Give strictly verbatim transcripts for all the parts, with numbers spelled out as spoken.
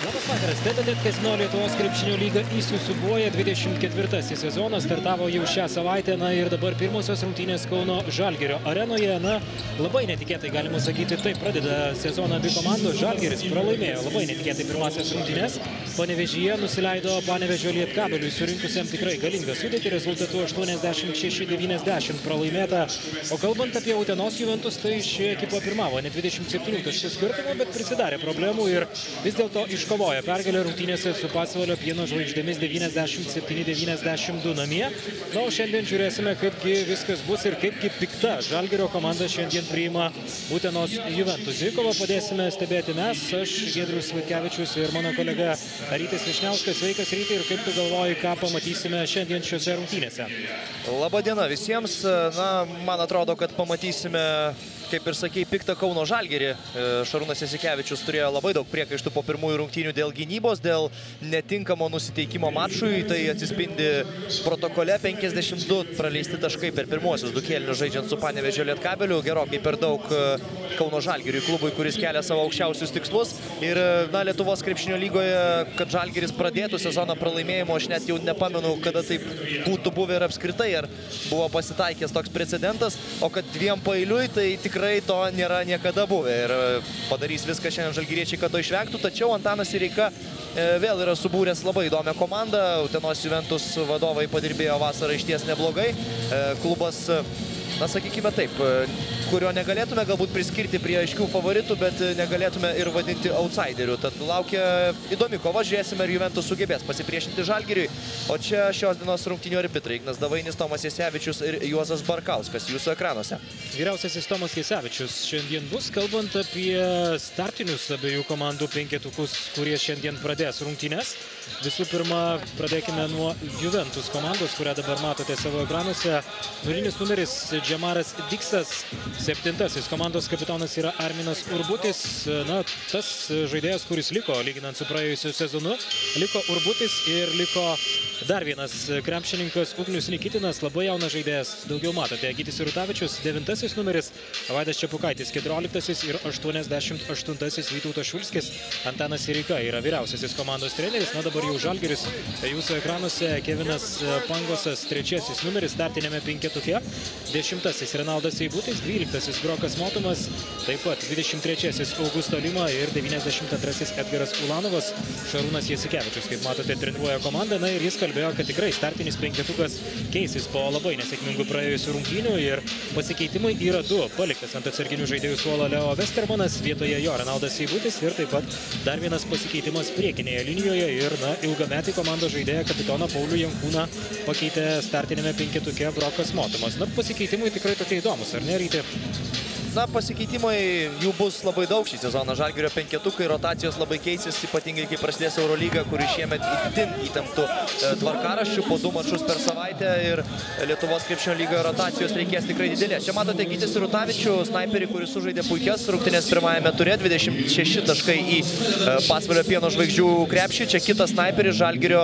Labas vakaras, Tetatet Kazino Lietuvos krepšinio lyga įsisiūbuoja, dvidešimt ketvirtasis sezonas startavo jau šią savaitę, na ir dabar pirmosios rungtynės Kauno Žalgirio arenoje, na labai netikėtai galima sakyti, taip pradeda sezoną abi komandos. Žalgiris pralaimėjo labai netikėtai pirmasias rungtynės, Panevėžyje nusileido Panevėžio Lietkabeliui surinkusiam tikrai galingą sudėtį, rezultatu aštuoniasdešimt šeši devyniasdešimt pralaimėta, o kalbant apie Utenos Juventus, tai ši ekipa pirmavo ne dvidešimt septynių taškų skirtumu, bet prisidarė problemų ir vis dėlto iškovojo pergalę rungtynėse su Pasvalio Pieno žvaigždėmis devyniasdešimt septyni devyniasdešimt du namie. Na, o šiandien žiūrėsime, kaipgi viskas bus ir kaipgi pikta Žalgirio komanda šiandien priima Utenos Juventus. Dvikovą padėsime stebėti mes, aš Giedrius Vaitkevičius ir mano kolega Rytis Vyšniauskas. Sveikas, Ryti, ir kaip tu galvoji, ką pamatysime šiandien šiose rungtynėse? Labą dieną visiems. Na, man atrodo, kad pamatysime, kaip ir sakei, piktą Kauno Žalgirį. Šarūnas Jasikevičius turėjo labai daug priekaištų po pirmųjų rungtynių dėl gynybos, dėl netinkamo nusiteikimo mačui. Tai atsispindi protokole. penkiasdešimt du praleisti taškai per pirmuosius du kėlinius žaidžiant su Panevėžio Lietkabeliu. Gerokai per daug Kauno Žalgiriui, klubui, kuris kelia savo aukščiausius tikslus. Ir na, Lietuvos krepšinio lygoje, kad Žalgiris pradėtų sezoną pralaimėjimo, aš net jau nepamenu, kada taip būtų buvę ir apskritai, ar buvo pasitaikęs toks precedentas, o kad dviem pailiui, tai tikrai to nėra niekada buvę. Ir padarys viską šiandien žalgiriečiai, kad to išvengtų. Tačiau Antanas Sireika vėl yra subūręs labai įdomią komandą. Utenos Juventus vadovai padirbėjo vasarą išties neblogai. Klubas, na sakykime taip, kurio negalėtume galbūt priskirti prie aiškių favoritų, bet negalėtume ir vadinti outsiderių. Tad laukia įdomi kova, žiūrėsime, ar Juventus sugebės pasipriešinti Žalgiriui. O čia šios dienos rungtynių arbitrai Ignas Davainis, Tomas Jasevičius ir Juozas Barkauskas jūsų ekranuose. Vyriausiasis Tomas Jasevičius šiandien bus, kalbant apie startinius abiejų komandų penketukus, kurie šiandien pradės rungtynes. Visų pirma, pradėkime nuo Juventus komandos, kurią dabar matote savo ekranuose. Nulinis numeris Džemaras Diksas, septintasis komandos kapitonas yra Arminas Urbutis. Na, tas žaidėjas, kuris liko, lyginant su praėjusiu sezonu, liko Urbutis ir liko dar vienas krepšininkas Ugnius Nikitinas, labai jaunas žaidėjas, daugiau matote, Gytis Rutavičius, devintasis numeris, Vaidas Čepukaitis, keturioliktasis ir aštuoniasdešimt aštuntasis Vytautas Šulskis. Antanas Sireika yra vyriausiasis komandos treneris. Na, dabar jau Žalgiris jūsų ekranuose, Kevinas Pangosas, trečiasis numeris startinėme penketuke, dešimtasis Renaldas Eibutis, dvyliktasis Brokas Motumas, taip pat dvidešimt trečiasis Augusto Lima ir devyniasdešimt antrasis Edgaras Ulanovas. Šarūnas Jasikevičius, kaip matote, treniruoja komandą, na ir jis kalbėjo, kad tikrai startinis penketukas keisis po labai nesėkmingų praėjusių rungtynių ir pasikeitimai yra du. Paliktas ant atsarginių žaidėjų suolo Leo Westermanas, vietoje jo Renaldas Eibutis ir taip pat dar vienas pasikeitimas priekinėje linijoje ir na, ilgametį komandos žaidėją kapitoną Paulių Jankūną pakeitė startinėme penketuke Brokas Motumas. Na, pasikeitimai tikrai tokie įdomus, ar ne, Ryti? Na, pasikeitimai jų bus labai daug šį sezoną. Žalgirio penketukai, rotacijos labai keisis, ypatingai kai prasidės Eurolyga, kuri šiemet itin įtemptų tvarkaraščių, po du mačus per savaitę ir Lietuvos krepšinio lygoje rotacijos reikės tikrai didelės. Čia matote Gytis Rutavičių, snaiperį, kuris sužaidė puikias rungtynes pirmajame ture, dvidešimt šeši taškai į Pasvalio Pieno žvaigždžių krepšį. Čia kitas snaiperis, Žalgirio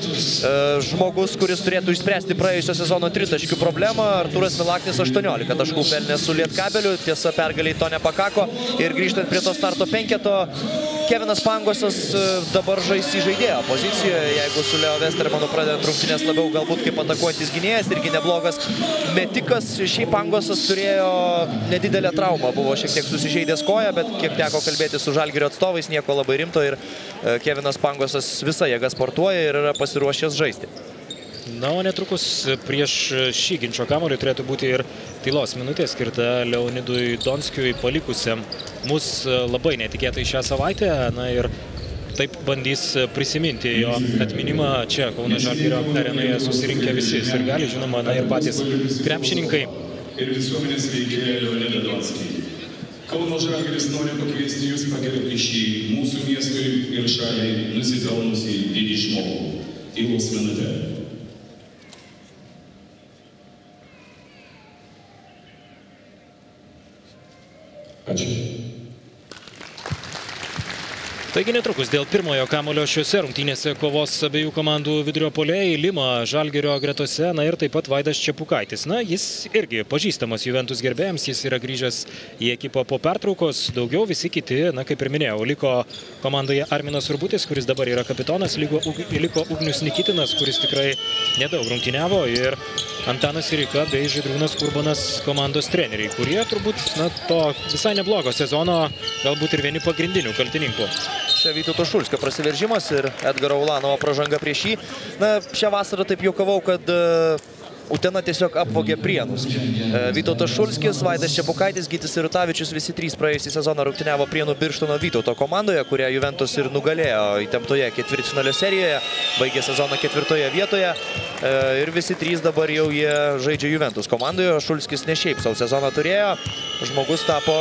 žmogus, kuris turėtų išspręsti praėjusio sezono tritaškių problemą. Artūras Milaknis aštuoniolika taškų pelnė su Lietkabeliu. Tiesa, pergaliai to nepakako. Ir grįžtant prie to starto penketo, Kevinas Pangosas dabar žais į žaidėjo pozicijoje. Jeigu su Leo Westermanu pradedant rungtynės labiau galbūt kaip atakuojantis gynėjas, irgi neblogas metikas. Šiaip Pangosas turėjo nedidelę traumą, buvo šiek tiek susižeidęs koją, bet kiek teko kalbėti su Žalgirio atstovais, nieko labai rimto ir Kevinas Pangosas visą jėgą sportuoja ir yra pasiruošęs žaisti. Na, o netrukus prieš šį ginčio kamuolį turėtų būti ir tylos minutė skirta Leonidui Donskiui, palikusiam mus labai netikėtai šią savaitę. Na ir taip bandys prisiminti jo atminimą čia Kauno Žalgirio arenoje susirinkę visi sirgaliai, žinoma, na ir patys krepšininkai. Ir visuomenės veikėją Leonidą Donskį. Kauno Žalgiris nori pakviesti jūs pagerbti šį mūsų miestui ir šaliai nusipelnusį didį žmogų. Tylos minutė. Taigi netrukus dėl pirmojo kamuolio šiuose rungtynėse kovos abiejų komandų vidurio puolėjai Lima Žalgirio gretose, na ir taip pat Vaidas Čepukaitis. Na, jis irgi pažįstamas Juventus gerbėjams, jis yra grįžęs į ekipą po pertraukos. Daugiau visi kiti, na kaip ir minėjau, liko komandoje Arminas Urbutis, kuris dabar yra kapitonas, liko, liko Ugnius Nikitinas, kuris tikrai nedaug rungtyniavo, ir Antanas Sireika bei Žydrūnas Urbanas komandos treneriai, kurie turbūt, na, to visai neblogo sezono, galbūt ir vieni pagrindinių kaltininkų. Čia Vytauto Šulskio prasiveržimas ir Edgaro Ulanovo pražanga prieš jį. Na, šią vasarą taip juokavau, kad uh, Utena tiesiog apvogė Prienus. Uh, Vytautas Šulskis, Vaidas Čepukaitis, Gytis Sirutavičius, visi trys praėjusį sezoną rungtyniavo Prienų Birštono Vytauto komandoje, kurią Juventus ir nugalėjo įtemptoje ketvirtfinalio serijoje, baigė sezoną ketvirtoje vietoje. Uh, ir visi trys dabar jau jie žaidžia Juventus komandoje. Šulskis ne šiaip savo sezoną turėjo, žmogus tapo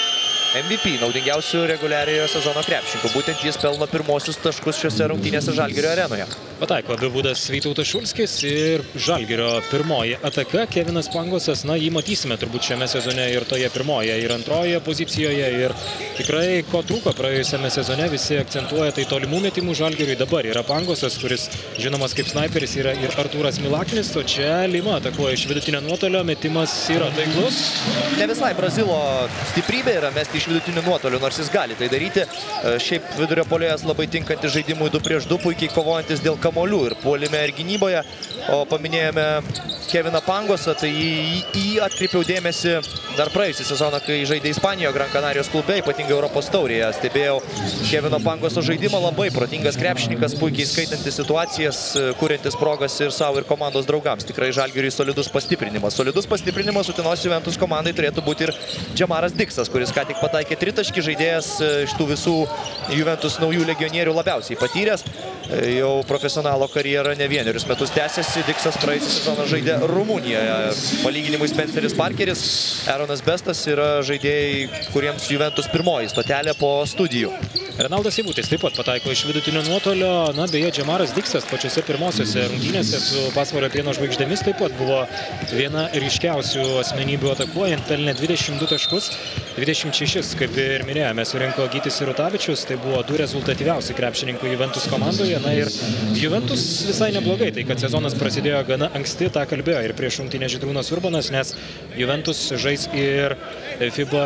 M V P, naudingiausių reguliariojo sezono krepšininkų. Būtent jis pelno pirmosius taškus šiuose rungtynėse Žalgirio arenoje. Pataiko abibudas Vytautas Šulskis ir Žalgirio pirmoji ataka. Kevinas Pangosas, na, jį matysime turbūt šiame sezone ir toje pirmoje, ir antroje pozicijoje. Ir tikrai, ko trūko praėjusiame sezone, visi akcentuoja tai tolimų metimų Žalgiriui. Dabar yra Pangosas, kuris žinomas kaip snaiperis, yra ir Artūras Milaknis, o čia Lima atakuoja iš vidutinio nuotolio, metimas yra taiklus. Ne visai Brazilo stiprybė yra mesti iš vidutinio nuotolio, nors jis gali tai daryti. Šiaip vidurio puolėjas labai tinkantis žaidimui du prieš du, puikiai kovojantis dėl kamuolių ir puolime ir gynyboje. O paminėjome Keviną Pangosą, tai į jį atkreipiau dėmesį dar praėjusį sezoną, kai žaidė Ispanijoje Gran Canarijos klube, ypatingai Europos taurėje. Stebėjau Kevino Pangoso žaidimą, labai protingas krepšininkas, puikiai skaitantis situacijas, kuriantis progas ir savo ir komandos draugams. Tikrai Žalgiriui solidus pastiprinimas. Solidus pastiprinimas Utenos Juventus komandai turėtų būti ir Džemaras Diksas, kuris ką tik pataikė tritaškį, žaidėjas iš tų visų Juventus naujų legionierių labiausiai patyręs. Jau profesionalo karjerą ne vienerius metus tęsiasi. Diksas praėjusį sezoną žaidė Rumunijoje. Palyginimui Spenceris Parkeris, Aaronas Bestas yra žaidėjai, kuriems Juventus pirmoji stotelė po studijų. Renaldas Seibutis taip pat pataiko iš vidutinio nuotolio. Na, beje, Džemaras Diksas pačiose pirmosiose rungtynėse su Pasvalio Pieno žvaigždėmis taip pat buvo viena ryškiausių asmenybių atakuojant, pelnė dvidešimt du taškus, dvidešimt šešis, kaip ir minėjome, surinko Gytis Sirutavičius. Tai buvo du rezultatyviausi krepšininkų Juventus komandoje. Na ir Juventus visai neblogai, tai kad sezonas prasidėjo gana anksti, tą kalbėjo ir prieš rungtynę Žydrūnas Urbanas, nes Juventus žais ir FIBA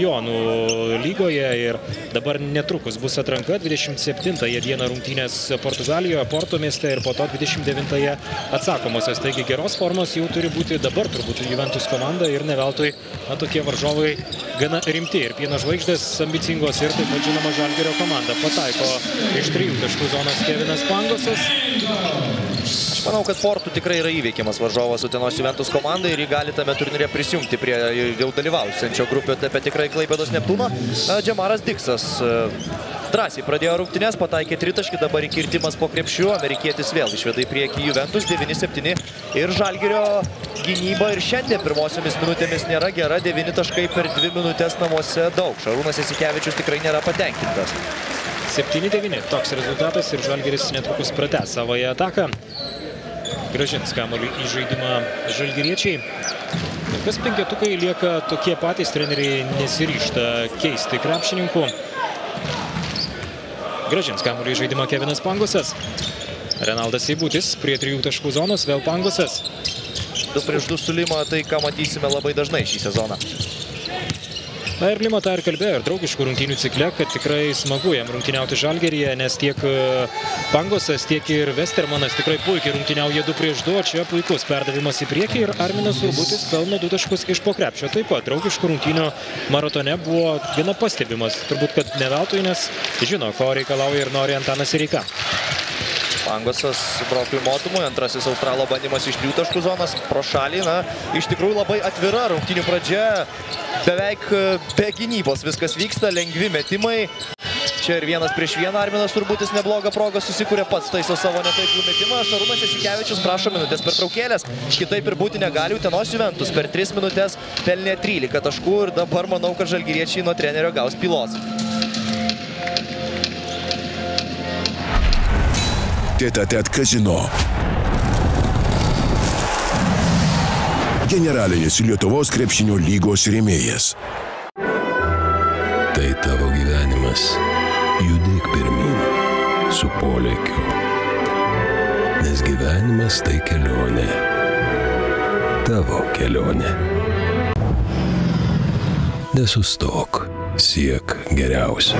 čempionų lygoje ir dabar netrukus bus atranka. dvidešimt septintąją dieną rungtynės Portugalijoje, Porto mieste, ir po to dvidešimt devintąją atsakomosios. Taigi geros formos jau turi būti dabar turbūt Juventus komanda ir ne veltui, na, tokie varžovai gana rimti ir Pieno žvaigždės ambicingos ir taip pat žinoma Žalgirio komanda. Pataiko iš trijų taškų zonos Kevinas Pangosas. Aš manau, kad Portų tikrai yra įveikiamas varžovas Utenos Juventus komandai ir jį gali tame turnyre prisijungti prie jau dalyvausiančio grupio etape tikrai Klaipėdos Neptūno. Džemaras Diksas drąsiai pradėjo rungtynes, pataikė tritaškį, dabar įkirtimas po krepšiu, amerikietis vėl išveda į priekį Juventus devyni septyni ir Žalgirio gynyba ir šiandien pirmosiomis minutėmis nėra gera, devyni taškai per dvi minutės namuose daug. Šarūnas Jasikevičius tikrai nėra patenkintas. septyni devyni toks rezultatas ir Žalgiris netrukus pratęs savoje ataką. Grąžins kamuolį į žaidimą žalgiriečiai. Ir kas penketukai lieka tokie patys, treneriai nesiryžta keisti krepšininkų. Grąžins kamuolį į žaidimą Kevinas Pangosas. Renaldas Seibutis prie trijų taškų zonos, vėl Pangosas. Du prieš du su Lima, tai ką matysime labai dažnai šį sezoną. Na ir Lima tą ir kalbėjo ir draugiškų rungtynių cikle, kad tikrai smagu jam rungtyniauti Žalgiryje, nes tiek Pangosas, tiek ir Vestermanas tikrai puikiai rungtyniauja du prieš du, o čia puikus perdavimas į priekį ir Arminas Urbutis pelno du taškus iš po krepšio. Taip pat draugiškų rungtynių maratone buvo gana pastebimas, turbūt kad ne veltui, nes žino, ko reikalauja ir nori Antanas Sireika. Pangosas Brokliui Motumui, antrasis Australo bandymas iš trijų taškų zonos pro šalį. Na, iš tikrųjų labai atvira rungtynių pradžia, beveik be gynybos viskas vyksta, lengvi metimai. Čia ir vienas prieš vieną Arminas Urbutis neblogą progą susikūrė, pats taiso savo netaiklų metimą. Šarūnas Jasikevičius prašo minutės pertraukėlės, kitaip ir būti negali. Utenos Juventus per tris minutės pelnė trylika taškų ir dabar manau, kad žalgiriečiai nuo trenerio gaus pylos. Tête-à-tête Kazino. Generalinis Lietuvos krepšinio lygos rėmėjas. Tai tavo gyvenimas. judėk pirmin su polėkiu. Nes gyvenimas tai kelionė. Tavo kelionė. Nesustok, siek geriausio.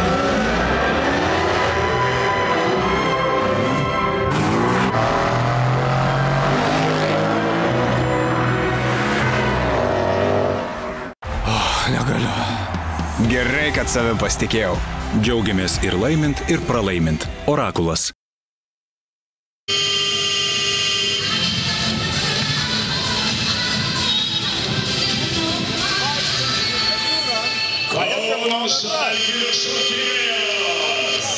Negaliu. Gerai, kad savim pasitikėjau. Džiaugiamės ir laimint, ir pralaimint. Orakulas. Kauno Žalgirio šokėjas.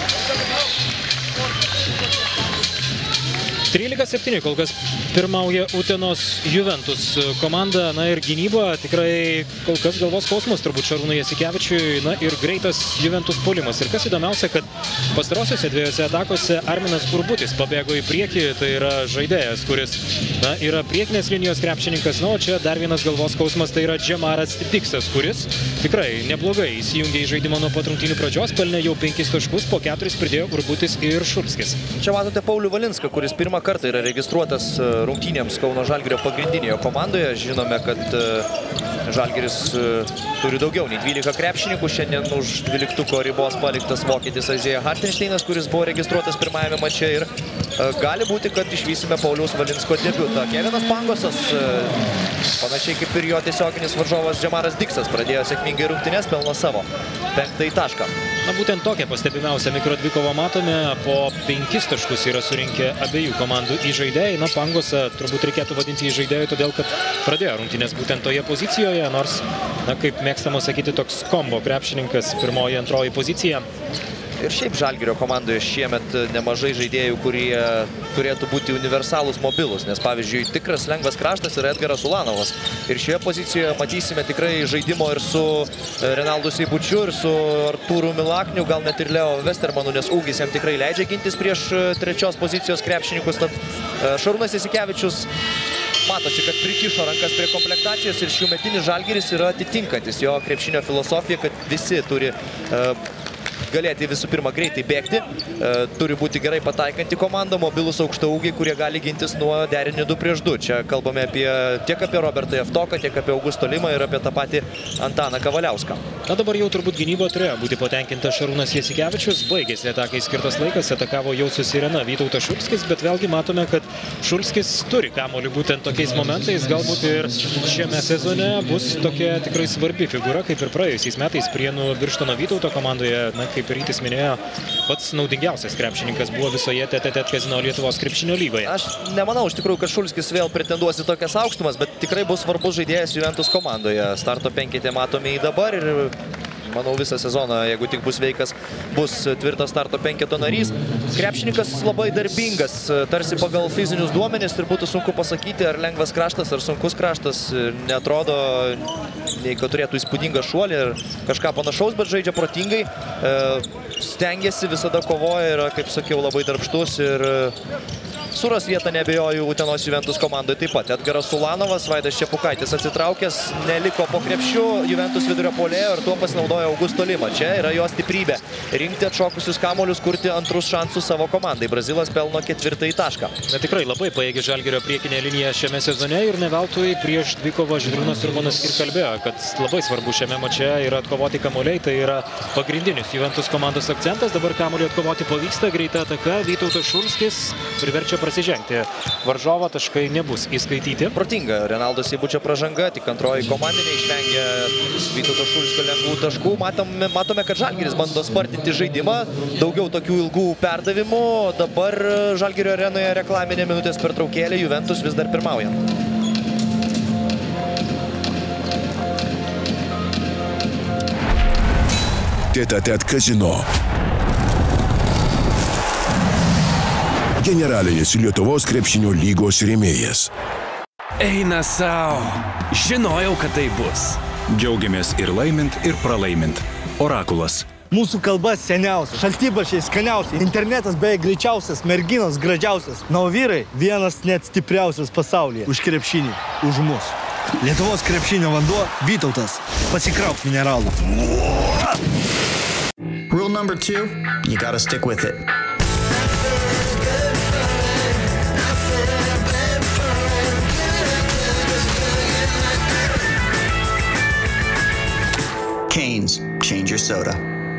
trylika septyni kol kas pirmauja Utenos Juventus komanda. Na ir gynyba tikrai kol kas galvos skausmas turbūt Šarūnui Jasikevičiui. Na ir greitas Juventus puolimas. Ir kas įdomiausia, kad pastarosiuose dviejose atakose Arminas Urbutis pabėgo į priekį. Tai yra žaidėjas, kuris na, yra priekinės linijos krepšininkas. Na, o čia dar vienas galvos skausmas, tai yra Džemaras Diksas, kuris tikrai neblogai įsijungė į žaidimą nuo pat rungtynių pradžios. Pelnė jau penkis taškus, po keturis pridėjo Urbutis ir Šulskis. Čia matote Paulių Valinską, kuris pirmą kartą yra registruotas rungtynėms Kauno Žalgirio pagrindinėje komandoje. Žinome, kad Žalgiris turi daugiau nei dvylika krepšininkų. Šiandien už dvyliktuko ribos paliktas vokietis Aizėja Hartensteinas, kuris buvo registruotas pirmajame mače. Ir gali būti, kad išvysime Pauliaus Valinsko debiutą. Kevinas Pangosas, panašiai kaip ir jo tiesioginis varžovas Džemaras Diksas, pradėjo sėkmingai rungtynes, pelno savo penktąjį tašką. Na, būtent tokią pastebimiausią mikrodvikovą matome. Po penkis taškus yra surinkę abiejų komandų įžaidėjai. Na, Pangosą turbūt reikėtų vadinti įžaidėjų, todėl kad pradėjo rungtynės būtent toje pozicijoje, nors, na, kaip mėgstama sakyti, toks kombo krepšininkas, pirmoji, antroji pozicija. Ir šiaip Žalgirio komandoje šiemet nemažai žaidėjų, kurie turėtų būti universalūs mobilus, nes pavyzdžiui tikras lengvas kraštas yra Edgaras Ulanovas. Ir šioje pozicijoje matysime tikrai žaidimo ir su Renaldu Seibučiu, ir su Artūru Milakniu, gal net ir Leo Westermanu, nes ūgis jam tikrai leidžia gintis prieš trečios pozicijos krepšininkus. Tad Šarūnas Jasikevičius matosi, kad prikišo rankas prie komplektacijos ir šiųmetinis Žalgiris yra atitinkantis jo krepšinio filosofiją, kad visi turi galėti visų pirma greitai bėgti, e, turi būti gerai pataikanti komanda, mobilus aukštaūgiai, kurie gali gintis nuo derinio du prieš du. Čia kalbame apie, tiek apie Robertą Jeftoką, tiek apie Augustą Limą ir apie tą patį Antaną Kavaliauską. Na, dabar jau turbūt gynybo turėjo būti patenkinta Šarūnas Jasikevičius. Baigėsi atakai skirtas laikas, atakavo jau su Sirena Vytautas Šulskis, bet vėlgi matome, kad Šulskis turi kamuolį būtent tokiais momentais. Galbūt ir šiame sezone bus tokia tikrai svarbi figūra, kaip ir praėjusiais metais Prienų Birštono Vytauto komandoje. Na, kaip ir Rytis minėjo, pats naudingiausias krepšininkas buvo visoje T T T Kazino Lietuvos krepšinio lygoje. Aš nemanau iš tikrųjų, kad Šulskis vėl pretenduos į tokias aukštumas, bet tikrai bus svarbus žaidėjas Juventus komandoje. Starto penkete matome į dabar ir manau visą sezoną, jeigu tik bus veikas, bus tvirtas starto penketo narys. Krepšininkas labai darbingas, tarsi pagal fizinius duomenis, ir būtų sunku pasakyti, ar lengvas kraštas, ar sunkus kraštas. Neatrodo, nei kad turėtų įspūdingą šuolį ir kažką panašaus, bet žaidžia protingai. Stengiasi, visada kovoja, yra, kaip sakiau, labai darbštus ir suras vietą, neabejoju, Utenos Juventus komandoje taip pat. Edgaras Ulanovas, Vaidas Čepukaitis atsitraukęs, neliko po krepšiu Juventus vidurio puolėjo ir tuo pasinaudojo Augusto Lima. Čia yra jo stiprybė. Rinkti atšokusius kamuolius, kurti antrus šansus savo komandai. Brazilas pelno ketvirtąjį tašką. Na, tikrai labai pajėgi Žalgirio priekinė linija šiame sezone ir ne veltui prieš dvikovą Žydrūnas Urbonas ir kalbėjo, kad labai svarbu šiame mače yra atkovoti kamuoliai. Tai yra pagrindinis Juventus komandos akcentas. Dabar kamuolį atkovoti pavyksta, greita ataka. Vytautas Šulskis priverčia prasižengti varžovą, taškai nebus įskaityti. Protinga Renaldo Seibučio pražanga, tik antroji komandinė išvengia Vytauto Šulskio lengvų taškų. Matome, matome, kad Žalgiris bando spartinti žaidimą, daugiau tokių ilgų perdavimų. Dabar Žalgirio arenoje reklaminė minutės pertraukėlė, Juventus vis dar pirmauja. T T T Kazino. Generalinis Lietuvos krepšinio lygos rėmėjas. Eina sau. Žinojau, kad tai bus. Džiaugiamės ir laimint, ir pralaimint. Orakulas. Mūsų kalba seniausia, šaltibarščiai skaniausia, internetas beveik greičiausias, merginos gražiausias. Na, o vyrai vienas net stipriausias pasaulyje. Už krepšinį, už mus. Lietuvos krepšinio vanduo Vytautas. Pasikrauk mineralų. Rule number two, you gotta stick with it. Canes, change your soda.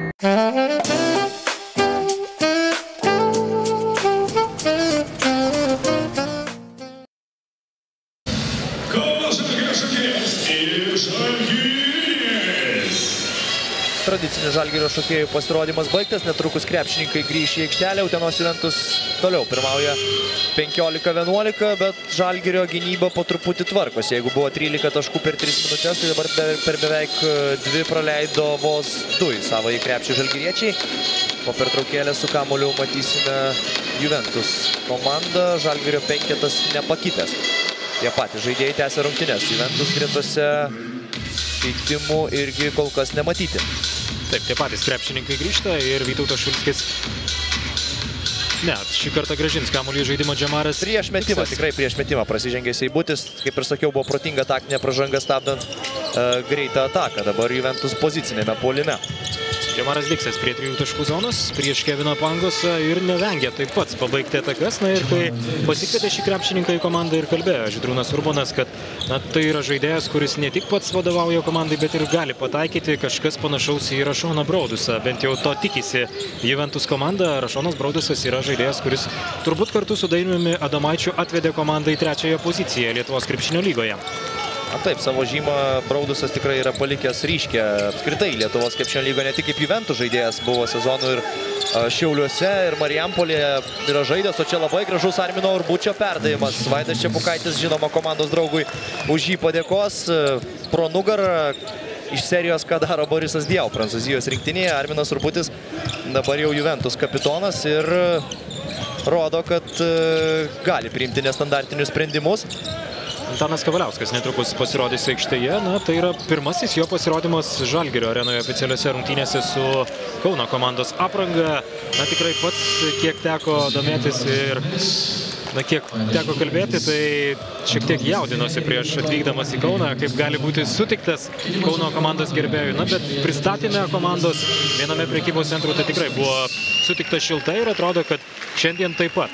Tradicinis Žalgirio šokėjų pasirodymas baigtas, netrukus krepšininkai grįš į aikštelę, Utenos Juventus toliau pirmauja penkiolika vienuolika, bet Žalgirio gynyba po truputį tvarkosi. Jeigu buvo trylika taškų per tris minutės, tai dabar per beveik dvi praleido vos du į savo į krepšį žalgiriečiai. Po pertraukėlės su kamuoliu matysime Juventus komandą, Žalgirio penketas nepakitęs. Tie patys žaidėjai tęsia rungtynes. Juventus gretose keitimų irgi kol kas nematyti. Taip, tie patys krepšininkai grįžta ir Vytautas Šulskis. Ne, šį kartą grąžins kamuolį žaidimo Džemaras. Prieš metimą, tikrai prieš metimą prasižengė Seibutis. Kaip ir sakiau, buvo protinga taktinė pražanga stabdant uh, greitą ataką. Dabar Juventus pozicinėme puolime. Džemaras Diksas prie trijų taškų zonos prieš Kevino Pangosą ir nevengė taip pats pabaigti atakas. Na ir kai pasikvietė šį krepšininką į komandą ir kalbėjo Žydrūnas Urbonas, kad na, tai yra žaidėjas, kuris ne tik pats vadovauja komandai, bet ir gali pataikyti kažkas panašaus į Rašoną Braudusą. Bent jau to tikisi Juventus komanda. Rašonas Braudusas yra žaidėjas, kuris turbūt kartu su Dainiumi Adomaičiu atvedė komandą į trečiąją poziciją Lietuvos krepšinio lygoje. Na taip, savo žymą Braudusas tikrai yra palikęs ryškę apskritai Lietuvos krepšinio lygoje, ne tik kaip Juventus žaidėjas buvo sezonų ir Šiauliuose, ir Marijampolėje yra žaidęs, o čia labai gražus Armino Urbučio perdavimas. Vaidas Čepukaitis, žinoma, komandos draugui už jį padėkos. Pro nugarą iš serijos, ką daro Borisas Diau Prancūzijos rinktinėje. Arminas Urbutis dabar jau Juventus kapitonas ir rodo, kad gali priimti nestandartinius sprendimus. Antanas Kavaliauskas netrukus pasirodys aikštėje. Na, tai yra pirmasis jo pasirodymas Žalgirio arenoje oficialiuose rungtynėse su Kauno komandos apranga. Na, tikrai pats, kiek teko domėtis ir na, kiek teko kalbėti, tai šiek tiek jaudinosi prieš atvykdamas į Kauną, kaip gali būti sutiktas Kauno komandos gerbėjų. Na, bet pristatėme komandos viename prekybos centrų, tai tikrai buvo sutiktas šiltai ir atrodo, kad šiandien taip pat.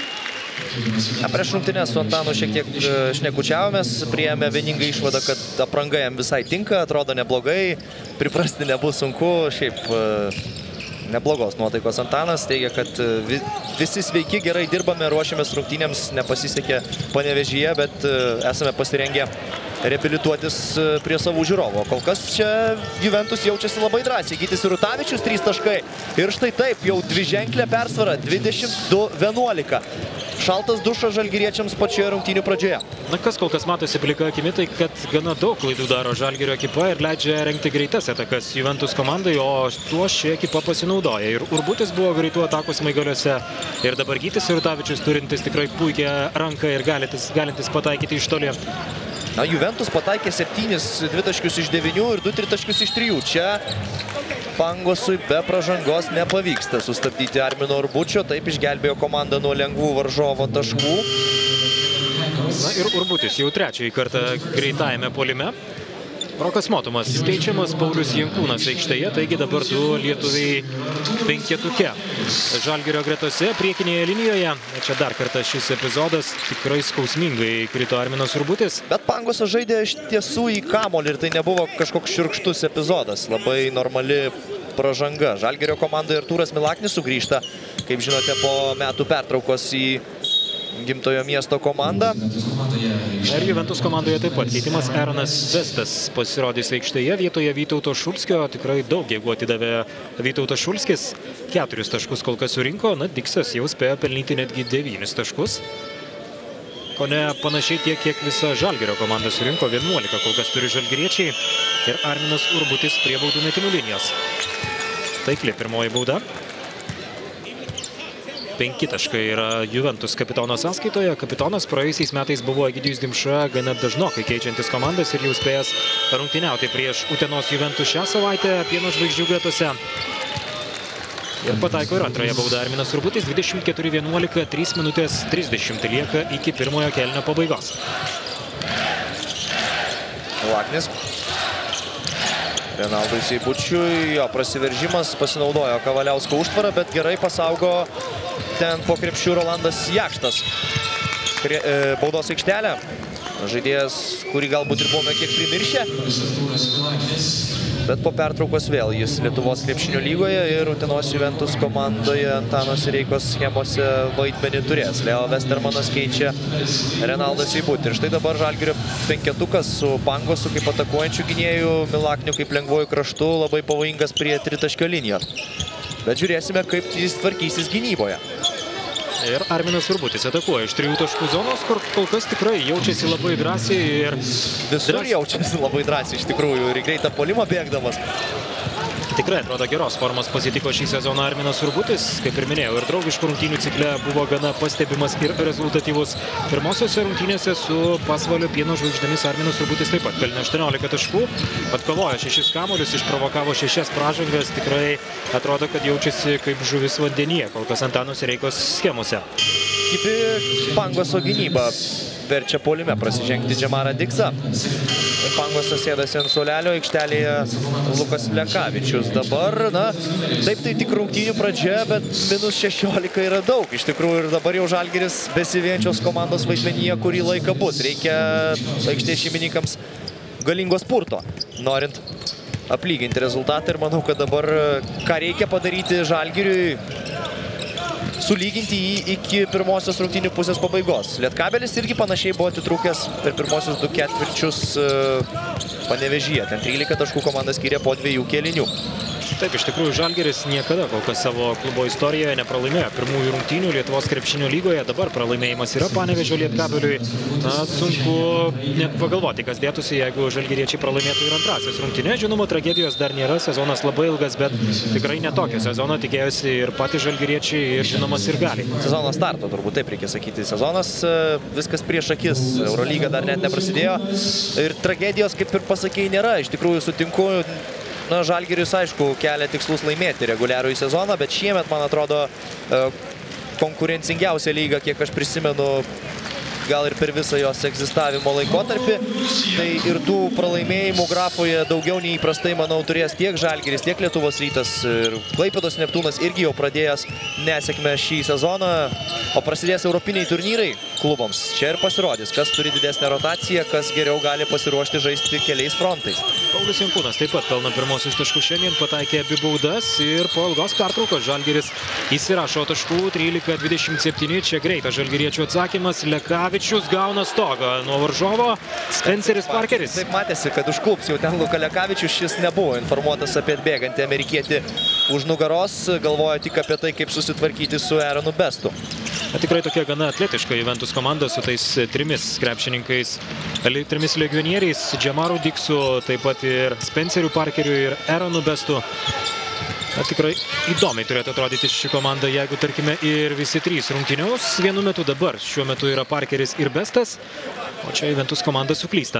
Na, prieš rungtynės su Antanu šiek tiek šnekučiavomės, priėmė vieningą išvadą, kad apranga jam visai tinka, atrodo neblogai, priprasti nebus sunku, šiaip neblogos nuotaikos Antanas, teigia, kad visi sveiki, gerai dirbame, ruošiamės rungtynėms, nepasisekė Panevėžyje, bet esame pasirengę reabilituotis prie savų žiūrovų. Kol kas čia Juventus jaučiasi labai drąsiai. Gytis Rutavičius, trys taškai. Ir štai taip, jau dviženklė persvara, dvidešimt du vienuolika. Šaltas dušas žalgiriečiams pačioje rungtynių pradžioje. Na, kas kol kas matosi plika akimi, tai kad gana daug klaidų daro Žalgirio ekipa ir leidžia rengti greitas atakas Juventus komandai, o tuo ši ekipa pasinaudoja. Ir Urbutis buvo greitų atakų smaigaliuose ir dabar Gytis Rutavičius turintis tikrai puikią ranką ir galintis, galintis pataikyti iš toli. Na, Juventus pataikė septynis dvitaškius iš devynių ir du tritaškius iš trijų. Čia Pangosui be pražangos nepavyksta sustabdyti Armino Urbučio, taip išgelbėjo komandą nuo lengvų varžovo taškų. Na ir Urbutis jau trečiąjį kartą greitajame puolime. Rokas Motumas keičiamas, Paulius Jankūnas aikštėje, taigi dabar du lietuviai penketuke. Žalgirio gretose, priekinėje linijoje. Čia dar kartą šis epizodas, tikrai skausmingai krito Arminas Urbutis. Bet Pangosas žaidė iš tiesų į kamuolį ir tai nebuvo kažkoks šiurkštus epizodas. Labai normali pražanga. Žalgirio komandoje Artūras Milaknis sugrįžta, kaip žinote, po metų pertraukos į gimtojo miesto komandą. Ir Juventus komandoje taip pat keitimas. Eronas Vestas pasirodys aikštėje vietoje Vytauto Šulskio. Tikrai daug jėgų atidavė Vytautas Šulskis. Keturis taškus kol kas surinko. Na, Diksas jau spėjo pelnyti netgi devynis taškus. Kone panašiai tiek, kiek visa Žalgirio komanda surinko. vienuolika kol kas turi žalgiriečiai. Ir Arminas Urbutis prie baudų metimų linijos. Taikli pirmoji bauda. Penki taškai yra Juventus kapitono sąskaitoje. Kapitonas praėjusiais metais buvo Egidijus Dimša, gana dažnokai keičiantis komandas ir jau spėjęs rungtyniauti prieš Utenos Juventus šią savaitę Pieno žvaigždžių gretose. Ir pataiko ir antrąją baudą Arminas Urbutis. dvidešimt keturi vienuolika, trys minutės trisdešimt lieka iki pirmojo kėlinio pabaigos. Laknis. Renaldui Seibučiui, jo prasiveržimas, pasinaudojo Kavaliausko užtvarą, bet gerai pasaugo ten po krepšių Rolandas Jakštas. Krie, e, baudos aikštelė, žaidėjas, kurį galbūt ir buvome kiek primiršę, bet po pertraukos vėl jis Lietuvos krepšinio lygoje ir Utenos Juventus komandoje Antano Sireikos schemose vaidmenį turės. Leo Westermanas keičia Renaldą Seibutį. Ir štai dabar Žalgirio penketukas su Pangosu kaip atakuojančių gynėjų, Milakniu kaip lengvojų kraštų, labai pavojingas prie tritaškio linijos. Bet žiūrėsime, kaip jis tvarkysis gynyboje. Ir Arminas Urbutis atakuoja iš trijų taškų zonos, kur kol kas tikrai jaučiasi labai drąsiai ir... Visur jaučiasi labai drąsiai iš tikrųjų ir greitą puolimą bėgdamas. Tikrai atrodo geros formos pasitiko šį sezoną Arminas Urbutis. Kaip ir minėjau, ir draugiškų rungtynių cikle buvo gana pastebimas ir rezultatyvus. Pirmosiose rungtynėse su Pasvalio Pieno žvaigždėmis Arminas Urbutis taip pat pelnė aštuoniolika taškų, atkovojo šešis kamuolius, išprovokavo šešias pražangas. Tikrai atrodo, kad jaučiasi kaip žuvis vandenyje, kol kas Antano Sireikos schemose. Kipi Pangoso gynyba verčia puolime prasižengti Džemarą Diksą. Pangosas sėdasi ant suolelio, aikštelėje Lukas Lekavičius. Dabar, na, taip tai tik rungtynių pradžia, bet minus šešiolika yra daug. Iš tikrųjų ir dabar jau Žalgiris besivienčios komandos vaidmenyje kurį laiką bus. Reikia aikštės šeimininkams galingo spurto, norint aplyginti rezultatą. Ir manau, kad dabar ką reikia padaryti Žalgiriui, sulyginti jį iki pirmosios rungtynių pusės pabaigos. Lietkabelis irgi panašiai buvo atitrūkęs per pirmosius du ketvirčius Panevėžyje. Ten trylika taškų komanda skyrė po dviejų kėlinių. Taip, iš tikrųjų Žalgiris niekada kol kas savo klubo istorijoje nepralaimėjo pirmųjų rungtynių Lietuvos krepšinio lygoje. Dabar pralaimėjimas yra Panevėžio Lietkabeliui. Na, sunku net pagalvoti, kas dėtųsi, jeigu žalgiriečiai pralaimėtų ir antrasis rungtynės. Žinoma, tragedijos dar nėra, sezonas labai ilgas, bet tikrai netokio sezono tikėjosi ir patys žalgiriečiai, ir žinomas ir gali. Sezono starto, turbūt taip reikia sakyti. Sezonas viskas prieš akis. Eurolyga dar net neprasidėjo. Ir tragedijos, kaip ir pasakėjai, nėra. Iš tikrųjų sutinku. Na, Žalgiris, aišku, kelia tikslus laimėti reguliarųjį sezoną, bet šiemet, man atrodo, konkurencingiausia lyga, kiek aš prisimenu, gal ir per visą jos egzistavimo laikotarpį. Tai ir tų pralaimėjimų grafoje daugiau nei įprastai, manau, turės tiek Žalgiris, tiek Lietuvos Rytas. Ir Klaipėdos Neptūnas irgi jau pradėjęs nesėkmę šį sezoną. O prasidės europiniai turnyrai klubams. Čia ir pasirodys, kas turi didesnę rotaciją, kas geriau gali pasiruošti žaisti keliais frontais. Paulius Jankūnas taip pat pelno pirmosius taškus šiandien, pataikė abi baudas ir po ilgos pertraukos Žalgiris įsirašo taškų trylika dvidešimt septyni. Čia greitas žalgiriečių atsakymas. Lekavičius gauna stogą nuo varžovo. Spenceris Parkeris. Taip matėsi, kad užklups jau ten Luka Lekavičius. Šis nebuvo informuotas apie atbėgantį amerikietį už nugaros. Galvoja tik apie tai, kaip susitvarkyti su Aaronu Bestu. Tikrai tokia gana atletiška Juventus komanda su tais trimis krepšininkais, trimis legionieriais, Džemaru Diksu, taip pat ir Spenceriu Parkeriu ir Aaronu Bestu. Tikrai įdomiai turėtų atrodyti ši komanda, jeigu, tarkime, ir visi trys rungtyniaus vienu metu. Dabar šiuo metu yra Parkeris ir Bestas, o čia Juventus komanda suklysta.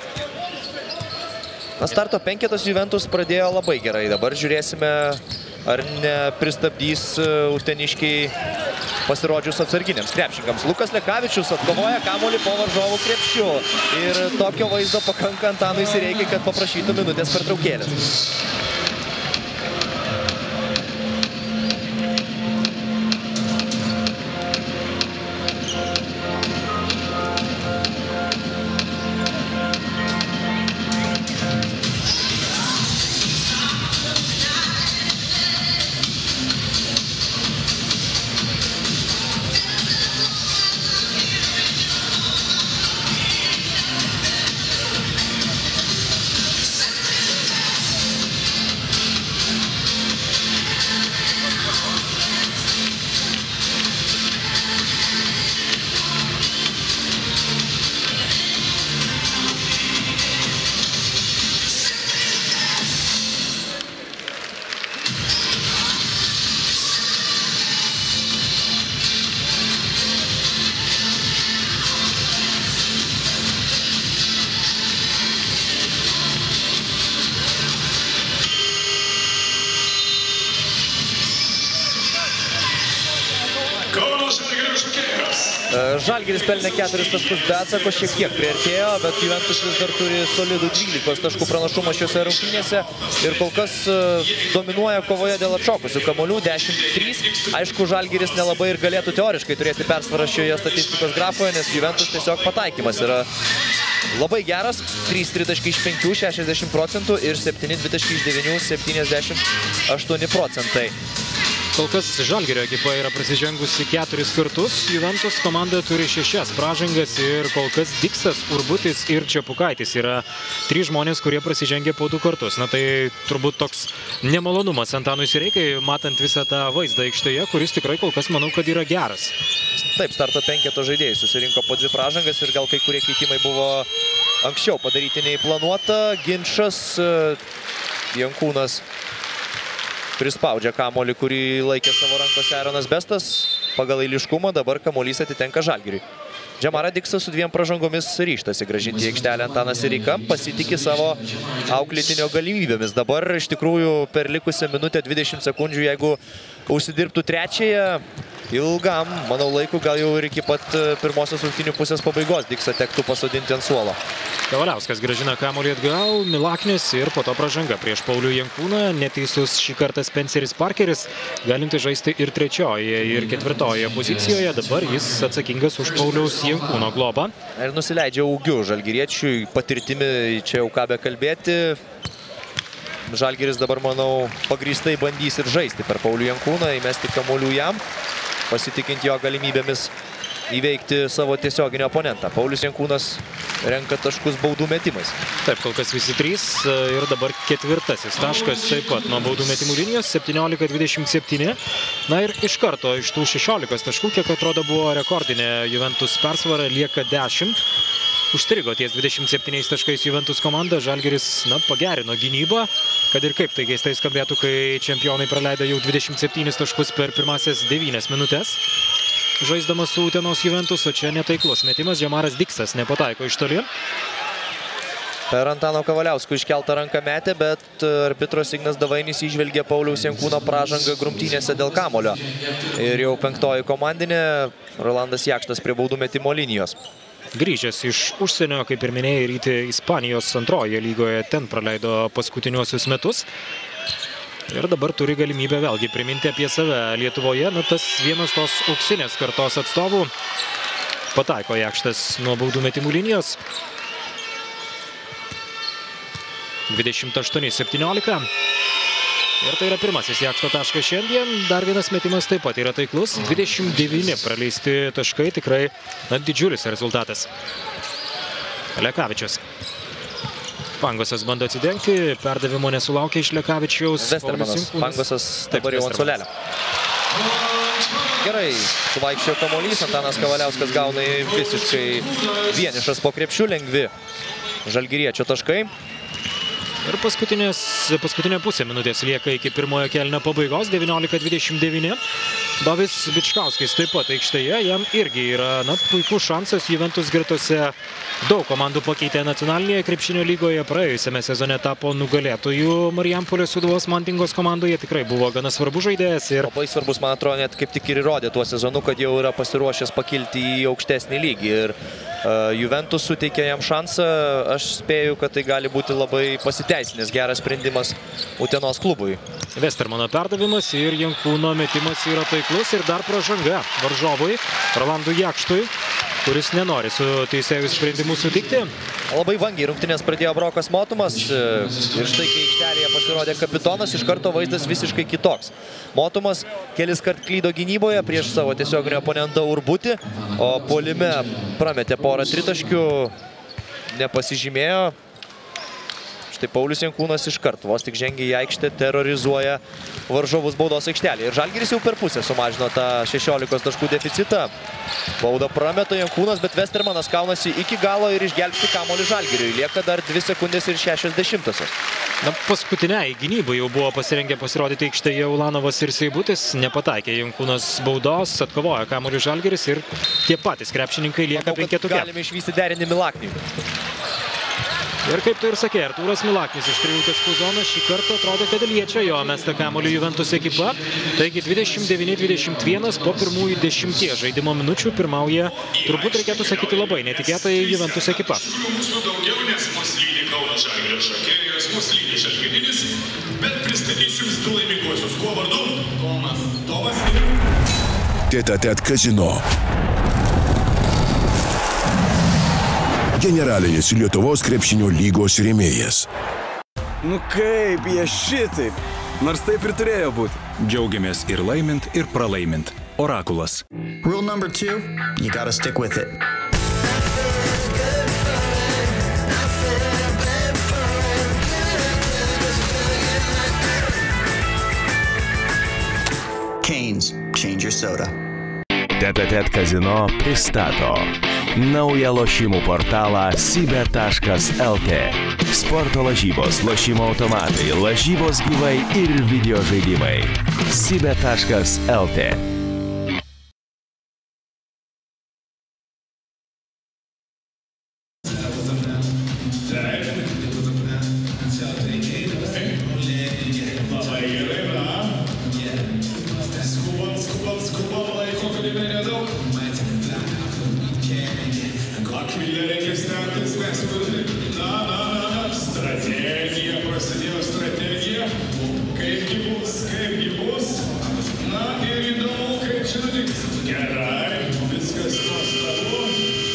Na, starto penketas Juventus pradėjo labai gerai. Dabar žiūrėsime, ar nepristabdys uteniškiai pasirodžius atsarginiams krepšininkams. Lukas Lekavičius atkovoja kamuolį po varžovų krepšiu. Ir tokio vaizdo pakanka Antanui Sireikai, kad paprašytų minutės pertraukėlės. Žalgiris pelnė keturis taškus be atsako, šiek tiek priartėjo, bet Juventus vis dar turi solidų dvylikos taškų pranašumą šiuose rungtynėse ir kol kas dominuoja kovoje dėl atšokusių kamuolių dešimt trys. Aišku, Žalgiris nelabai ir galėtų teoriškai turėti persvarą šioje statistikos grafoje, nes Juventus tiesiog pataikymas yra labai geras. trys tritaškai iš penkių, šešiasdešimt procentų ir septyni dvitaškai iš devynių, septyniasdešimt aštuoni procentai. Kol kas Žalgirio ekipa yra prasižengusi keturis kartus, Juventus komanda turi šešias pražangas ir kol kas Diksas, Urbutis ir Čepukaitis yra trys žmonės, kurie prasižengė po du kartus. Na tai turbūt toks nemalonumas Antanui Sireikai, matant visą tą vaizdą aikštėje, kuris tikrai kol kas manau, kad yra geras. Taip, starto penketo žaidėjai susirinko po dvi pražangas ir gal kai kurie keitimai buvo anksčiau padaryti nei planuota. Ginčas, Jankūnas prispaudžia kamuolį, kurį laikė savo rankose Aaronas Bestas. Pagal eiliškumą dabar kamuolys atitenka Žalgiriui. Džemara Diksas su dviem pražangomis ryžtasi grąžinti į aikštelę Antaną Sireiką, pasitiki savo auklėtinio galimybėmis. Dabar iš tikrųjų per likusią minutę dvidešimt sekundžių, jeigu užsidirbtų trečiąją, ilgam, manau, laikų gal jau ir iki pat pirmosios rungtynių pusės pabaigos Diksą tektų pasodinti ant suolo. Kavaliauskas grąžina kamuolį atgal, Milaknis ir po to pražanga prieš Paulių Jankūną. Neteisus šį kartą Spenceris Parkeris, galinti žaisti ir trečioje, ir ketvirtoje pozicijoje. Dabar jis atsakingas už Pauliaus Jankūno globą. Ir nusileidžia ūgiu Žalgiriečiui, patirtimi čia jau ką be kalbėti. Žalgiris dabar, manau, pagrįstai bandys ir žaisti per Paulių Jankūną, įmesti kamuolių jam, pasitikint jo galimybėmis įveikti savo tiesioginio oponentą. Paulius Jankūnas renka taškus baudų metimais. Taip, kol kas visi trys ir dabar ketvirtasis taškas taip pat nuo baudų metimų linijos, septyniolika dvidešimt septyni. Na ir iš karto iš tų šešiolikos taškų, kiek atrodo buvo rekordinė Juventus persvara, lieka dešimt. Užstrigo ties dvidešimt septyniais taškais Juventus komanda, Žalgiris, na, pagerino gynybą, kad ir kaip tai keistai skambėtų, kai čempionai praleido jau dvidešimt septynis taškus per pirmasias devynias minutės. Žaisdamas su Utenos Juventus, o čia netaiklus metimas, Džemaras Diksas nepataiko iš toli. Per Antano Kavaliausko iškeltą ranką metė, bet arbitras Ignas Davainis įžvelgė Pauliaus Jankūno pražangą grumtynėse dėl kamulio. Ir jau penktoji komandinė, Rolandas Jakštas prie baudų metimo linijos. Grįžęs iš užsienio, kaip ir minėjai, ryti Ispanijos antroje lygoje, ten praleido paskutiniuosius metus. Ir dabar turi galimybę vėlgi priminti apie save Lietuvoje. Na, tas vienas tos auksinės kartos atstovų pataiko Jakštas nuo baudų metimų linijos. dvidešimt aštuoni septyniolika. Ir tai yra pirmasis Jakšto taškas šiandien. Dar vienas metimas taip pat yra taiklus. dvidešimt devyni praleisti taškai, tikrai na, didžiulis rezultatas. Lekavičius. Pangosas bando atsidengti, perdavimo nesulaukė iš Lekavičiaus. Vestermanas, Pangosas dabar jau ant suolelio. Gerai, suvaikščiojo kamuolys, Antanas Kavaliauskas gauna visiškai vienišas po krepšių, lengvi žalgiriečio taškai. Ir paskutinė pusė minutės lieka iki pirmojo kėlinio pabaigos, devyniolika dvidešimt devyni. Dovis Bičkauskis taip pat aikštėje, jam irgi yra na, puikus šansas. Juventus gretose daug komandų pakeitė nacionalinėje krepšinio lygoje. Praėjusiame sezone tapo nugalėtojų Marijampolės Sūduvos Mantingos komandoje. Tikrai buvo gana svarbus žaidėjas. Ir... Labai svarbus, man atrodo, net kaip tik ir įrodė tuo sezonu, kad jau yra pasiruošęs pakilti į aukštesnį lygį. Ir uh, Juventus suteikė jam šansą. Aš spėju, kad tai gali būti labai pasiteisinęs geras sprendimas Utenos klubui. Vestermano perdavimas ir Jankūno metimas yra taiklus ir dar pražanga varžovui Rolandui Jakštui, kuris nenori su teisėjų sprendimu sutikti. Labai vangiai rungtynės pradėjo Brokas Motumas ir štai, kai aikštelėje pasirodė kapitonas, iš karto vaizdas visiškai kitoks. Motumas kelis kart klydo gynyboje prieš savo tiesioginį oponentą Urbutį, o puolime prametė porą tritaškių, nepasižymėjo. Štai Paulius Jankūnas iš karto vos tik žengia į aikštę, terrorizuoja varžovus baudos aikštelėje. Ir Žalgiris jau per pusę sumažino tą šešiolikos taškų deficitą. Baudą prameta Jankūnas, bet Vestermanas kaunasi iki galo ir išgelbsti kamuolį Žalgiriui. Lieka dar dvi sekundės ir šešios dešimtosios. Na, paskutiniai gynybai jau buvo pasirengę pasirodyti aikštėje Ulanovas ir Seibutis. Nepataikė Jankūnas baudos, atkovoja kamuolį Žalgiris ir tie patys krepšininkai lieka penketuke. Galime išvysti derinį Milakniui. Ir kaip tu ir sakė, Artūras Milaknis iš trijų taškų zonos šį kartą atrodo, kad liečia jo mestą kamuolį Juventus ekipa. Taigi dvidešimt devyni dvidešimt vienas po pirmųjų dešimties žaidimo minučių pirmauja, turbūt reikėtų sakyti labai netikėtai, Juventus ekipa. Mūsų daugiau, nes mus lydi Kauno Žalgirio šokėjas, mus lydi Žalgirinis, bet pristatysiu jums du laiminguosius. Kuo vardu? Tomas. Tomas ir... Tėt-a-tėt kazino. Generalinis Lietuvos krepšinio lygos rėmėjas. Nu kaip jie šitaip? Nors taip ir turėjo būti. Džiaugiamės ir laimint, ir pralaimint. Orakulas. Rule number two, you gotta stick with it. Canes, change your soda. Tėt-a-tėt kazino pristato naują lošimų portalą sibet taškas lt. Sporto lažybos, lošimo automatai, lažybos gyvai ir video žaidimai. sibet taškas lt. Strategija, prasidėjo strategija. Kaipgi bus, kaipgi bus. Na ir įdomu, kaip čia nutiks. Gerai, viskas nuostabu.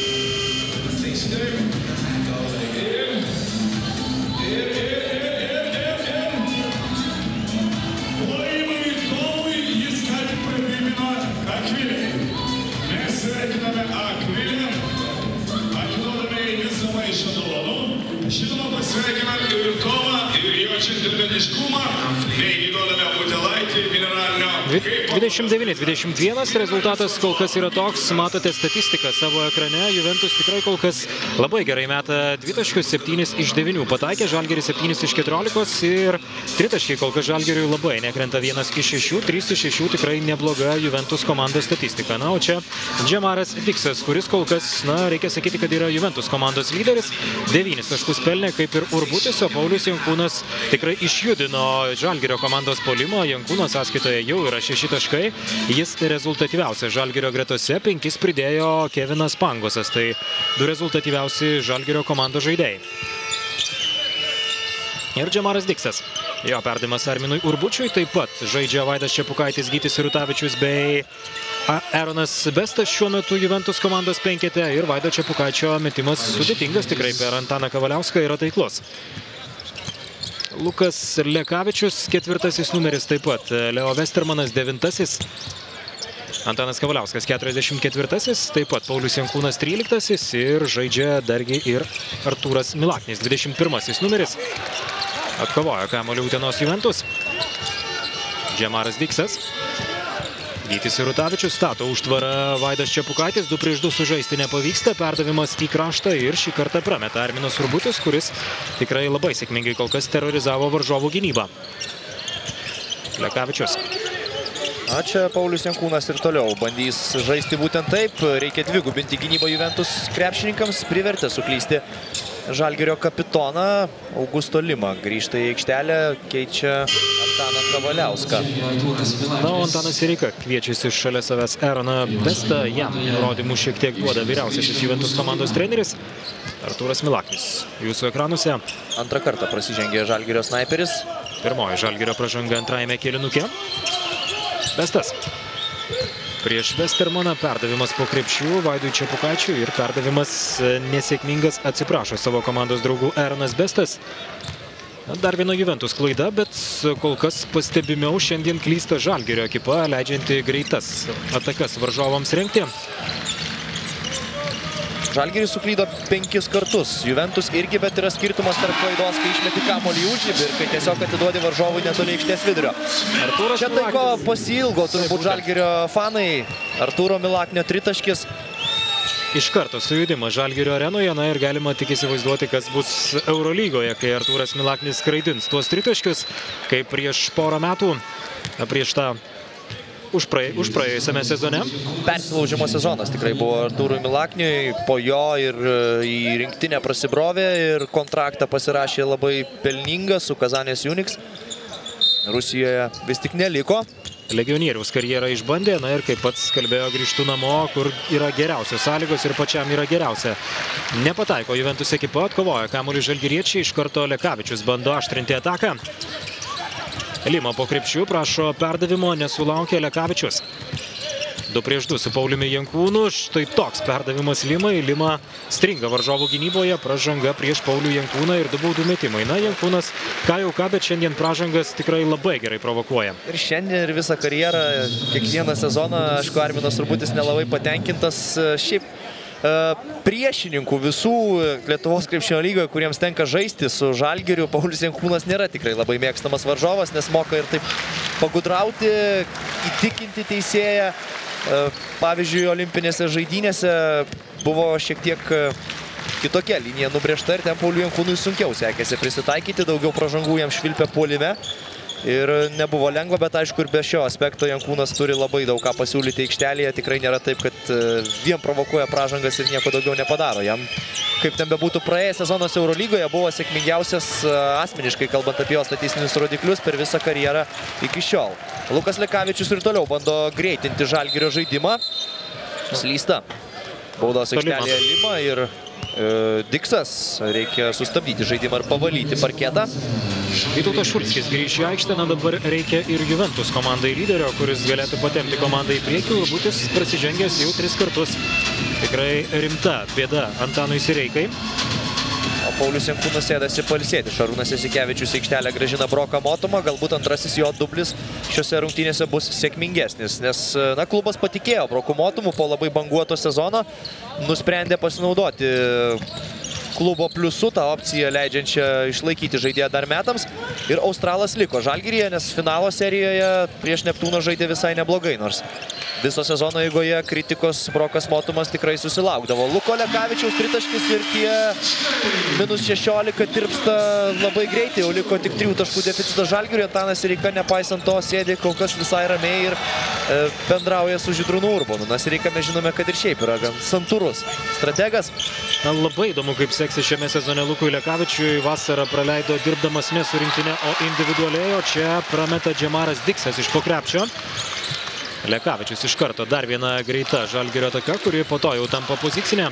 Taip. Ir, ir, ir, ir, ir, ir. Laimai Tomui, jis ką tik prabimino Akvilę. Mes sveikiname Akvilę. Atiduodame į visą maišą dovanų. Žinoma, pasveikinam ir Tomą, ir jo džentelmeniškumą, bei įduodame butelaitį mineralinio. dvidešimt devyni dvidešimt vienas rezultatas kol kas yra toks, matote statistiką savo ekrane, Juventus tikrai kol kas labai gerai meta dvitaškius, septynis iš devynių pataikė, Žalgiris septynis iš keturiolikos ir tritaškiai kol kas Žalgiriui labai nekrenta vienas iš šešių, trys iš šešių tikrai nebloga Juventus komandos statistika. Na, o čia Džemaras Diksas, kuris kol kas, na, reikia sakyti, kad yra Juventus komandos lyderis, devynis taškus pelnė kaip ir Urbutis, o Paulius Jankūnas tikrai išjudino Žalgirio komandos puolimo, Jankūno sąskaitoje jau yra šeši taškai, jis rezultatyviausias Žalgirio gretose, penkis pridėjo Kevinas Pangosas, tai du rezultatyviausi Žalgirio komandos žaidėjai. Ir Džemaras Diksas, jo perdavimas Arminui Urbučiui, taip pat žaidžia Vaidas Čepukaitis, Gytis Sirutavičius bei Aaronas Bestas šiuo metu Juventus komandos penkete ir Vaido Čepukaičio metimas sudėtingas tikrai per Antaną Kavaliauską yra taiklus. Lukas Lekavičius ketvirtasis numeris taip pat, Leo Vestermanas devintasis, Antanas Kavaliauskas keturiasdešimt ketvirtasis, taip pat Paulius Jankūnas tryliktasis ir žaidžia dargi ir Artūras Milaknis dvidešimt pirmasis numeris. Atkovojo kamuolį Utenos Juventus. Džemaras Diksas. Gytis Sirutavičius stato užtvarą Vaidas Čepukaitis, du prieš du sužaisti nepavyksta, perdavimas į kraštą ir šį kartą prameta Arminas Urbutis, kuris tikrai labai sėkmingai kol kas terorizavo varžovų gynybą. Lekavičius. Na, čia Paulius Jankūnas ir toliau bandys žaisti būtent taip, reikia dvigubinti gynybą Juventus krepšininkams, privertė suklysti Žalgirio kapitoną Augusto Lima. Grįžta į aikštelę, keičia Antaną Kavaliauską. Na, o Antanas Sireika kviečiasi šalia savęs Aaroną Bestą. Jam nurodymų šiek tiek duoda vyriausiasis Juventus komandos treneris Artūras Milaknis. Jūsų ekranuose. Antrą kartą prasižengė Žalgirio snaiperis. Pirmoji Žalgirio pražanga antrajame kėlinuke. Bestas. Prieš Vestermaną perdavimas po krepšių Vaidui Čepukaičiui ir perdavimas nesėkmingas, atsiprašo savo komandos draugų Aaronas Bestas. Dar viena Juventus klaida, bet kol kas pastebimiau šiandien klysta Žalgirio ekipa, leidžianti greitas atakas varžovams rengti. Žalgiris suklydo penkis kartus. Juventus irgi, bet yra skirtumas tarp klaidos, kai išmeti kamuolį į užribį ir kai tiesiog atiduodi varžovui netoli aikštės vidurio. Čia tai ko pasiilgo turbūt Žalgirio fanai. Artūro Milaknio tritaškis. Iš karto sujudimas Žalgirio arenoje, na ir galima tik įsivaizduoti, kas bus Eurolygoje, kai Artūras Milaknis skraidins tuos tritaškius, kaip prieš porą metų, prieš tą už, praė, už praėjusiame sezone. Persilaužimo sezonas tikrai buvo Artūrui Milakniui, po jo ir į rinktinę prasibrovė ir kontraktą pasirašė labai pelningą su Kazanės Uniks. Rusijoje vis tik neliko. Legionieriaus karjerą išbandė, na ir kaip pats kalbėjo, grįžtų namo, kur yra geriausios sąlygos ir pačiam yra geriausia. Nepataiko Juventus ekipa, atkovoja kamuolį žalgiriečiai, iš karto Lekavičius bando aštrinti ataką. Lima po krepšių prašo perdavimo, nesulaukė Lekavičius. Du prieš du su Pauliumi Jankūnu, štai toks perdavimas Limai. Lima stringa varžovų gynyboje, pražanga prieš Paulių Jankūną ir du baudų metimai. Na, Jankūnas, ką jau ką, bet šiandien pražangas tikrai labai gerai provokuoja. Ir šiandien ir visą karjerą, kiekvieną sezoną, aišku, Arminas Urbutis nelabai patenkintas. Šiaip priešininkų visų Lietuvos krepšinio lygoje, kuriems tenka žaisti su Žalgiriu, Paulius Jankūnas nėra tikrai labai mėgstamas varžovas, nes moka ir taip pagudrauti, įtikinti teisėją. Pavyzdžiui, olimpinėse žaidynėse buvo šiek tiek kitokia linija nubrėžta ir ten Pauliui Jankūnui sunkiau sekėsi prisitaikyti, daugiau pražangų jam švilpė puolime. Ir nebuvo lengva, bet aišku ir be šio aspekto Jankūnas turi labai daug ką pasiūlyti aikštelėje. Tikrai nėra taip, kad vien provokuoja pražangas ir nieko daugiau nepadaro. Jam, kaip ten bebūtų praėjęs sezonas Eurolygoje, buvo sėkmingiausias asmeniškai, kalbant apie jo statistinius rodiklius per visą karjerą iki šiol. Lukas Lekavičius ir toliau bando greitinti Žalgirio žaidimą. Slysta baudos aikštelėje Lima ir e, Diksas. Reikia sustabdyti žaidimą ir pavalyti parketą. Vytautas Šulskis grįš į aikštę, na dabar reikia ir Juventus komandai lyderio, kuris galėtų patempti komandą į priekį. Urbutis prasižengęs jau tris kartus. Tikrai rimta bėda Antanui Sireikai. O Paulius Jankūnas sėdasi pailsėti. Šarūnas Jasikevičius aikštelę grąžina Broką Motumą. Galbūt antrasis jo dublis šiose rungtynėse bus sėkmingesnis, nes na, klubas patikėjo Broku Motumu po labai banguoto sezono. Nusprendė pasinaudoti klubo pliusu, tą opciją leidžiančią išlaikyti žaidėją dar metams. Ir Australas liko Žalgiryje, nes finalo serijoje prieš Neptūną žaidė visai neblogai, nors viso sezono eigoje kritikos Brokas Motumas tikrai susilaukdavo. Luko Lekavičiaus tritaškis ir tie minus šešiolika tirpsta labai greitai, jau liko tik trijų taškų deficito Žalgiryje. Antanas Sireika, nepaisant to, sėdi kol kas visai ramiai ir e, bendrauja su Žydrūnu Urbonu. Na, Sireika mes žinome, kad ir šiaip yra gan santūrus strategas. Na, labai įdomu, kaip seksis šiame sezone Lukui Lekavičiui. Vasarą praleido dirbdamas ne su rinktinė, o individualiai, o čia prameta Džemaras Diksas iš po krepšio. Lekavičius iš karto dar viena greita Žalgirio ataka, kuri po to jau tampa pozicinė.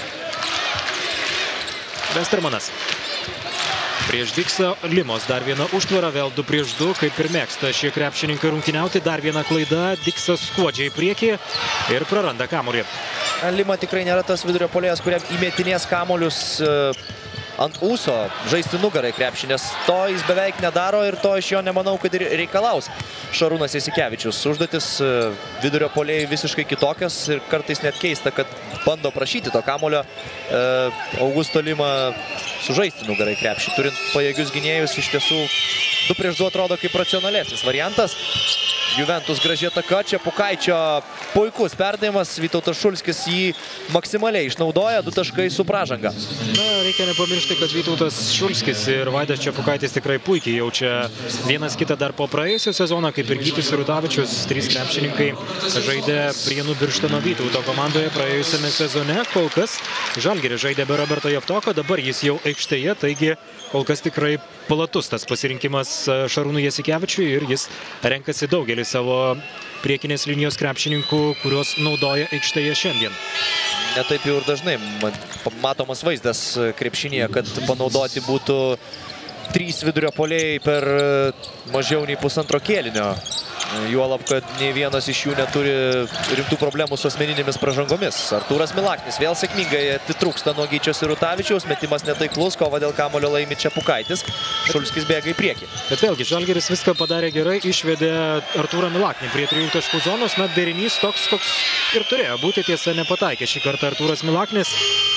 Vestermanas. Prieš Diksą Limos dar viena užtvara, vėl du prieš du, kaip ir mėgsta šie krepšininkai rungtyniauti. Dar viena klaida, Diksas skuodžia į priekį ir praranda kamuolį. Lima tikrai nėra tas vidurio puolėjas, kuriam įmetinės kamuolius ant ūso, žaisti nugarai krepšį, nes to jis beveik nedaro ir to iš jo nemanau, kad ir reikalaus Šarūnas Jasikevičius. Užduotis vidurio puolėjai visiškai kitokios ir kartais net keista, kad bando prašyti to kamuolio Augusto Lima sužaisti nugarai krepšį. Turint pajėgius gynėjus, iš tiesų du prieš du atrodo kaip racionalesnis variantas. Juventus graži ataka, čia Pukaičio puikus perdavimas, Vytautas Šulskis jį maksimaliai išnaudoja, du taškai su pražanga. Na, reikia nepamiršti, kad Vytautas Šulskis ir Vaidas Čepukaitis tikrai puikiai jaučia vienas kitą dar po praėjusio sezono, kaip ir Gytis Rutavičius, trys krepšininkai žaidė Prienų Birštono Vytauto komandoje praėjusiame sezone. Kol kas Žalgiris žaidė be Roberto Javtoko, dabar jis jau aikštėje, taigi kol kas tikrai platus tas pasirinkimas Šarūnui Jasikevičiui ir jis renkasi daugelį savo priekinės linijos krepšininkų, kuriuos naudoja aikštėje šiandien. Netaip jau ir dažnai matomas vaizdas krepšinėje, kad panaudoti būtų trys vidurio puolėjai per mažiau nei pusantro kėlinio. Juolab, kad nei vienas iš jų neturi rimtų problemų su asmeninėmis pražangomis. Artūras Milaknis vėl sėkmingai atitrūksta nuo Gyčios ir Rutavičiaus, metimas netaiklus, kova dėl kamuolio laimi Čepukaitis. Šulskis bėga į priekį. Bet vėlgi, Žalgiris viską padarė gerai, išvedė Artūrą Milaknį prie trijų taškų zonos. Na, derinys toks, koks ir turėjo būti, tiesa, nepataikė šį kartą Artūras Milaknis.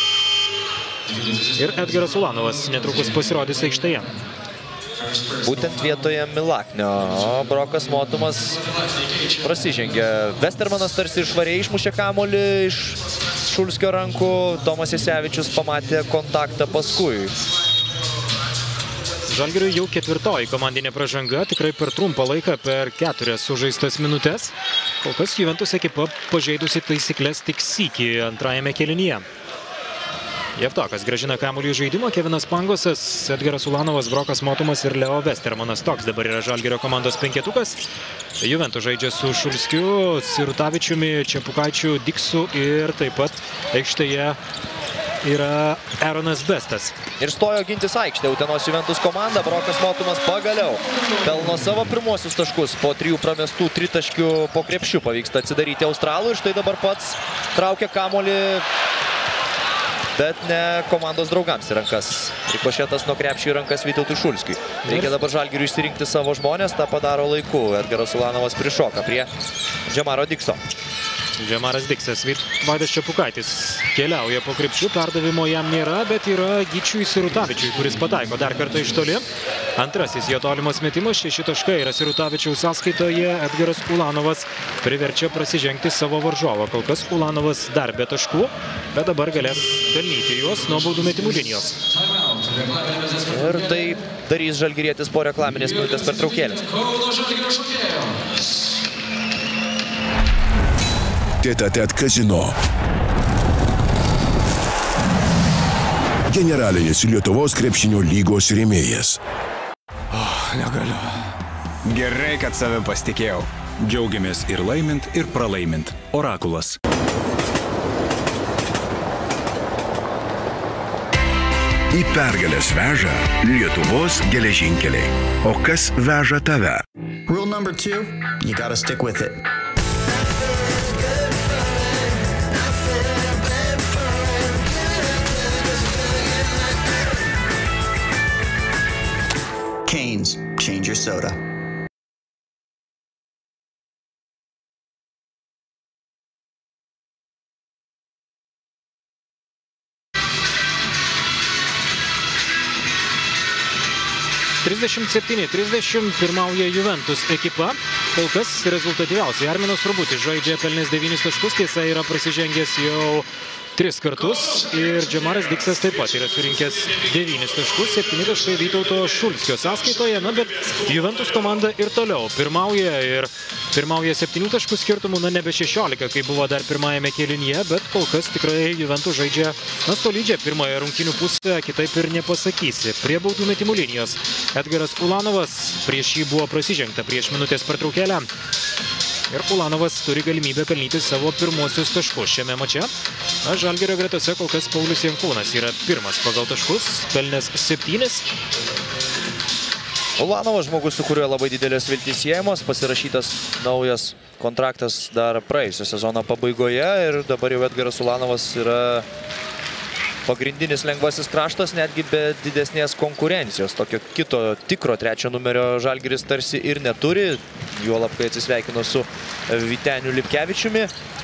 Ir Edgaras Ulanovas netrukus pasirodys aikštėje. Būtent vietoje Milaknio, o Brokas Motumas prasižengė. Vestermanas tarsi ir švariai išmušė kamuolį iš Šulskio rankų, Tomas Jasevičius pamatė kontaktą paskui. Žalgiriui jau ketvirtoji komandinė pražanga, tikrai per trumpą laiką, per keturias sužaistas minutės. Kol kas Juventus ekipa pažeidusi taisyklės tik sykį antrajame kėlinyje. Jevtokas grąžina kamuolį į žaidimą, Kevinas Pangosas, Edgaras Ulanovas, Brokas Motumas ir Leo Westermanas. Toks dabar yra Žalgirio komandos penketukas. Juventus žaidžia su Šulskiu, Sirutavičiumi, Čepukaičiu, Diksu ir taip pat aikštėje yra Aaronas Bestas. Ir stojo gintis aikštė Utenos Juventus komanda. Brokas Motumas pagaliau pelno savo pirmuosius taškus. Po trijų pramestų tritaškių po krepšių pavyksta atsidaryti australų. Ir štai dabar pats traukia kamuolį, bet ne komandos draugams į rankas. Rikošetas nuo krepšio į rankas Vytautui Šulskiui. Reikia dabar Žalgiriui išsirinkti savo žmonės, tą padaro laiku. Edgaras Ulanovas prišoka prie Džemaro Dikso. Džemaras Diksas, Vaidas Čepukaitis keliauja po krepšių, perdavimo jam nėra, bet yra Gyčiui Sirutavičiui, kuris pataiko dar kartą iš toli. Antrasis jo tolimas metimas, šeši taškai yra Sirutavičiaus sąskaitoje. Edgaras Ulanovas priverčia prasižengti savo varžovą. Kol kas Ulanovas dar be taškų, bet dabar galės pelnyti juos nuo baudų metimų linijos. Ir tai darys žalgirietis po reklaminės minutės pertraukėlės. Tete-a-tete kazino. Generalinis Lietuvos krepšinio lygos rėmėjas. Oh, negaliu. Gerai, kad savim pasitikėjau. Džiaugiamės ir laimint, ir pralaimint. Orakulas. Į pergalės veža Lietuvos geležinkeliai. O kas veža tave? Rule number two, you gotta stick with it. Canes, change your soda. trisdešimt septyni trisdešimt pirmauja Juventus ekipa. Kol kas rezultatyviausiai Arminas Urbutis žaidžia pelnęs devynis taškus, tiesa yra prasižengęs jau tris kartus ir Džemaras Diksas taip pat yra surinkęs devynis taškus, septyni taškai Vytauto Šulskio sąskaitoje, na bet Juventus komanda ir toliau pirmauja ir pirmauja septynių taškų skirtumų, na nebe šešiolika, kai buvo dar pirmajame kėlinyje, bet kol kas tikrai Juventus žaidžia na solidžią pirmąją rungtynių pusę, kitaip ir nepasakysi. Prie baudų metimų linijos Edgaras Ulanovas, prieš jį buvo prasižengta prieš minutės pertraukėlę. Ir Ulanovas turi galimybę pelnyti savo pirmuosius taškus šiame mače. Na, Žalgirio gretose kol kas Paulius Jankūnas yra pirmas pagal taškus, pelnęs septynis. Ulanovas žmogus, su kuriuo labai didelės viltys siejamos, pasirašytas naujas kontraktas dar praėjusio sezono pabaigoje ir dabar jau Edgaras Ulanovas yra pagrindinis lengvasis kraštas, netgi be didesnės konkurencijos. Tokio kito tikro trečio numerio Žalgiris tarsi ir neturi, juolab kai atsisveikino su Vyteniu Lipkevičiumi.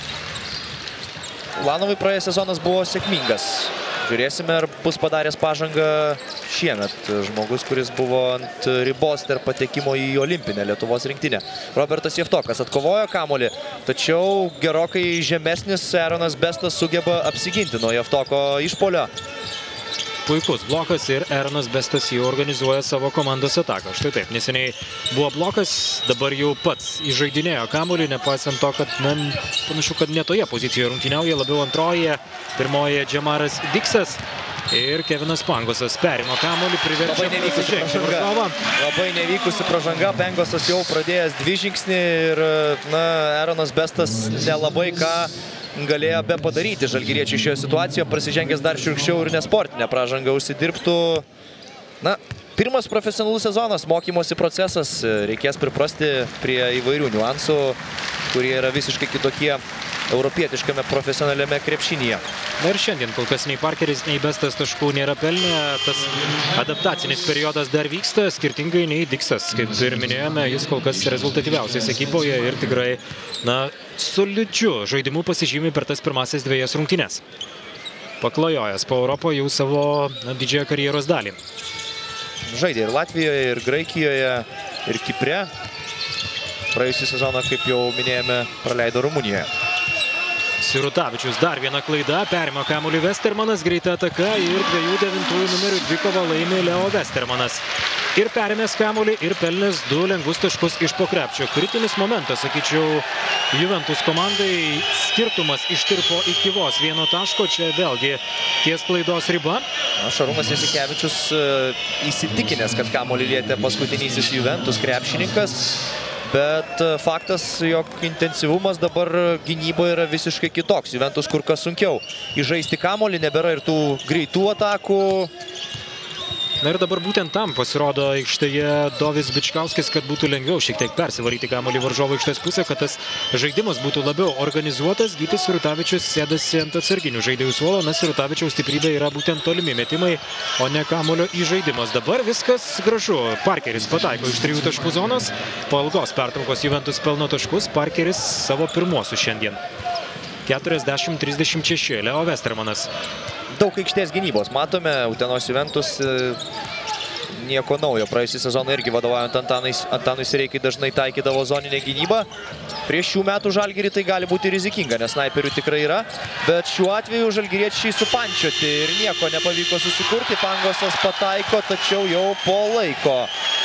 Ulanovui praėjęs sezonas buvo sėkmingas. Žiūrėsime, ar bus padaręs pažangą šiemet. Žmogus, kuris buvo ant ribos tarp patekimo į olimpinę Lietuvos rinktinę. Robertas Jevtokas atkovojo kamuolį, tačiau gerokai žemesnis Aaronas Bestas sugeba apsiginti nuo Jevtoko išpuolio. Puikus blokas ir Aaronas Bestas jau organizuoja savo komandos ataką. Štai taip, neseniai buvo blokas, dabar jau pats įžaidinėjo kamuolį, nepaisant to, kad na, panašu, kad ne toje pozicijoje rungtyniauja, labiau antroje, pirmoje Džemaras Diksas ir Kevinas Pangosas perima kamuolį, priverčia prasižengti varžovą. Labai nevykusi pražanga, Pangosas jau pradėjęs dvi žingsnį ir na, Aaronas Bestas nelabai ką galėjo be padaryti. Žalgiriečiai šioje situacijoje prasižengęs dar šiurkščiau ir nesportinę pražangą užsidirbtų. Na, pirmas profesionalus sezonas, mokymosi procesas, reikės priprasti prie įvairių niuansų, kurie yra visiškai kitokie europietiškame profesionaliame krepšinyje. Na ir šiandien kol kas nei Parkeris, nei Bestas taškų nėra pelnę. Tas adaptacinis periodas dar vyksta, skirtingai nei Diksas. Kaip ir minėjome, jis kol kas rezultatyviausias ekipoje ir tikrai na, solidžiu žaidimu pasižymi per tas pirmasis dviejas rungtynes. Paklajojęs po Europą jau savo na, didžiąją karjeros dalį. Žaidė ir Latvijoje, ir Graikijoje, ir Kipre. Praėjusį sezoną, kaip jau minėjome, praleido Rumunijoje. Sirutavičius dar viena klaida, perima kamuolį Westermanas, greita ataka ir dviejų devintųjų numerių dvikovą laimi Leo Westermanas. ir perėmęs kamuolį, ir pelnęs du lengvus taškus iš po krepšio. Kritinis momentas, sakyčiau, Juventus komandai. Skirtumas ištirpo iki vos vieno taško. Čia vėlgi ties klaidos riba. Šarūnas Jasikevičius įsitikinęs, kad kamuolį lietė paskutinysis Juventus krepšininkas. Bet faktas, jog intensyvumas dabar gynyboje yra visiškai kitoks. Juventus kur kas sunkiau įžaisti kamuolį, nebėra ir tų greitų atakų. Na ir dabar būtent tam pasirodo aikštėje Dovis Bičkauskis, kad būtų lengviau šiek tiek persivaryti kamuolį varžovo aikštės pusę, kad tas žaidimas būtų labiau organizuotas. Gytis Sirutavičius sėdasi ant atsarginių žaidėjų suolo, nes Sirutavičiaus stiprybė yra būtent tolimi metimai, o ne kamuolio įžaidimas. Dabar viskas gražu. Parkeris pataiko iš trijų taškų zonos. Po ilgos pertraukos Juventus pelno taškus. Parkeris savo pirmuosius šiandien. keturiasdešimt trisdešimt šeši. Leo Westermanas. Daug aikštės gynybos matome. Utenos Juventus nieko naujo. Praėjusį sezoną irgi vadovaujant Antanui Sireikai dažnai taikydavo zoninę gynybą. Prieš šių metų Žalgirį tai gali būti rizikinga, nes snaiperių tikrai yra. Bet šiuo atveju žalgiriečiai supančioti ir nieko nepavyko susikurti. Pangosas pataiko, tačiau jau po laiko.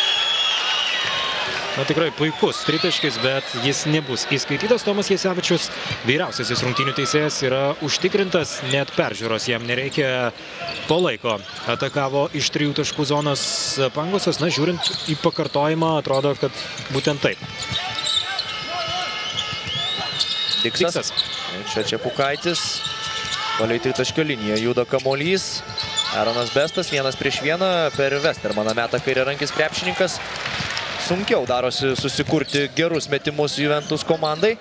Na tikrai puikus tritaškis, bet jis nebus įskaitytas. Tomas Jasevičius, vyriausiasis rungtynių teisėjas, yra užtikrintas, net peržiūros jam nereikia. Po laiko atakavo iš trijų taškų zonos Pangosas. Na, žiūrint į pakartojimą, atrodo, kad būtent taip. Diksas. Čia Čepukaitis. Palei tritaškio liniją juda kamuolys. Aronas Bestas, vienas prieš vieną per Westermaną meta kairiarankis krepšininkas. Sunkiau darosi susikurti gerus metimus Juventus komandai.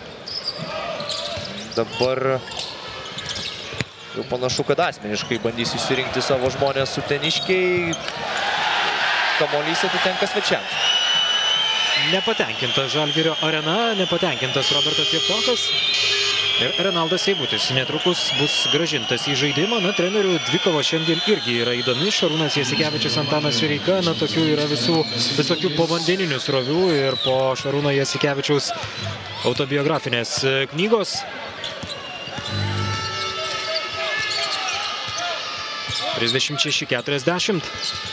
Dabar jau panašu, kad asmeniškai bandys išsirinkti savo žmonės uteniškiai. Kamuolys atitenka svečiams. Nepatenkinta Žalgirio arena, nepatenkintas Robertas Javtokas ir Renaldas Seibutis. Netrukus bus grąžintas į žaidimą. Na, trenerių dvikova šiandien irgi yra įdomi. Šarūnas Jasikevičius, Antanas Sireika. Na, tokių yra visų, visokių povandeninių srovių ir po Šarūno Jasikevičiaus autobiografinės knygos. trisdešimt šeši keturiasdešimt.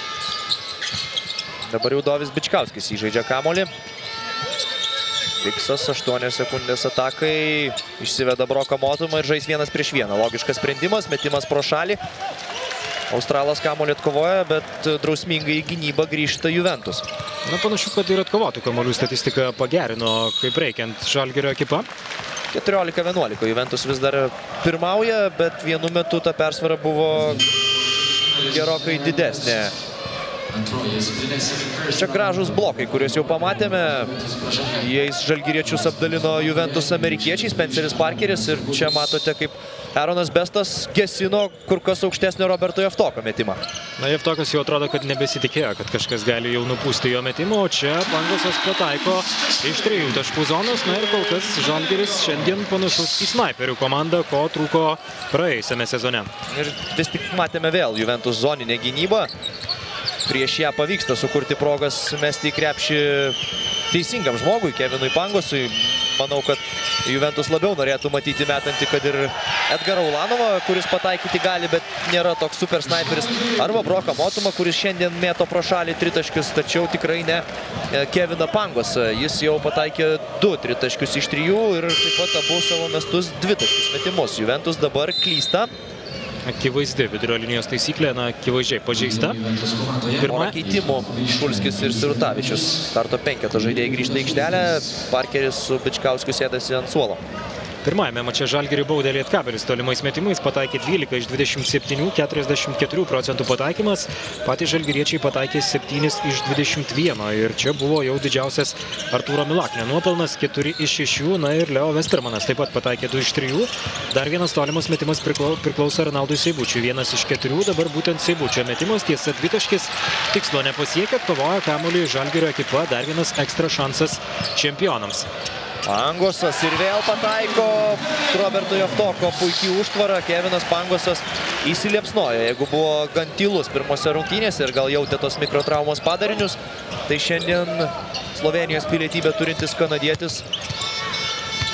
Dabar jau Dovis Bičkauskis įžaidžia kamuolį. Diksas aštuonios sekundės atakai. Išsiveda Broką Motumą ir žais vienas prieš vieną. Logiškas sprendimas, metimas pro šalį. Australas kamuolį atkovoja, bet drausmingai į gynybą grįžta Juventus. Na, panašu, kad ir atkovotų kamuolių statistika pagerino, kaip reikiant Žalgirio ekipa. keturiolika vienuolika. Juventus vis dar pirmauja, bet vienu metu ta persvara buvo gerokai didesnė. Čia gražus blokai, kuriuos jau pamatėme. Jais žalgiriečius apdalino Juventus amerikiečiai, Spenceris Parkeris. Ir čia matote, kaip Aronas Bestas gesino kur kas aukštesnio Roberto Javtoko metimą. Na, Javtokas jau atrodo, kad nebesitikėjo, kad kažkas gali jau nupūsti jo metimą. O čia Pangosas pataiko iš trijų taškų zonos. Na ir kol kas Žalgiris šiandien panašus į snaiperių komandą, ko trūko praėjusiame sezone. Ir vis tik matėme vėl Juventus zoninę gynybą. Prieš ją pavyksta sukurti progas mesti į krepšį teisingam žmogui, Kevinui Pangosui. Manau, kad Juventus labiau norėtų matyti metantį, kad ir Edgarą Ulanovą, kuris pataikyti gali, bet nėra toks super snaiperis. Arba Broką Motumą, kuris šiandien mėto pro šalį tritaškius, tačiau tikrai ne Keviną Pangosą. Jis jau pataikė du tritaškius iš trijų ir taip pat abu savo mestus dvitaškius metimus. Juventus dabar klysta. Akivaizdi vidurio linijos taisyklė, na, akivaizdžiai pažeista. Pirma keitimų Šulskis ir Sirutavičius. Starto penketo žaidėjai grįžta į aikštelę. Parkeris su Bičkauskiu sėdasi ant suolo. Pirmajame mače Žalgiriui baudė Lietkabelis tolimais metimais, pataikė dvylika iš dvidešimt septynių, keturiasdešimt keturių procentų pataikymas. Patys žalgiriečiai pataikė septyni iš dvidešimt vieno ir čia buvo jau didžiausias Artūro Milaknio nuopelnas, keturi iš šešių, na ir Leo Westermanas taip pat pataikė du iš trijų. Dar vienas tolimas metimas priklauso Renaldui Seibučiui, vienas iš keturių, dabar būtent Seibučio metimas, tiesa dvitaškis, tikslo nepasiekė, kovoja kamuolį Žalgirio ekipa, dar vienas ekstra šansas čempionams. Pangosas ir vėl pataiko Roberto Javtoko puikiai užtvara. Kevinas Pangosas įsiliepsnojo. Jeigu buvo gan tylus pirmose rungtynėse ir gal jautė tos mikrotraumos padarinius, tai šiandien Slovenijos pilietybę turintis kanadietis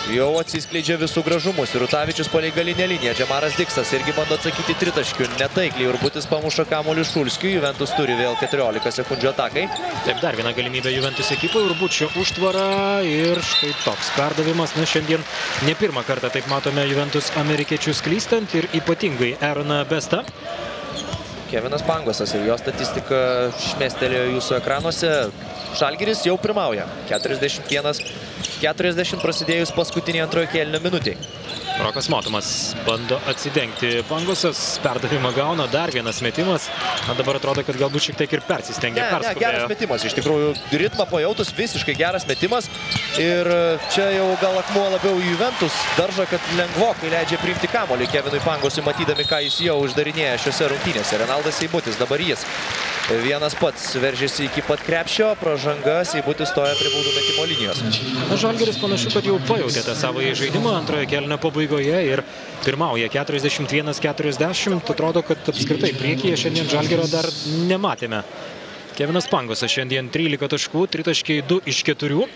jau atsiskleidžia visų gražumus. Rutavičius palei galinę liniją. Džemaras Diksas irgi bando atsakyti tritaškių. Netaikliai Urbutis pamuša kamuolį Šulskiui. Juventus turi vėl keturiolika sekundžių atakai. Taip, dar viena galimybė Juventus ekipai. Urbučio užtvara ir štai toks perdavimas. Na, šiandien ne pirmą kartą taip matome Juventus amerikiečius klystant ir ypatingai Aaroną Bestą. Kevinas Pangosas ir jo statistika šmėstelėjo jūsų ekranuose. Žalgiris jau pirmauja. keturiasdešimt vienas keturiasdešimt prasidėjus paskutinį antrojo kėlinio minutį. Rokas Motumas bando atsidengti. Pangosas perdavimą gauna, dar vienas metimas. Na, dabar atrodo, kad galbūt šiek tiek ir persistengė. Ne, ne, geras metimas. Iš tikrųjų, ritmą pajautus, visiškai geras metimas. Ir čia jau gal akmuo labiau Juventus darža, kad lengvokai leidžia priimti kamuolį Kevinui Pangosui, matydami, ką jis jau uždarinėja šiuose rungtynėse. Renaldas Seibutis, dabar jis. Vienas pats veržėsi iki pat krepšio, pražanga, Seibutis stoja prie baudų metimo linijos. Na, Žalgiris panašu, kad jau pajautė tą savo žaidimą antrojo kėlinio pabaigoje ir pirmauja keturiasdešimt vienas keturiasdešimt. Atrodo, kad apskritai priekyje šiandien Žalgirio dar nematėme. Kevinas Pangosas šiandien trylika taškų, tritaškiai du iš keturių.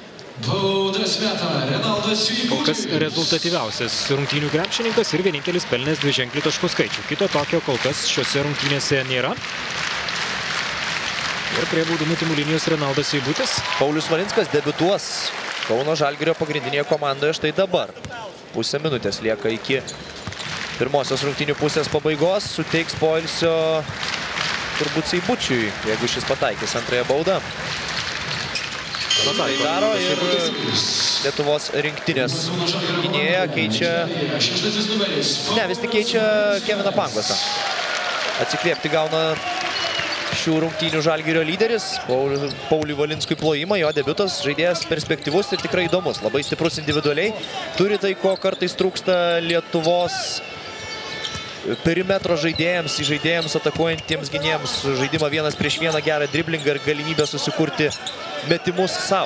Kol kas rezultatyviausias rungtynių krepšininkas ir vienintelis pelnęs dviženklių taškų skaičių. Kito tokio kol kas šiuose rungtynėse nėra. Ir prie baudų metimų linijos Renaldas Seibutis. Paulius Valinskas debiutuos Kauno Žalgirio pagrindinėje komandoje štai dabar. Pusę minutės lieka iki pirmosios rungtynių pusės pabaigos. Suteiks poilsio turbūt Seibučiui, jeigu šis pataikys antrąją baudą. Tai daro ir Lietuvos rinktinės gynėja keičia... Ne, vis tik keičia Keviną Pangosą. Atsikvėpti gauna šių rungtynių Žalgirio lyderis. Pauliui Valinskui plojimą, jo debiutas, žaidėjas perspektyvus ir tikrai įdomus. Labai stiprus individualiai. Turi tai, ko kartais trūksta Lietuvos perimetro žaidėjams, žaidėjams atakuojantiems gynėjams. Žaidimą vienas prieš vieną, gerą driblingą ir galimybę susikurti metimus savo.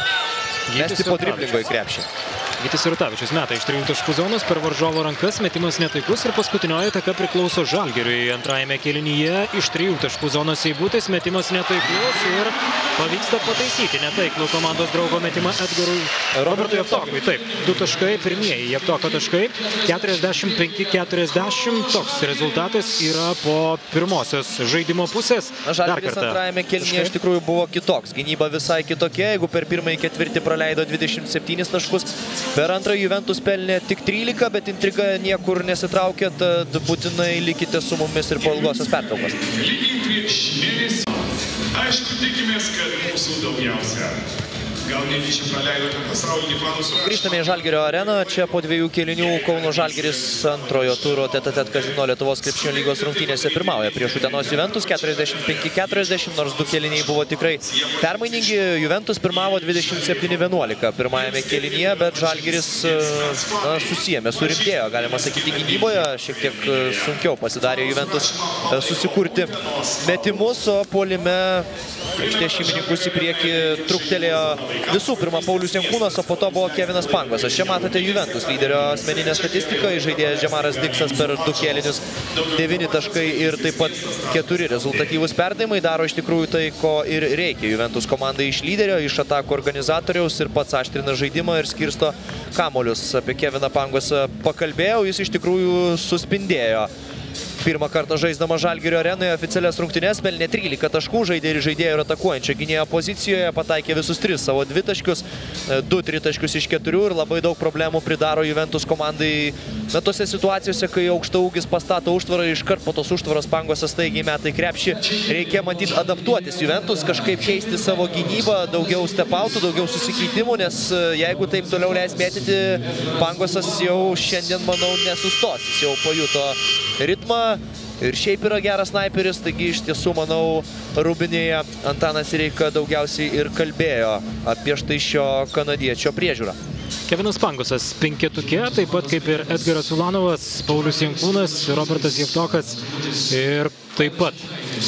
Mesti po driblingo į krepšį. Gytis Rutavičius meta iš trijų taškų zonos per varžovo rankas, metimas netaikus ir paskutinioji ataka priklauso Žalgiriui. Antrajame kėlinyje iš trijų taškų zonos Seibutis, metimas netaikus ir pavyksta pataisyti netaiklų komandos draugo metimą Edgarui Robertui Javtokui. Taip, du taškai, pirmieji Javtoko taškai, keturiasdešimt penki keturiasdešimt. Toks rezultatas yra po pirmosios žaidimo pusės. Žalgiris antrajame kėlinyje iš tikrųjų buvo kitoks. Gynyba visai kitokia, jeigu per pirmąjį ketvirtį praleido dvidešimt septynis taškus. Per antrą Juventus pelnė tik trylika, bet intriga niekur nesitraukė, tad būtinai likite su mumis ir po ilgosios pertraukos. Lygiai prieš mėnesį, aišku, tikimės, kad mūsų daugiausia. Gal netyčia praleidote pasaulinį fanų surašymą. Grįžtame į Žalgirio areną. Čia po dviejų kėlinių Kauno Žalgiris antrojo turo tete-tet kazino Lietuvos krepšinio lygos rungtynėse pirmauja prieš Utenos Juventus keturiasdešimt penki keturiasdešimt, nors du kėliniai buvo tikrai permainingi. Juventus pirmavo dvidešimt septyni vienuolika pirmajame kėlinyje, bet Žalgiris na, susiėmė, surimtėjo, galima sakyti, gynyboje. Šiek tiek sunkiau pasidarė Juventus susikurti metimus, o puolime aikštės šeimininkus į priekį truktelėjo visų pirma Paulius Jankūnas, o po to buvo Kevinas Pangosas. Čia matote Juventus lyderio asmeninę statistiką. Žaidėjas Džemaras Diksas per du kėlinius devyni taškai ir taip pat keturi rezultatyvūs perdavimai. Daro iš tikrųjų tai, ko ir reikia Juventus komandai iš lyderio, iš atakų organizatoriaus ir pats aštrina žaidimą ir skirsto kamuolius. Apie Keviną Pangosą pakalbėjau, jis iš tikrųjų suspindėjo. Pirmą kartą žaisdama Žalgirio arenoje oficialias rungtynes, pelnė trylika taškų, žaidė ir žaidėjo ir atakuojančio gynėjo pozicijoje, pataikė visus tris savo dvitaškius, du tritaškius iš keturių ir labai daug problemų pridaro Juventus komandai na, tose situacijose, kai aukštaūgis pastato užtvarą ir iškart po tos užtvaros Pangosas staigiai meta į krepšį. Reikia matyti adaptuotis Juventus, kažkaip keisti savo gynybą, daugiau stepautų, daugiau susikeitimų, nes jeigu taip toliau leis mėtyti, Pangosas jau šiandien, manau, nesustos. Jis jau pajuto ritmą ir šiaip yra geras snaiperis, taigi iš tiesų, manau, Rūbinėje Antanas Sireika daugiausiai ir kalbėjo apie štai šio kanadiečio priežiūrą. Kevinas Pangosas penketuke, taip pat kaip ir Edgaras Ulanovas, Paulius Jankūnas, Robertas Javtokas ir taip pat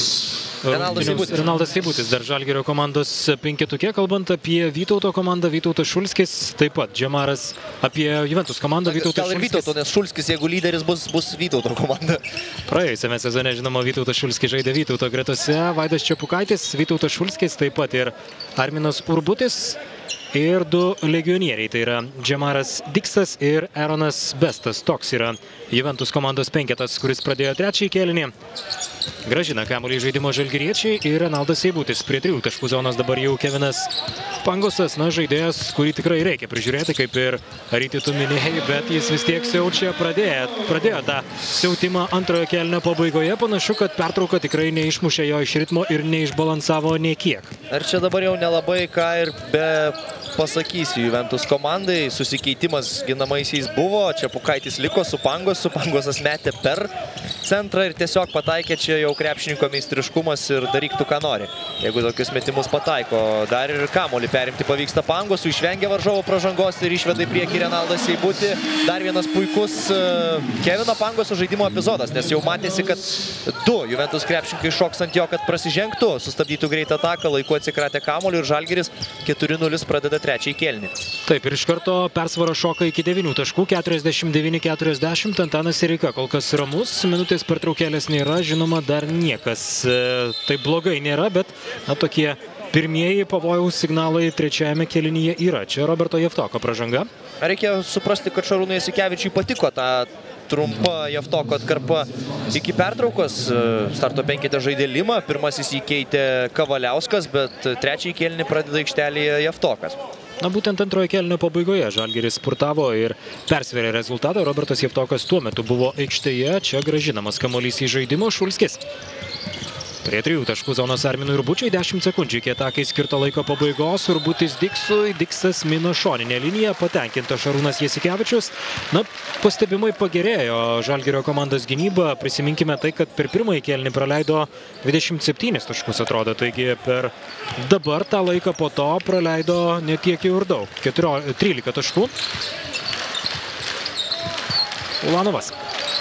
Renaldas Seibutis. Renaldas Seibutis dar Žalgirio komandos penketuke. Kalbant apie Vytauto komandą, Vytautas Šulskis, taip pat Džemaras apie Juventus komandą, Vytautas Šulskis. Gal ir Vytauto, nes Šulskis, jeigu lyderis bus, bus Vytauto komanda. Praėjusiame sezone, žinoma, Vytautas Šulskis žaidė Vytauto gretose, Vaidas Čepukaitis, Vytautas Šulskis, taip pat ir Arminas Urbutis. ir du legionieriai, tai yra Džemaras Diksas ir Aaronas Bestas. Toks yra Juventus komandos penketas, kuris pradėjo trečiąjį kėlinį. Gražina kamuolį žaidimo žalgiriečiai ir Renaldas Seibutis. Prie trijų taškų zonos dabar jau Kevinas Pangosas, na, žaidėjas, kurį tikrai reikia prižiūrėti, kaip ir Ryti tu minėjai, bet jis vis tiek siaučia, pradėjo, pradėjo tą siautimą antrojo kėlinio pabaigoje. Panašu, kad pertrauka tikrai neišmušė jo iš ritmo ir neišbalansavo nei kiek. Ir čia dabar jau nelabai ką ir be pasakysiu Juventus komandai. Susikeitimas ginamaisiais buvo, čia Pukaitis liko su Pangos, su Pangosas metė per centrą ir tiesiog pataikė. Čia jau krepšininko meistriškumas ir daryk tu ką nori, jeigu tokius metimus pataiko. Dar ir kamuolį perimti pavyksta Pangosui, išvengia varžovo pražangos ir išveda į priekį Renaldą Seibutį. Dar vienas puikus Kevino Pangoso žaidimo epizodas, nes jau matėsi, kad du Juventus krepšininkai šoks ant jo, kad prasižengtų, sustabdytų greitą ataką, laiku atsikratė kamuolį ir Žalgiris keturi nulis pradeda trečiąjį kėlinį. Taip, ir iš karto persvara šoka iki devynių taškų, keturiasdešimt devyni keturiasdešimt. Antanas Sireika kol kas ramus, minutės pertraukėlės nėra, žinoma, dar niekas e, taip blogai nėra, bet na, tokie pirmieji pavojaus signalai trečiajame kėlinyje yra. Čia Roberto Javtoko pražanga. Reikia suprasti, kad Šarūnui Jasikevičiui patiko tą trumpa Javtoko atkarpa iki pertraukos. Starto penkete žaidė Lima, pirmasis jį keitė Kavaliauskas, bet trečiąjį kėlinį pradeda aikštelėje Javtokas. Na, būtent antrojo kėlinio pabaigoje Žalgiris spurtavo ir persvėrė rezultatą. Robertas Javtokas tuo metu buvo aikštėje. Čia grąžinamas kamuolys į žaidimo. Šulskis prie trijų taškų zonos Arminui Urbučiui. dešimt sekundžių iki atakai skirto laiko pabaigos. Urbutis Diksui. Diksas mino šoninę liniją. Patenkinta Šarūnas Jasikevičius. Na, pastebimai pagerėjo Žalgirio komandos gynyba. Prisiminkime tai, kad per pirmąjį kėlinį praleido dvidešimt septynis taškus, atrodo. Taigi per dabar tą laiką po to praleido ne tiek jau ir daug. trylika taškų. Ulanovas.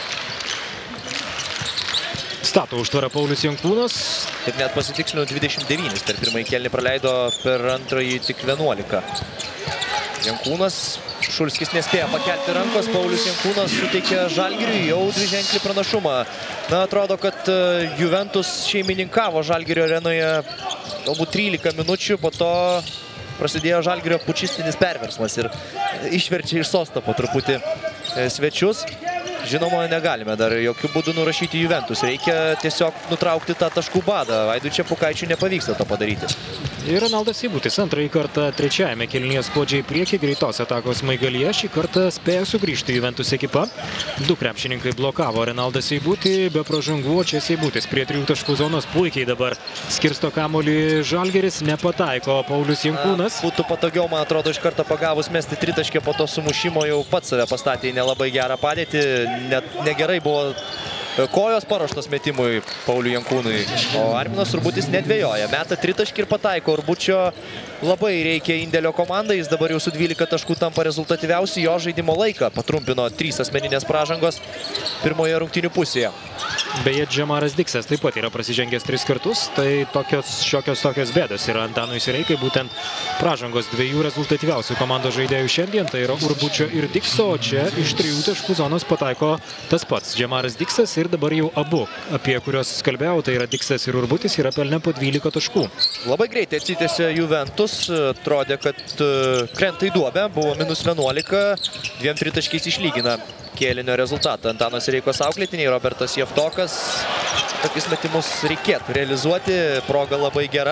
Stato užtvarą Paulius Jankūnas. Taip net pasitikslino dvidešimt devynis. Per pirmąjį kėlinį praleido, per antrąjį tik vienuolika. Jankūnas. Šulskis nespėjo pakelti rankos. Paulius Jankūnas suteikė Žalgiriui jau dviženklį pranašumą. Na, atrodo, kad Juventus šeimininkavo Žalgirio arenoje galbūt trylika minučių. Po to prasidėjo Žalgirio pučistinis perversmas ir išverčia iš sosto po truputį svečius. Žinoma, negalime dar jokių būdų nurašyti Juventus. Reikia tiesiog nutraukti tą taškų badą. Vaidui Čepukaičiui nepavyksta to padaryti. Ir Renaldas Seibutis antrąjį kartą trečiajame kėlinyje skuodžia į priekį, greitos atakos Smaigalyje. Šį kartą spėjo sugrįžti Juventus ekipa. Du krepšininkai blokavo Renaldą Seibutį, be pražangų, čia Seibutis prie trijų taškų zonos puikiai dabar skirsto kamuolį Žalgiris, nepataiko Paulius Jankūnas. Būtų patogiau, man atrodo, iš karto pagavus mesti tritaškę po to sumušimo jau pats save pastatė į nelabai gerą padėtį. Net negerai buvo kojos paruoštos metimui Pauliui Jankūnui, o Arminas Urbutis nedvejoja. Meta tritaškį ir pataiko. Urbučio labai reikia indėlio komandai, jis dabar jau su dvylika taškų tampa rezultatyviausiai. Jo žaidimo laiką patrumpino trys asmeninės pražangos pirmoje rungtynių pusėje. Beje, Džemaras Diksas taip pat yra prasižengęs tris kartus, tai tokios šiokios tokios bėdos yra Antanui Sireikai, būtent pražangos dviejų rezultatyviausių komandos žaidėjų šiandien, tai yra Urbučio ir Dikso, o čia iš trijų taškų zonos pataiko tas pats Džemaras Diksas ir dabar jau abu, apie kuriuos kalbėjau, tai yra Diksas ir Urbutis, yra pelnę po dvylika taškų. Labai greitai atsitėsi Juventus, atrodė, kad krenta į duobę, buvo minus vienuolika, dviem tritaškiais išlygina kėlinio rezultatą. Antano Sireikos auklėtiniai, Robertas Javtokas. Tokius metimus reikėtų realizuoti, proga labai gera.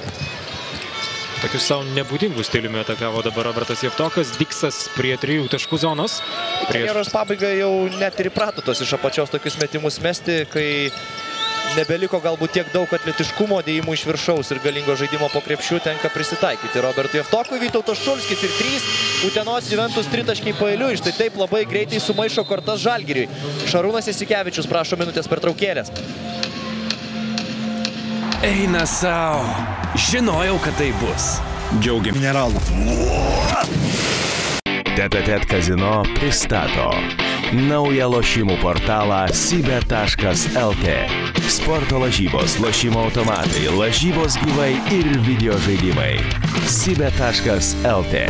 Tokius savo nebūdingų stiliumi atakavo dabar Robertas Javtokas. Diksas prie trijų taškų zonos. Karjeros pabaiga jau net ir įprato tos iš apačios tokius metimus mesti, kai nebeliko galbūt tiek daug atletiškumo, dėjimų iš viršaus ir galingo žaidimo po krepšių, tenka prisitaikyti Robertui Javtokui. Vytautas Šulskis ir trys. Utenos Juventus tritaškiai paeiliui. Štai taip labai greitai sumaišo kortas Žalgiriui. Šarūnas Jasikevičius prašo minutės pertraukėlės. Eina sau. Žinojau, kad tai bus. Džiaugiam mineralų. Tete Kazino pristato naują lošimų portalą Sibet taškas el tė. Sporto lažybos, lošimo automatai, lažybos gyvai ir video žaidimai. Sibet taškas el tė.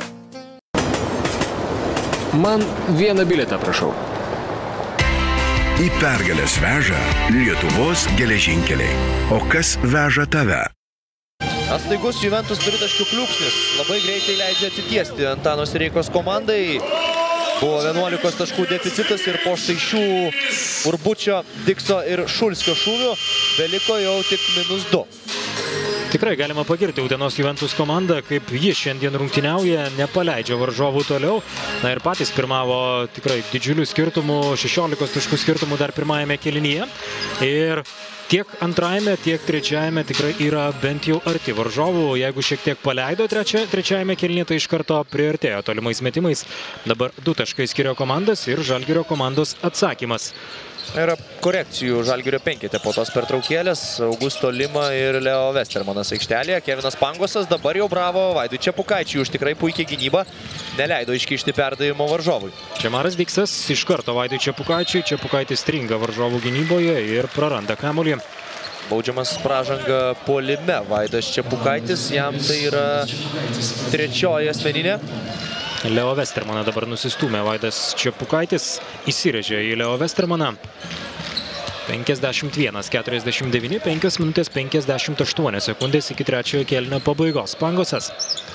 Man vieną bilietą, prašau. Į pergalės veža Lietuvos geležinkeliai. O kas veža tave? Staigus Juventus tritaškių pliūpsnis labai greitai leidžia atsitiesti Antano Sireikos komandai. Buvo vienuolikos taškų deficitas ir po štai šių Urbučio, Dikso ir Šulskio šūvių beliko jau tik minus du. Tikrai galima pagirti Utenos Juventus komandą, kaip ji šiandien rungtyniauja, nepaleidžia varžovų toliau. Na ir patys pirmavo tikrai didžiulių skirtumų, šešiolikos taškų skirtumų dar pirmajame kėlinyje. Ir tiek antrajame, tiek trečiajame tikrai yra bent jau arti varžovų. Jeigu šiek tiek paleido trečia, trečiajame kėlinyje, tai iš karto priartėjo tolimais metimais. Dabar du taškai skiria komandas ir Žalgirio komandos atsakymas. Yra korekcijų Žalgirio penkete po tos pertraukėlės. Augusto Lima ir Leo Westermanas aikštelėje. Kevinas Pangosas dabar jau bravo Vaidui Čepukaičiui už tikrai puikiai gynybą. Neleido iškišti perdavimo varžovui. Džemaras Diksas iš karto Vaidui Čepukaičiui. Čepukaitis stringa varžovų gynyboje ir praranda kamuolį. Baudžiamas pražanga puolime. Vaidas Čepukaitis, jam tai yra trečioji asmeninė. Leo Westermaną dabar nusistūmė Vaidas Čepukaitis, įsirėžė į Leo Westermaną. penkiasdešimt vienas keturiasdešimt devyni, penkios minutės penkiasdešimt aštuonios sekundės iki trečiojo kėlinio pabaigos. Pangosas.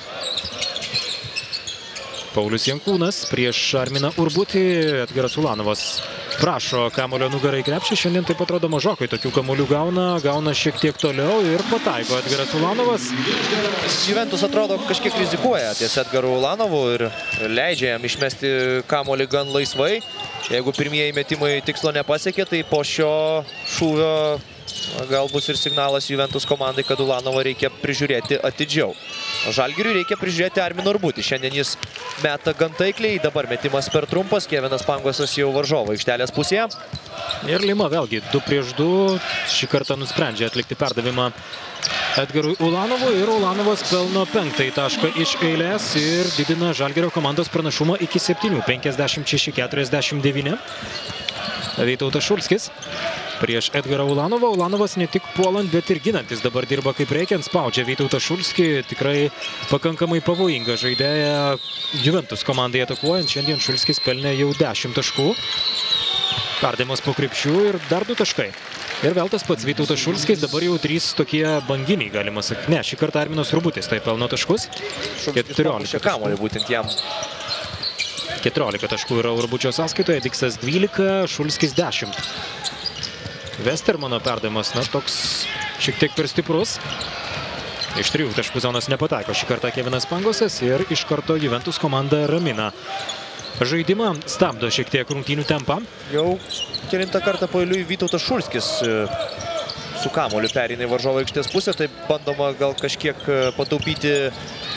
Paulius Jankūnas prieš Arminą Urbutį. Edgaras Ulanovas prašo kamuolio nugarą į krepšį. Šiandien taip atrodo mažokai tokių kamuolių gauna. Gauna šiek tiek toliau ir pataiko Edgaras Ulanovas. Juventus atrodo kažkiek rizikuoja ties Edgaru Ulanovu ir leidžia jam išmesti kamuolį gan laisvai. Jeigu pirmieji metimai tikslo nepasiekė, tai po šio šūvio gal bus ir signalas Juventus komandai, kad Ulanovą reikia prižiūrėti atidžiau. Žalgiriui reikia prižiūrėti Arminą Urbutį. Šiandien jis meta gan taikliai. Dabar metimas per trumpas. Kevinas Pangosas jau varžovo aikštelės pusėje. Ir Lima vėlgi du prieš du. Šį kartą nusprendžia atlikti perdavimą Edgarui Ulanovui. Ir Ulanovas pelno penktąjį tašką iš eilės ir didina Žalgirio komandos pranašumą iki septynių. penkiasdešimt šeši keturiasdešimt devyni. Vytautas Šulskis prieš Edgarą Ulanovą. Ulanovas ne tik puolant, bet ir ginantis dabar dirba kaip reikiant. Spaudžia Vytautą Šulskį. Tikrai pakankamai pavojinga žaidėja Juventus komandai atakuojant. Šiandien Šulskis pelnė jau dešimt taškų. Perdavimas po krepšių ir dar du taškai. Ir vėl tas pats Vytautas Šulskis. Dabar jau trys tokie banginiai, galima sakyti. Ne, šį kartą Arminas Urbutis tai pelno taškus. keturiolika kamuolį būtent jam. keturiolika taškų yra Urbučio sąskaitoje. Diksas dvylika, Šulskis dešimt. Westermano perdavimas, na, toks šiek tiek per stiprus. Iš trijų taškų zonos nepataiko šį kartą Kevinas Pangosas ir iš karto Juventus komanda ramina žaidimą, stabdo šiek tiek rungtynių tempą. Jau kelintą kartą paeiliui Vytautas Šulskis su kamuoliu pereina į varžovo aikštės pusę, tai bandoma gal kažkiek pataupyti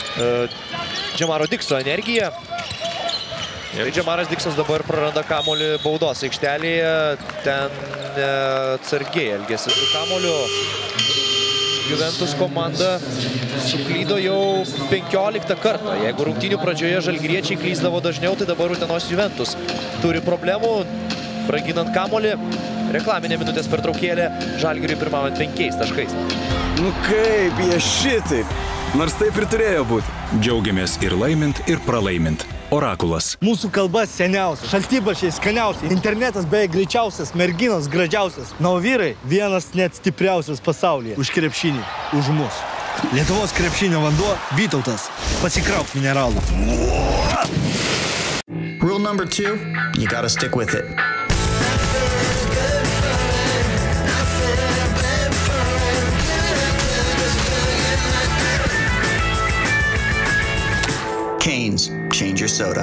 Džemaro Dikso energiją. Tai Džemaras Diksas dabar praranda kamuolį baudos aikštelėje. Ten atsargiai elgėsi su kamuoliu. Juventus komanda suklydo jau penkioliktą kartą. Jeigu rungtynių pradžioje žalgiriečiai klysdavo dažniau, tai dabar Utenos Juventus turi problemų, praginant kamuolį. Reklaminė minutės pertraukėlė, Žalgiriui pirmaujant penkiais taškais. Nu kaip jie šitaip? Nors taip ir turėjo būti. Džiaugiamės ir laimint, ir pralaimint. Orakulas. Mūsų kalba seniausia, šaltibarščiai skaniausiai, internetas beveik greičiausias, merginos gražiausias. Na, o vyrai vienas net stipriausias pasaulyje. Už krepšinį, už mus. Lietuvos krepšinio vanduo Vytautas. Pasikrauk mineralų. Rule number two, you gotta stick with it. Canes, change your soda.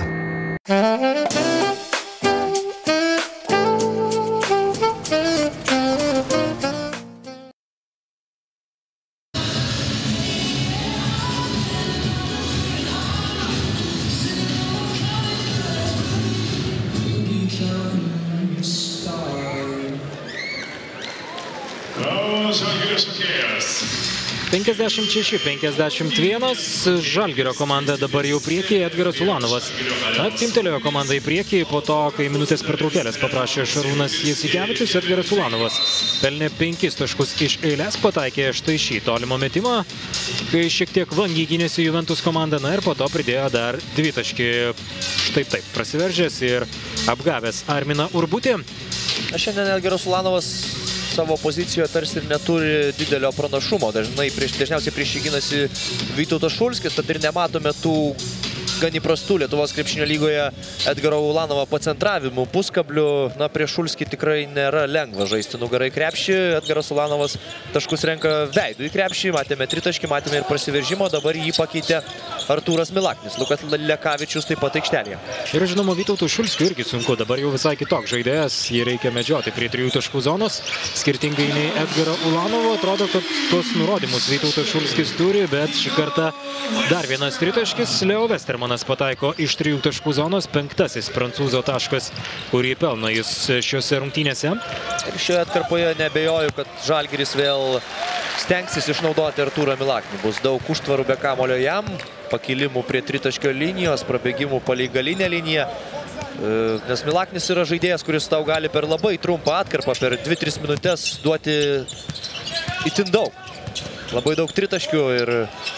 penkiasdešimt šeši penkiasdešimt vienas. Žalgirio komanda dabar jau priekyje. Edgaras Ulanovas atimtelėjo komandą į priekį po to, kai minutės pertraukėlės paprašė Šarūnas Jasikevičius. Edgaras Ulanovas pelnė penkis taškus iš eilės, pataikė štai šį tolimo metimą, kai šiek tiek vangiai gynėsi Juventus komanda, na ir po to pridėjo dar dvitaškį. Štai taip prasiveržęs ir apgavęs Arminą Urbutį. Na, šiandien Edgaras Ulanovas savo pozicijoje tarsi ir neturi didelio pranašumo. Dažnai prieš, dažniausiai prieš jį ginasi Vytautas Šulskis, tad ir nematome tų gan įprastų Lietuvos krepšinio lygoje Edgaro Ulanovo pacentravimų puskablių. Na, prieš Šulskį tikrai nėra lengva žaisti nugarai krepšį. Edgaras Ulanovas taškus renka veidų į krepšį. Matėme tritaškį, matėme ir prasiveržimo. Dabar jį pakeitė Artūras Milaknis. Lukas Lekavičius taip pat aikštelėje. Ir žinoma, Vytautui Šulskiui irgi sunku. Dabar jau visai kitoks žaidėjas. Jį reikia medžioti prie trijų taškų zonos. Skirtingai nei Edgaro Ulanovo. Atrodo, kad tuos nurodymus Vytautas Šulskis turi, bet šį kartą dar vienas tritaškis. Leo Westermanas pataiko iš trijų taškų zonos. Penktasis prancūzo taškas, kurį pelno jis šiose rungtynėse. Ir šioje atkarpoje nebejoju, kad Žalgiris vėl stengsis išnaudoti Artūrą Milaknį. Bus daug užtvarų be kamulio jam, pakilimų prie tritaškio linijos, prabėgimų palei galinę liniją. Nes Milaknis yra žaidėjas, kuris tau gali per labai trumpą atkarpą, per dvi tris minutės duoti itin daug. Labai daug tritaškių ir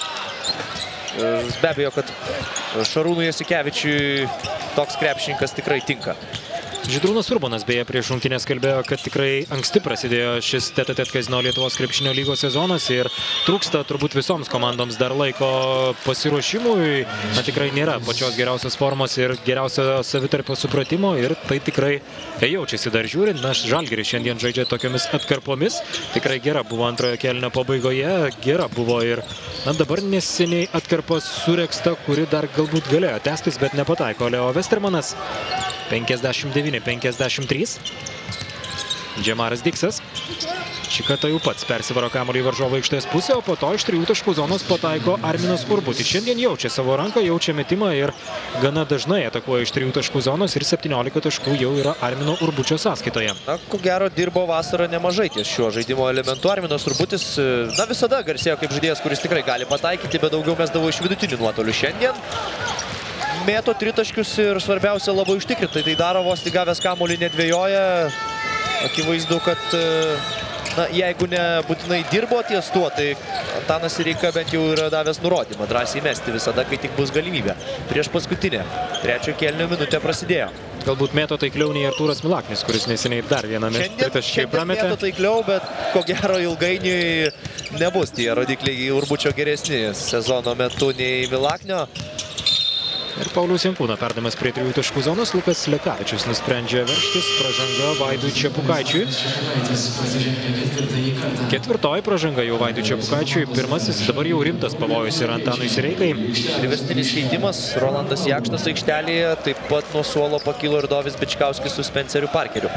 be abejo, kad Šarūnui Jasikevičiui toks krepšininkas tikrai tinka. Žydrūnas Urbonas beje prieš rungtynes kalbėjo, kad tikrai anksti prasidėjo šis tet-a-tet Kazino Lietuvos krepšinio lygos sezonas ir trūksta turbūt visoms komandoms dar laiko pasiruošimui. Na, tikrai nėra pačios geriausios formos ir geriausio savitarpio supratimo ir tai tikrai jaučiasi dar žiūrint. Na, Žalgiris šiandien žaidžia tokiomis atkarpomis. Tikrai gera buvo antrojo kėlinio pabaigoje, gera buvo ir na, dabar neseniai atkarpas sureksta, kuri dar galbūt galėjo tęstis, bet nepataiko. Leo Westermanas penkiasdešimt devyni penkiasdešimt trys. Džemaras Diksas. Šį kartą jau pats persivaro kamuolį į varžovo aikštės pusę, o po to iš trijų taškų zonos pataiko Arminas Urbutis. Šiandien jaučia savo ranką, jaučia metimą ir gana dažnai atakuoja iš trijų taškų zonos ir septyniolika taškų jau yra Armino Urbučio sąskaitoje. Na, ko gero dirbo vasarą nemažai ties šiuo žaidimo elementu. Arminas Urbutis, na, visada garsėjo kaip žaidėjas, kuris tikrai gali pataikyti, bet daugiau mesdavo iš vidutinių nuotolių. Šiandien mėto tritaškius ir svarbiausia labai užtikrintai. Tai daro vos tik gavęs kamuolį nedvejoja. Akivaizdu, kad na, jeigu nebūtinai dirbo ties tuo, tai Antanas Sireika bent jau yra davęs nurodymą drąsiai mesti visada, kai tik bus galimybė. Prieš paskutinę trečio kėlinio minutę prasidėjo. Galbūt mėto taikliau nei Artūras Milaknis, kuris neseniai dar viename tritaškį prametė. Šiandien mėto taikliau, bet ko gero ilgainiui nebus tie rodikliai Urbučio geresni sezono metu nei Milaknio. Ir Paulius Jankūno perdamas prie trijų taškų zonos. Lukas Lekavičius nusprendžia veržtis. Pražanga Vaidui Čepukaičiui. Ketvirtoji pražanga jau Vaidui Čepukaičiui. Pirmasis dabar jau rimtas pavojus yra Antanui Sireikai. Priverstinis keitimas. Rolandas Jakštas aikštelėje. Taip pat nuo suolo pakilo ir Dovis Bičkauskis su Spenceriu Parkeriu.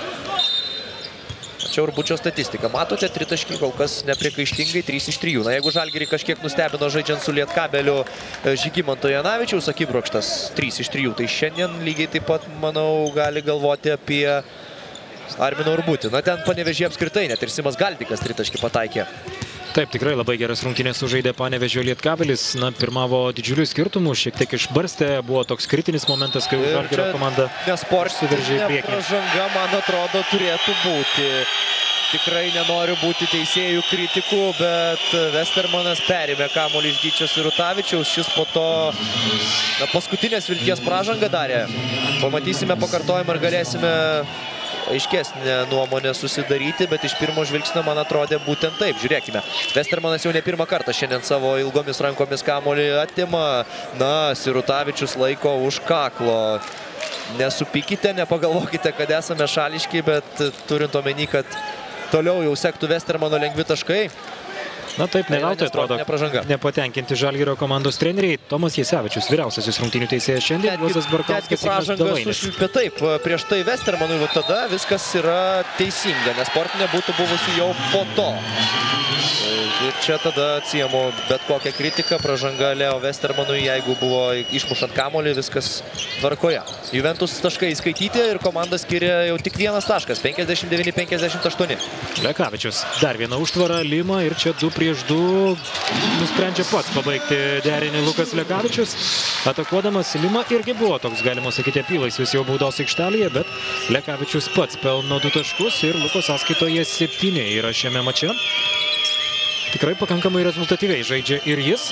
Čia Urbučio statistika. Matote, tritaškiai kol kas nepriekaištingai, trys iš trijų. Na, jeigu Žalgirį kažkiek nustebino žaidžiant su Lietkabeliu Žygimanto Janavičiaus akibrokštas, trys iš trijų. Tai šiandien lygiai taip pat, manau, gali galvoti apie Arminą Urbutį. Na, ten Panevėžyje apskritai net ir Simas Galdikas tritaškį pataikė. Taip, tikrai labai geras rungtynės sužaidė Panevėžio Lietkabelis. Na, pirmavo didžiulių skirtumų, šiek tiek išbarstė. Buvo toks kritinis momentas, kai Žalgirio komanda suveržė į priekį. Pražanga, man atrodo, turėtų būti. Tikrai nenoriu būti teisėjų kritikų, bet Westermanas perėmė kamuolį iš Gyčio Sirutavičiaus. Šis po to na, paskutinės vilties pražangą darė. Pamatysime pakartojimą ir galėsime aiškesnė nuomonė susidaryti, bet iš pirmo žvilgsnio man atrodė būtent taip. Žiūrėkime, Westermanas jau ne pirmą kartą šiandien savo ilgomis rankomis kamuolį atima. Na, Sirutavičius laiko už kaklo. Nesupykite, nepagalvokite, kad esame šališki, bet turint omeny, kad toliau jau sektų Westermano lengvi taškai. Na taip, ne veltui atrodo nepatenkinti Žalgirio komandos treneriai. Tomas Jasevičius, vyriausiasis rungtynių teisėjas šiandien, Juozas Barkauskas, Ignas Dalainis. Taip, prieš tai Westermanui tada viskas yra teisinga, nes sportinė būtų buvusi jau po to. Ir čia tada atsijamo bet kokią kritiką, pražanga Leo Westermanui, jeigu buvo išmušant kamuolį, viskas tvarkoje. Juventus taškai įskaityti ir komanda skiria jau tik vienas taškas, penkiasdešimt devyni penkiasdešimt aštuoni. Lekavičius, dar viena užtvara, Lima ir čia du prieš du nusprendžia pats pabaigti derinį Lukas Lekavičius. Atakuodamas Lima irgi buvo toks, galima sakyti, apylaisvis jau baudos aikštelėje, bet Lekavičius pats pelno du taškus ir Lukos sąskaitoje septyni yra šiame mače. Tikrai pakankamai rezultatyviai žaidžia ir jis.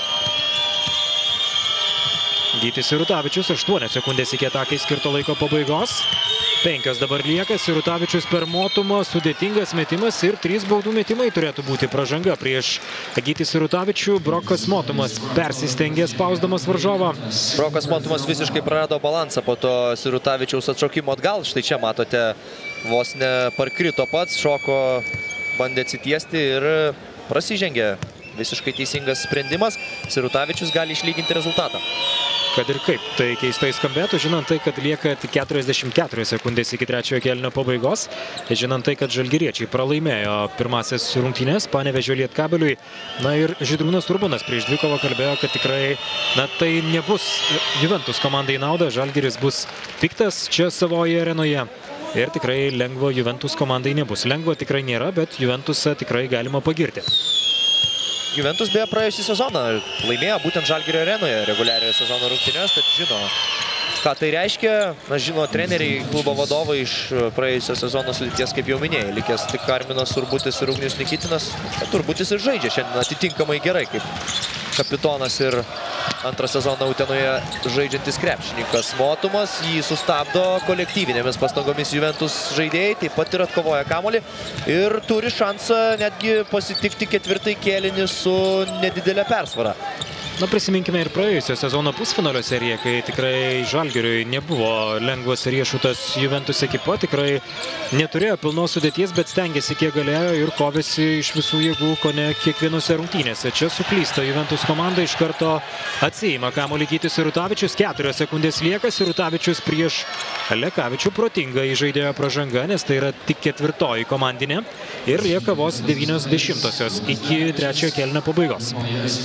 Gytis Sirutavičius, aštuonios sekundės iki atakai skirto laiko pabaigos. penkios dabar lieka, Sirutavičius per motumą, sudėtingas metimas ir trys baudų metimai turėtų būti pražanga prieš Gytį Sirutavičių. Brokas Motumas persistengė spausdamas varžovą. Brokas Motumas visiškai prarado balansą po to Sirutavičiaus atšokimo atgal. Štai čia matote, vos ne parkrito pats, šoko, bandė atsitiesti ir prasižengė. Visiškai teisingas sprendimas. Sirutavičius gali išlyginti rezultatą. Kad ir kaip tai keistai skambėtų, žinant tai, kad lieka tik keturiasdešimt keturios sekundės iki trečiojo kėlinio pabaigos, žinant tai, kad žalgiriečiai pralaimėjo pirmasis rungtynės Panevėžio Lietkabeliui. Na ir Žydrūnas Urbonas prieš dvikovą kalbėjo, kad tikrai, na, tai nebus Juventus komandai nauda, žalgiris bus piktas čia savoje arenoje. Ir tikrai lengvo Juventus komandai nebus. Lengvo tikrai nėra, bet Juventusą tikrai galima pagirti. Juventus beje praėjusį sezoną laimėjo būtent Žalgirio arenoje reguliariojo sezono rungtynes, tad žino, ką tai reiškia. Na, žino treneriai, klubo vadovai iš praėjusio sezono sudėties, kaip jau minėjai. Likęs tik Arminas Urbutis ir Ugnius Nikitinas. Bet Urbutis ir žaidžia šiandien atitinkamai gerai, kaip kapitonas ir antrą sezoną Utenoje žaidžiantis krepšininkas. Motumas jį sustabdo kolektyvinėmis pastangomis Juventus žaidėjai, taip pat ir atkovoja kamuolį ir turi šansą netgi pasitikti ketvirtąjį kėlinį su nedidelė persvara. Na, prisiminkime ir praėjusio sezono pusfinalio seriją, kai tikrai Žalgiriui nebuvo lengvas riešutas Juventus ekipa, tikrai neturėjo pilnos sudėties, bet stengėsi kiek galėjo ir kovėsi iš visų jėgų kone kiekvienose rungtynėse. Čia suklysta Juventus komanda, iš karto atsiima kamuolį Gytis Sirutavičius, keturios sekundės lieka, Sirutavičius prieš Lekavičių, protinga įžaidėjo pražanga, nes tai yra tik ketvirtoji komandinė ir lieka vos devynios dešimtosios iki trečiojo kėlinio pabaigos.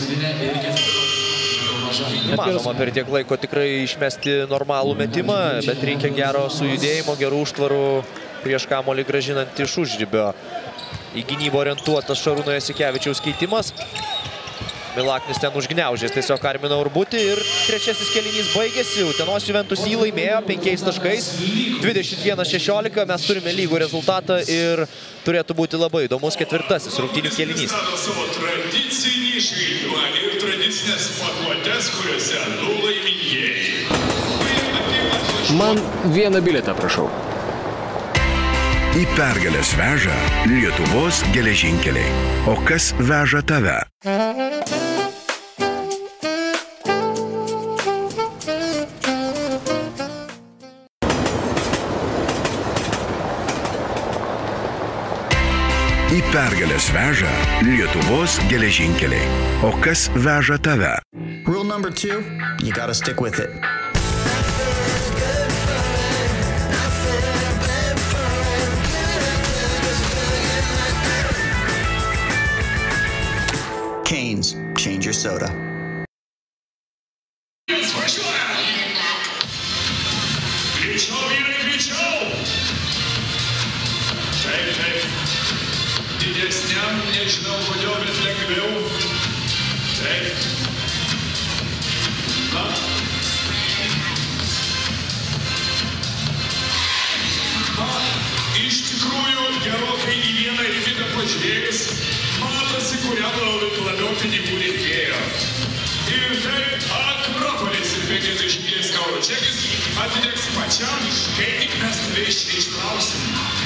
Įmanoma per tiek laiko tikrai išmesti normalų metimą, bet reikia gero sujudėjimo, gerų užtvarų prieš kamuolį grąžinant iš užribio. Į gynybą orientuotas Šarūno Jasikevičiaus keitimas. Milaknis ten užgniaužęs tiesiog Arminą Urbutį ir trečiasis kėlinys baigėsi. Utenos Juventus jį laimėjo penkiais taškais, dvidešimt vienas šešiolika. Mes turime lygų rezultatą ir turėtų būti labai įdomus ketvirtasis rungtynių kėlinys. Savo tradicinį žaidimą ir tradicinės pakuotės, kuriuose du laimingieji. Man vieną bilietą, prašau. Į pergalės veža Lietuvos geležinkeliai. O kas veža tave? Į pergalės veža Lietuvos geležinkeliai. O kas veža tave? Rule number two, you gotta stick with it. Canes, change your soda. Greičiau, vyrai, greičiau! Taip, taip. Didesniam, nežinau kodėl, bet lengviau. Taip. Na. Na, iš tikrųjų, gerokai į vieną ir kitą pažiūrėjus, matosi, kuriam labiau pinigų reikėjo. Ir taip Akropolis ir penkiasdešimties eurų čekis atiteks pačiam, kai tik mes tave iš čia ištrausim.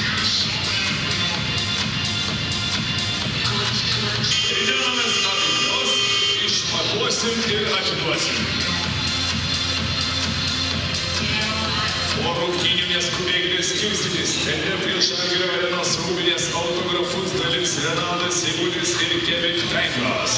Įdėmės atidžios, išmatuosim ir atiduosim. Po rungtynių neskubėkite skirstytis, stende prieš Žalgirio arenos rūbinės autografus dalins Renatas Seibutis ir Kevin Trankos.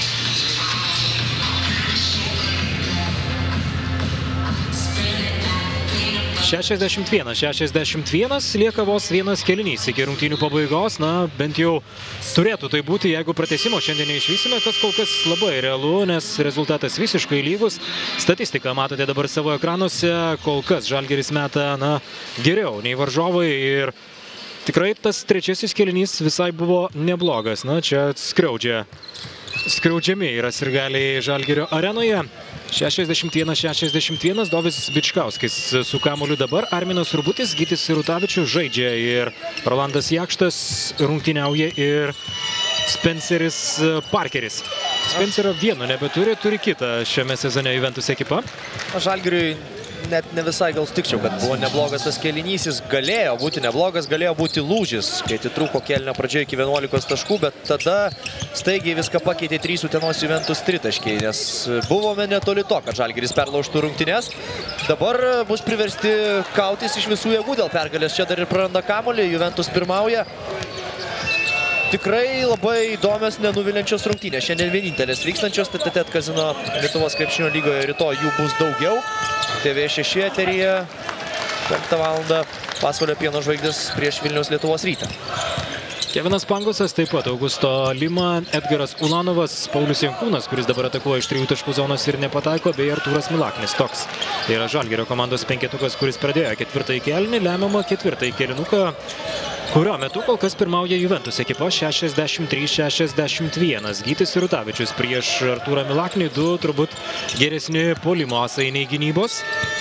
šešiasdešimt vienas šešiasdešimt vienas, lieka vos vienas kėlinys iki rungtynių pabaigos. Na, bent jau turėtų tai būti, jeigu pratęsimo šiandien neišvysime, kas kol kas labai realu, nes rezultatas visiškai lygus. Statistiką matote dabar savo ekranuose, kol kas Žalgiris meta, na, geriau nei varžovai ir tikrai tas trečiasis kėlinys visai buvo neblogas. Na, čia skriaudžia, skriaudžiami yra sirgaliai Žalgirio arenoje. šešiasdešimt vienas šešiasdešimt vienas, Dovis Bičkauskis su kamuoliu dabar, Arminas Urbutis, Gytis Sirutavičius žaidžia ir Rolandas Jakštas rungtyniauja ir Spenceris Parkeris. Spencerio vieno nebeturi, turi kitą šiame sezone Juventus ekipa. Žalgiriui net ne visai gal sutikčiau, kad buvo neblogas tas kėlinys, jis galėjo būti neblogas, galėjo būti lūžis, kai atitrūko kėlinio pradžioje iki vienuolikos taškų, bet tada staigiai viską pakeitė trys Utenos Juventus tritaškiai, nes buvome netoli to, kad Žalgiris perlaužtų rungtynes. Dabar bus priversti kautis iš visų jėgų dėl pergalės, čia dar ir praranda kamuolį, Juventus pirmauja. Tikrai labai įdomios, nenuviliančios rungtynės. Šiandien vienintelės vykstančios, T T T Kazino Lietuvos krepšinio lygoje, rytoj jų bus daugiau. T V šeši eteryje, penktą valandą Pasvalio Pieno žvaigždės prieš Vilniaus Lietuvos Rytą. Kevinas Pangosas, taip pat Augusto Lima, Edgaras Ulanovas, Paulius Jankūnas, kuris dabar atakuoja iš trijų taškų zonos ir nepataiko, bei Artūras Milaknis. Toks yra Žalgirio komandos penketukas, kuris pradėjo ketvirtąjį kėlinį, lemiamą ketvirtąjį kėlinuką, kurio metu kol kas pirmauja Juventus ekipa šešiasdešimt trys šešiasdešimt vienas. Gytis Sirutavičius prieš Artūrą Milaknį, du turbūt geresni puolimo asai nei gynybos.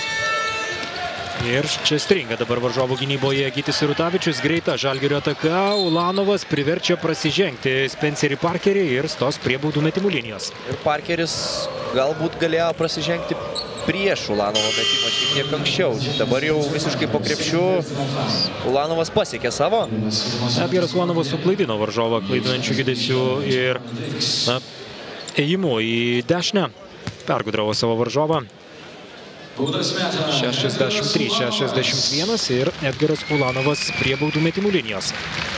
Ir čia stringa dabar varžovų gynyboje Gytis Sirutavičius, greita Žalgirio ataka, Ulanovas priverčia prasižengti Spencerį Parkerį ir stos prie baudų metimų linijos. Ir Parkeris galbūt galėjo prasižengti prieš Ulanovo metimą šiek tiek anksčiau. Dabar jau visiškai po krepšiu Ulanovas pasiekė savo. Edgaras Ulanovas suklaidino varžovą klaidinančių judesių ir na, ėjimu į dešinę pergudravo savo varžovą. šešiasdešimt trys šešiasdešimt vienas ir Edgaras Ulanovas prie baudų metimų linijos.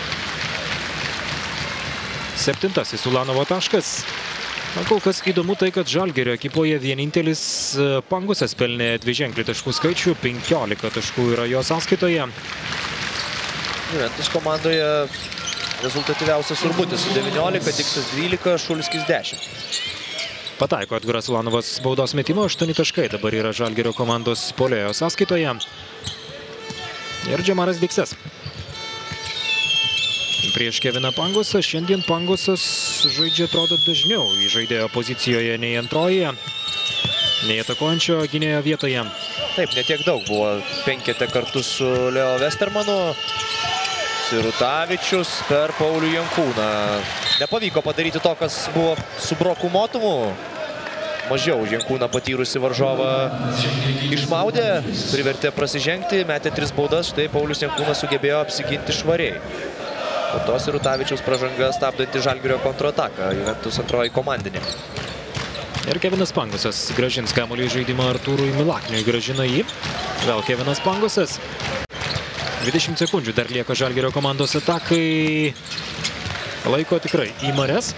Septintasis Ulanovo taškas. Na, kol kas įdomu tai, kad Žalgirio ekipoje vienintelis Pangosas pelnė dviženklį taškų skaičių, penkiolika taškų yra jo sąskaitoje. Juventus komandoje rezultatyviausias Urbutis su devyniolika, Diksas dvylika, Šulskis dešimt. Pataiko Edgaras Ulanovas baudos metimo, aštuoni taškai dabar yra Žalgirio komandos puolėjo sąskaitoje. Ir Džemaras Diksas. Prieš Keviną Pangosą, šiandien Pangosas žaidžia, atrodo, dažniau į žaidėjo pozicijoje nei antroje, nei atakuojančio gynėjo vietoje. Taip, netiek daug buvo penkete kartu su Leo Westermanu. Sirutavičius per Paulių Jankūną. Nepavyko padaryti to, kas buvo su Broku Motumu. Mažiau Jankūną patyrusi varžovą išmaudė, privertė prasižengti, metė tris baudas, štai Paulius Jankūnas sugebėjo apsiginti švariai. Po to Sirutavičiaus pražanga stabdanti Žalgirio kontrataką, Juventus antroji komandinė. Ir Kevinas Pangosas grąžins kamuolį į žaidimą Artūrui Milakniui, grąžina jį. Vėl Kevinas Pangosas. dvidešimt sekundžių dar lieka Žalgirio komandos atakai. Laiko tikrai į marias.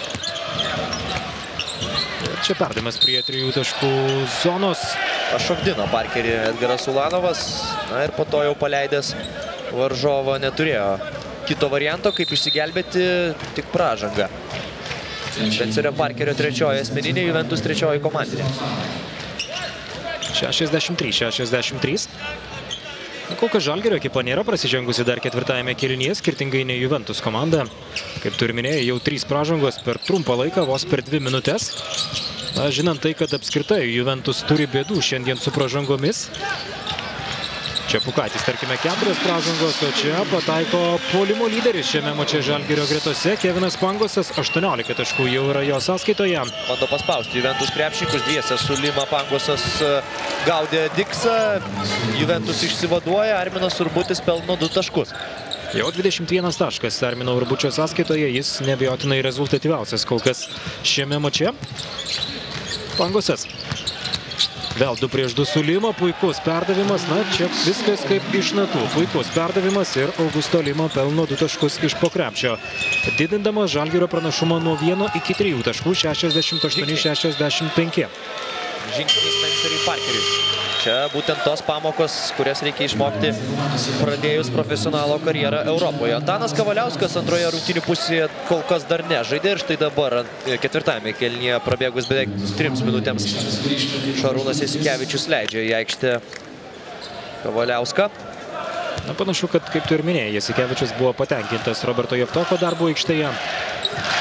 Ir čia perdavimas prie trijų taškų zonos. Pašokdino Parkerį Edgaras Ulanovas. Na ir po to jau paleidęs varžovą neturėjo kito varianto, kaip išsigelbėti, tik pražanga. Spencerio Parkerio trečioji asmeninė, Juventus trečioji komandinė. šešiasdešimt trys šešiasdešimt trys. Kol kas Žalgirio ekipa nėra prasižengusi dar ketvirtajame kėlinyje, skirtingai nei Juventus komanda. Kaip tu ir minėjai, jau trys pražangos per trumpą laiką, vos per dvi minutės. Na, žinant tai, kad apskritai Juventus turi bėdų šiandien su pražangomis. Čia Pukaitis, tarkime, keturios pražangos, o čia pataiko puolimo lyderis šiame mače Žalgirio gretose. Kevinas Pangosas, aštuoniolika taškų jau yra jo sąskaitoje. Bando paspausti Juventus krepšininkus, dviese su Lima Pangosas gaudė Diksą. Juventus išsivaduoja, Arminas Urbutis pelno du taškus. Jau dvidešimt vienas taškas Armino Urbučio sąskaitoje, jis neabejotinai rezultatyviausias kol kas šiame mače. Pangosas. Vėl du prieš du su Lima, puikus perdavimas, na čia viskas kaip iš natų, puikus perdavimas ir Augusto Lima pelno du taškus iš po krepšio. Didindamas Žalgirio pranašumą nuo vieno iki trijų taškų, šešiasdešimt aštuoni šešiasdešimt penki. Žingsnis Spencerį Parkeriui. Čia būtent tos pamokos, kurias reikia išmokti pradėjus profesionalo karjerą Europoje. Antanas Kavaliauskas antroje rungtynių pusėje kol kas dar nežaidė ir štai dabar ketvirtajame kėlinyje prabėgus beveik trims minutėms Šarūnas Jasikevičius leidžia į aikštę Kavaliauską. Na, panašu, kad kaip tu ir minėjai, Jasikevičius buvo patenkintas Roberto Javtoko darbo aikštėje.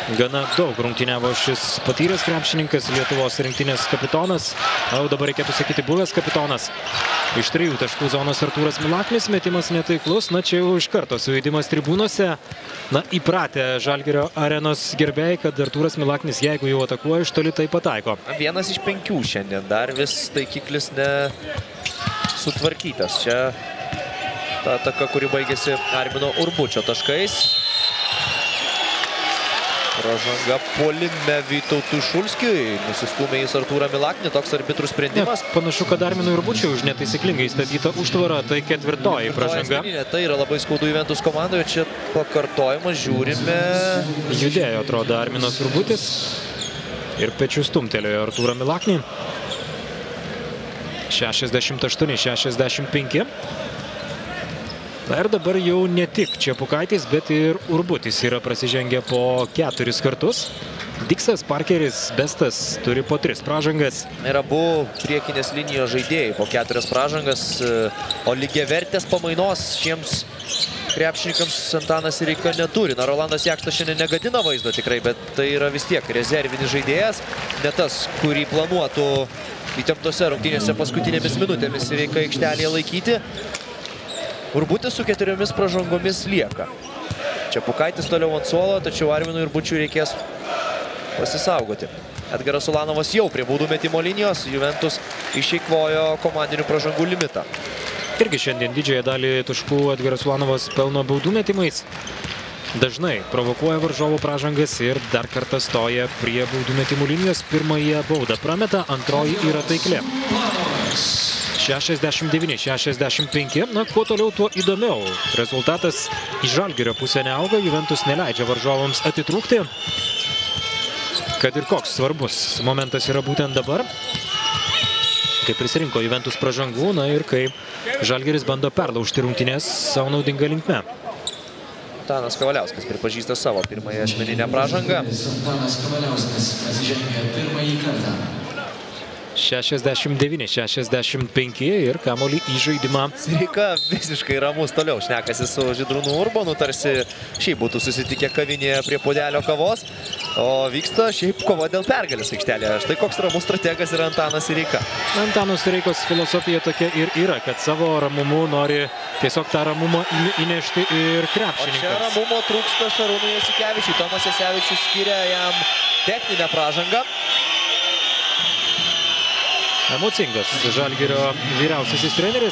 Gana daug rungtyniavo šis patyręs krepšininkas, Lietuvos rinktinės kapitonas, o dabar reikėtų sakyti buvęs kapitonas. Iš trijų taškų zonos Artūras Milaknis, metimas netaiklus, na čia jau iš karto suėdimas tribūnose. Na, įpratę Žalgirio arenos gerbėjai, kad Artūras Milaknis, jeigu jau atakuoja iš toli, tai pataiko. Vienas iš penkių šiandien, dar vis taikiklis ne sutvarkytas. Čia ta ataka, kuri baigėsi Armino Urbučio taškais. Pražanga puolime Vytautui Šulskiui, nusistūmė jis Artūrą Milaknį, toks arbitrų sprendimas. Ne, panašu, kad Arminui Urbučiui už netaisyklingai statytą užtvarą, tai ketvirtoji pražanga. Tai yra labai skaudu Juventus komandoje, čia pakartojimas, žiūrime. Judėjo, atrodo, Arminas Urbutis ir pečių stumtelėjo Artūrą Milaknį. šešiasdešimt aštuoni šešiasdešimt penki. Na ir dabar jau ne tik Čepukaitis, bet ir Urbutis yra prasižengę po keturis kartus. Diksas, Parkeris, Bestas turi po tris pražangas. Ir abu priekinės linijos žaidėjai po keturias pražangas, o lygiavertės pamainos šiems krepšininkams Antanas Sireika neturi. Na, Rolandas Jakštas šiandien negadina vaizdo tikrai, bet tai yra vis tiek rezervinis žaidėjas, ne tas, kurį planuotų įtemptose rungtynėse paskutinėmis minutėmis Sireika aikštelėje laikyti. Urbutis su keturiomis pražangomis lieka. Čepukaitis toliau ant suolo, tačiau Arminui Urbučiui reikės pasisaugoti. Edgaras Ulanovas jau prie baudų metimo linijos, Juventus išeikvojo komandinių pražangų limitą. Irgi šiandien didžiąją dalį taškų Edgaras Ulanovas pelno baudų metimais. Dažnai provokuoja varžovų pražangas ir dar kartą stoja prie baudų metimų linijos. Pirmąją baudą prameta, antroji yra taikli. šešiasdešimt devyni šešiasdešimt penki. Na, kuo toliau, tuo įdomiau. Rezultatas į Žalgirio pusę neauga, Juventus neleidžia varžovams atitrūkti. Kad ir koks svarbus momentas yra būtent dabar. Kai prisirinko Juventus pražangų, na ir kai Žalgiris bando perlaužti rungtynes savo naudingą linkme. Antanas Kavaliauskas pripažįsta savo pirmąją asmeninę pražangą. Antanas Kavaliauskas prasižengė pirmąjį kartą. šešiasdešimt devyni šešiasdešimt penki ir kamuolį į žaidimą. Sireika visiškai ramus toliau šnekasi su Žydrūnu Urbonu, tarsi šiaip būtų susitikę kavinėje prie puodelio kavos, o vyksta šiaip kova dėl pergalės aikštelėje. Štai koks ramus strategas yra Antanas Sireika. Antano Sireikos filosofija tokia ir yra, kad savo ramumu nori tiesiog tą ramumą įnešti ir krepšininkas. O čia ramumo trūksta Šarūnui Jasikevičiui. Tomas Jasevičius skiria jam techninę pražangą. Emocingas Žalgirio vyriausiasis treneris.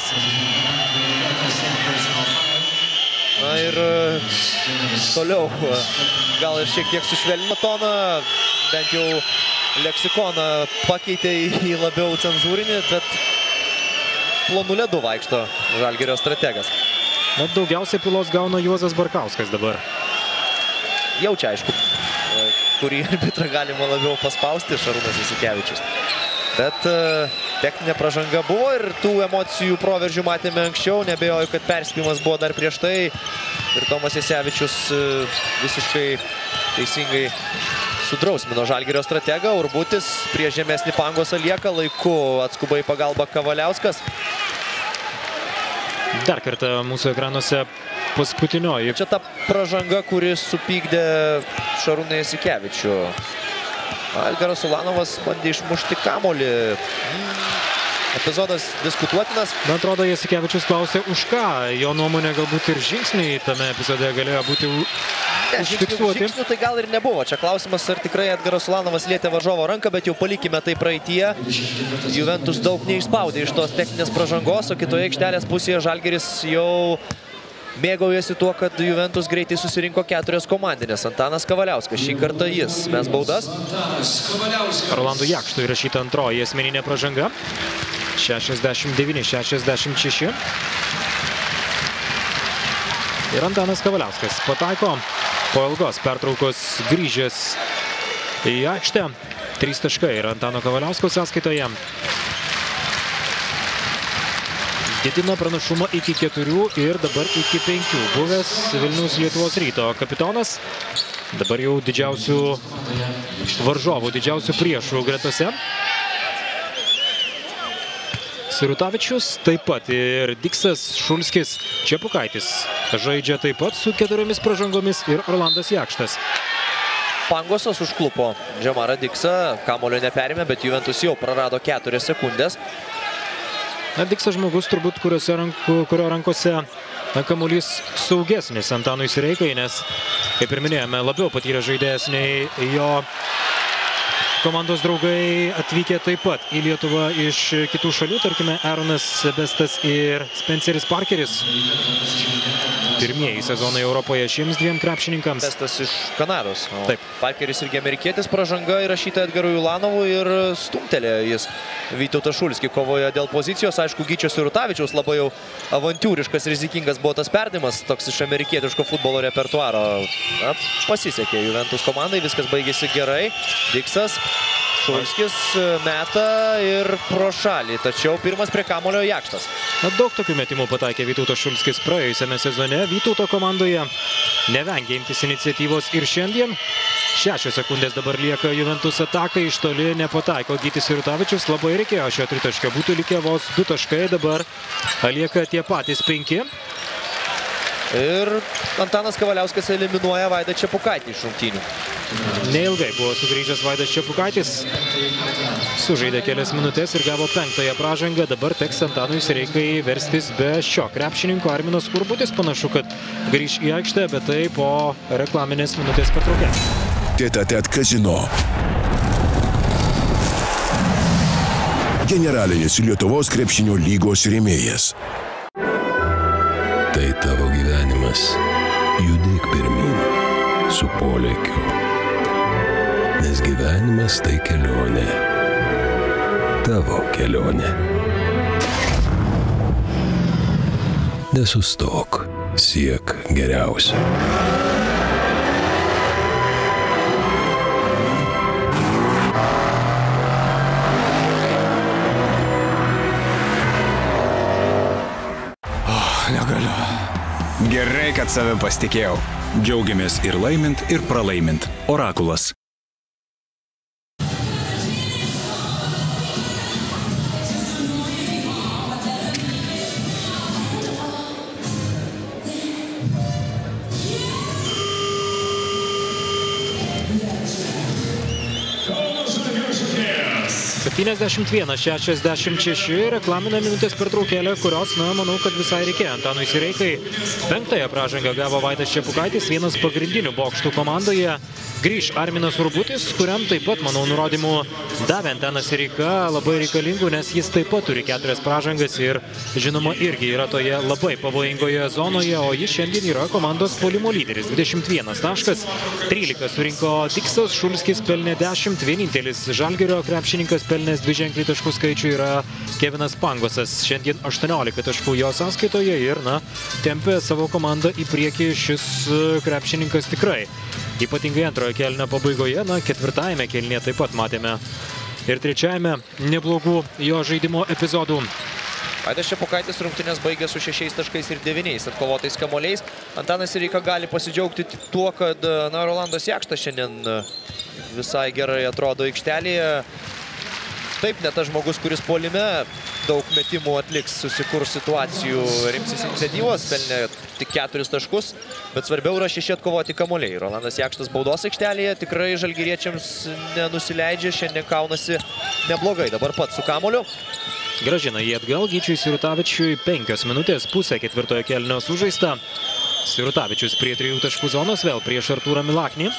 Na ir toliau gal ir šiek tiek sušvelnino toną, bent jau leksikoną pakeitė į labiau cenzūrinį, bet plonu ledu vaikšto Žalgirio strategas. Na, daugiausiai pylos gauna Juozas Barkauskas dabar. Jaučia, aišku, kurį arbitrą galima labiau paspausti, Šarūnas Jasikevičius. Bet techninė pražanga buvo ir tų emocijų proveržių matėme anksčiau. Nebejoju, kad perspėjimas buvo dar prieš tai. Ir Tomas Jasevičius visiškai teisingai sudrausmino Žalgirio strategą. Urbutis prie žemesnį pangosą lieka, laiku atskuba į pagalbą Kavaliauskas. Dar kartą mūsų ekranuose paskutinioji. Čia ta pražanga, kuris supykdė Šarūną Jasikevičių. Edgaras Ulanovas bandė išmušti kamuolį. Epizodas diskutuotinas. Man atrodo, Jasikevičius klausė už ką. Jo nuomonė galbūt ir žingsniai tame epizode galėjo būti užfiksuoti. Žingsnių tai gal ir nebuvo. Čia klausimas, ar tikrai Edgaras Ulanovas lietė varžovo ranką, bet jau palikime tai praeityje. Juventus daug neišspaudė iš tos techninės pražangos, o kitoje aikštelės pusėje Žalgiris jau mėgaujasi tuo, kad Juventus greitai susirinko keturias komandinės. Antanas Kavaliauskas, šį kartą jis mes baudas. Rolandui Jakštui įrašyta antroji asmeninė pražanga. šešiasdešimt devyni šešiasdešimt šeši. Ir Antanas Kavaliauskas pataiko po ilgos pertraukos grįžęs į aikštę. Trys taškai ir Antano Kavaliausko sąskaitoje. Didina pranašumą iki keturių ir dabar iki penkių. Buvęs Vilniaus Lietuvos Ryto kapitonas. Dabar jau didžiausių varžovų, didžiausių priešų gretose. Sirutavičius, taip pat ir Diksas, Šulskis, Čepukaitis žaidžia taip pat su keturiomis pražangomis ir Rolandas Jakštas. Pangosas užklupo Džemarą Diksą, kamulio neperėmė, bet Juventus jau prarado keturias sekundės. Na, Diksas žmogus turbūt, ranku, kurio rankose kamuolys saugesnis Antanui Sireikai, nes, kaip ir minėjome, labiau patyrė žaidėjas nei jo komandos draugai atvykę taip pat į Lietuvą iš kitų šalių, tarkime, Aaronas Bestas ir Spenceris Parkeris. Pirmieji sezonai Europoje šiems dviem krepšininkams. Bestas iš Kanados. Taip. Parkeris irgi amerikietis, pražanga įrašyta Edgarui Ulanovui ir stumtelė jis Vytautą Šulskį kovoje dėl pozicijos. Aišku, Gyčio Sirutavičiaus labai jau avantiūriškas, rizikingas buvo tas perdavimas, toks iš amerikietiško futbolo repertuaro. Na, pasisekė Juventus komandai, viskas baigėsi gerai. Diksas, Šulskis meta ir pro šalį, tačiau pirmas prie kamulio Jakštas. Na, daug tokių metimų pataikė Vytautas Šulskis praėjusiame sezone. Vytauto komandoje nevengė imtis iniciatyvos ir šiandien. Šešios sekundės dabar lieka Juventus atakai, iš toli nepataiko Gytis Sirutavičius, labai reikėjo šio tritaškio, būtų likę vos du taškai, dabar lieka tie patys penki. Ir Antanas Kavaliauskas eliminuoja Vaidą Čepukaitį iš rungtynių. Neilgai buvo sugrįžęs Vaidas Čepukaitis, sužaidė kelias minutės ir gavo penktąją pražangą. Dabar teks Antanui Sireikai verstis be šio krepšininko. Arminas Urbutis panašu, kad grįž į aikštę, bet tai po reklaminės minutės pertraukės. Tête-à-tête Casino. Generalinis Lietuvos krepšinio lygos rėmėjas. Tai tavo gyvenimas. Judėk pirmin su polėkiu. Nes gyvenimas tai kelionė. Tavo kelionė. Nesustok. Siek geriausio. Negaliu. Gerai, kad savim pasitikėjau. Džiaugiamės ir laimint, ir pralaimint. Orakulas. septyniasdešimt vienas šešiasdešimt šeši, reklaminė minutės pertraukėlė, kurios, na, manau, kad visai reikėjo Antanui Sireikai. Penktąją pražangą gavo Vaidas Čepukaitis, vienas pagrindinių bokštų komandoje. Grįž Arminas Urbutis, kuriam taip pat, manau, nurodymų davė Antanas Sireika, labai reikalingų, nes jis taip pat turi keturias pražangas ir, žinoma, irgi yra toje labai pavojingoje zonoje, o jis šiandien yra komandos puolimo lyderis. dvidešimt vienas taškas, trylika surinko Diksas, Šulskis pelnė dešimt, vienintelis Žalgirio krepšininkas pelnęs dviženklį taškų skaičių yra Kevinas Pangosas. Šiandien aštuoniolika taškų jo sąskaitoje ir, na, tempė savo komandą į priekį šis krepšininkas tikrai. Ypatingai antrojo kėlinio pabaigoje, na, ketvirtajame kėlinyje taip pat matėme ir trečiajame neblogų jo žaidimo epizodų. Vaidas Čepukaitis rungtynės baigė su šešiais taškais ir devyniais atkovotais kamuoliais. Antanas Sireika gali pasidžiaugti tuo, kad, na, Rolandas Jakštas šiandien visai gerai atrodo aikštelėje. Taip, ne tas žmogus, kuris puolime daug metimų atliks, susikurs situacijų, rimsis iniciatyvos, pelnė tik keturis taškus, bet svarbiau yra šeši atkovoti kamuoliai. Rolandas Jakštas baudos aikštelėje tikrai žalgiriečiams nenusileidžia, šiandien kaunasi neblogai. Dabar pats su kamuoliu. Gražina jį atgal Gyčiui Sirutavičiui, penkios minutės, pusė ketvirtojo kėlinio sužaista. Sirutavičius prie trijų taškų zonos, vėl prieš Artūrą Milaknį.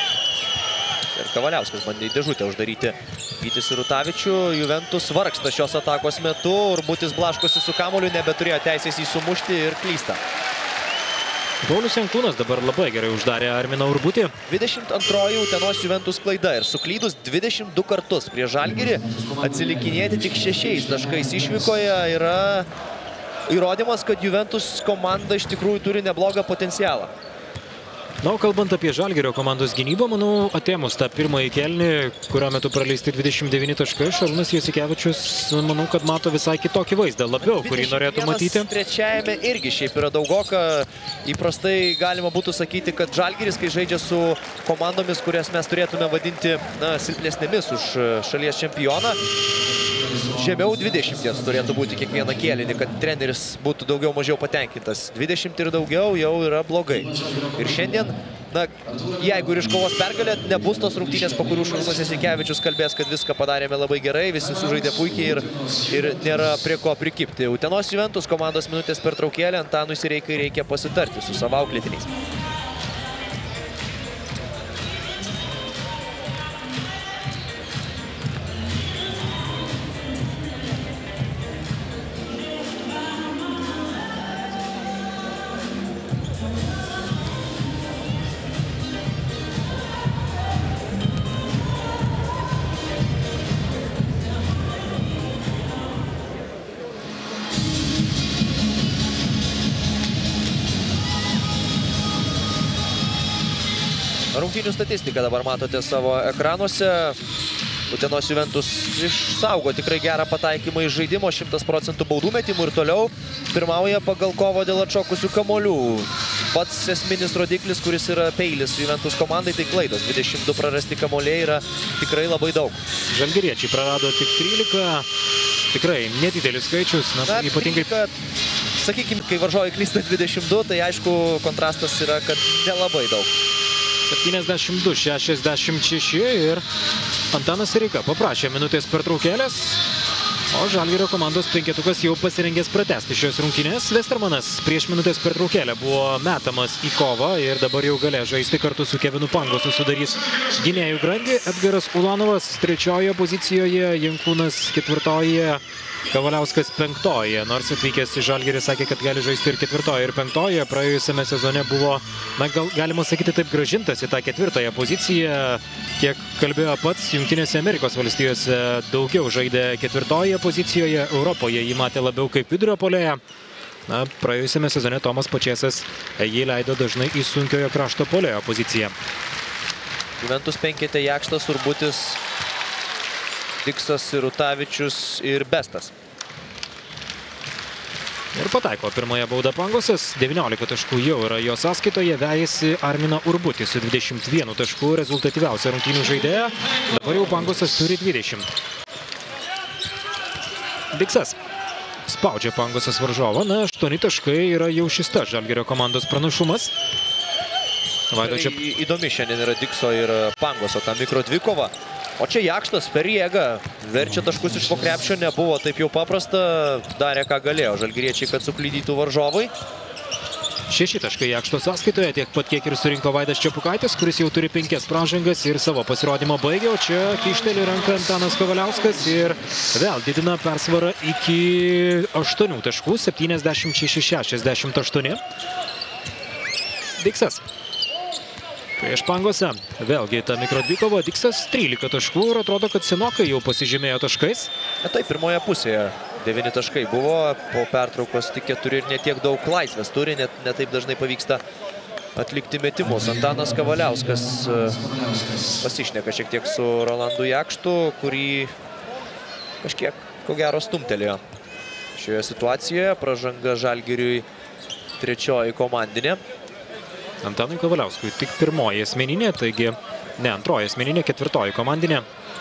Ir Kavaliauskas bandė į dėžutę uždaryti Gytį Sirutavičių. Juventus vargsta šios atakos metu. Urbutis blaškosi su kamuoliu, nebeturėjo teisės jį sumušti ir klysta. Paulius Jankūnas dabar labai gerai uždarė Arminą Urbutį. dvidešimt antroji Utenos Juventus klaida ir suklydus dvidešimt du kartus prie Žalgirį atsilikinėti tik šešiais taškais išvykoje yra įrodymas, kad Juventus komanda iš tikrųjų turi neblogą potencialą. Na, o kalbant apie Žalgirio komandos gynybą, manau, atėmus tą pirmąjį kėlinį, kurio metu praleisti dvidešimt devyni taškai, Šarūnas Jasikevičius, manau, kad mato visai kitokį vaizdą, labiau, kurį norėtų matyti. Trečiajame irgi šiaip yra daugoka. Įprastai galima būtų sakyti, kad Žalgiris, kai žaidžia su komandomis, kurias mes turėtume vadinti, na, silpnesnėmis už šalies čempioną, žemiau dvidešimties turėtų būti kiekvieną kėlinį, kad treneris būtų daugiau mažiau patenkintas. dvidešimt ir daugiau jau yra blogai. Ir šiandien na, jeigu ir iškovos pergalė, nebus tos rungtynės, po kurių Šarūnas Jasikevičius kalbės, kad viską padarėme labai gerai, visi sužaidė puikiai ir, ir nėra prie ko prikipti. Utenos Juventus komandos minutės pertraukėlė, Antanui Sireikai reikia pasitarti su savo auklėtiniais. Rungtynių statistiką dabar matote savo ekranuose. Utenos Juventus išsaugo tikrai gerą pataikymą iš žaidimo, šimtas procentų baudų metimų ir toliau pirmauja pagal kovą dėl atšokusių kamuolių. Pats esminis rodiklis, kuris yra peilis Juventus komandai, tai klaidos. dvidešimt du prarasti kamuoliai yra tikrai labai daug. Žalgiriečiai prarado tik trylika. Tikrai nedidelis skaičius. Na, Na, ypatingai... trylika, sakykime, kai varžovai klysta dvidešimt du, tai aišku kontrastas yra, kad nelabai daug. septyniasdešimt du šešiasdešimt šeši ir Antanas Sireika paprašė minutės pertraukėlės, o Žalgirio komandos penketukas jau pasirengęs pratęsti šios rungtynės. Vestermanas prieš minutės pertraukėlę buvo metamas į kovą ir dabar jau galės žaisti kartu su Kevinu Pangosu, sudarys gynėjų grandį. Edgaras Ulanovas trečiojoje pozicijoje, Jankūnas ketvirtoje, Kavaliauskas penktoje, nors atvykęs į Žalgirį sakė, kad gali žaisti ir ketvirtoje ir penktoje. Praėjusiame sezone buvo, na, gal, galima sakyti, taip gražintas į tą ketvirtąją poziciją. Kiek kalbėjo pats, Jungtinėse Amerikos valstijose daugiau žaidė ketvirtoje pozicijoje, Europoje jį matė labiau kaip vidurio puolėją. Na, praėjusiame sezone Tomas Pačėsas jį leido dažnai į sunkiojo krašto puolėjo poziciją. Juventus penkete Jakštas, Urbutis, Diksas, Rutavičius ir Bestas. Ir pataiko pirmąją baudą Pangosas, devyniolika taškų jau yra jo sąskaitoje, vejasi Arminą Urbutį su dvidešimt vienu tašku, rezultatyviausia rungtynių žaidėja, dabar jau Pangosas turi dvidešimt. Diksas spaudžia Pangosas varžovą, na, aštuoni taškai yra jau šis tas Žalgirio komandos pranašumas. Vaido, čia... Įdomi šiandien yra Dikso ir Pangoso ta mikro dvikova. O čia Jakštas per jėgą verčia taškus iš po krepšio, nebuvo taip jau paprasta, darė ką galėjo žalgiriečiai, kad suklydytų varžovai. Šeši taškai Jakšto sąskaitoje, tiek pat kiek ir surinko Vaidas Čepukaitis, kuris jau turi penkias pražangas ir savo pasirodymą baigė, o čia kišteli ranką Antanas Kavaliauskas ir vėl didina persvarą iki aštuonių taškų, septyniasdešimt šeši šešiasdešimt aštuoni. Diksas prieš Pangosą, vėlgi ta mikro dvikova, Diksas trylika taškų ir atrodo, kad senokai jau pasižymėjo taškais. Na taip, pirmoje pusėje devyni taškai buvo, po pertraukos tik keturi ir netiek daug laisvės turi, net netaip dažnai pavyksta atlikti metimus. Antanas Kavaliauskas pasišneka šiek tiek su Rolandu Jakštu, kurį kažkiek, ko gero, stumtelėjo šioje situacijoje. Pražanga Žalgiriui trečioji komandinė. Antanui Kavaliauskui tik pirmoji asmeninė, taigi ne antroji asmeninė, ketvirtoji komandinė.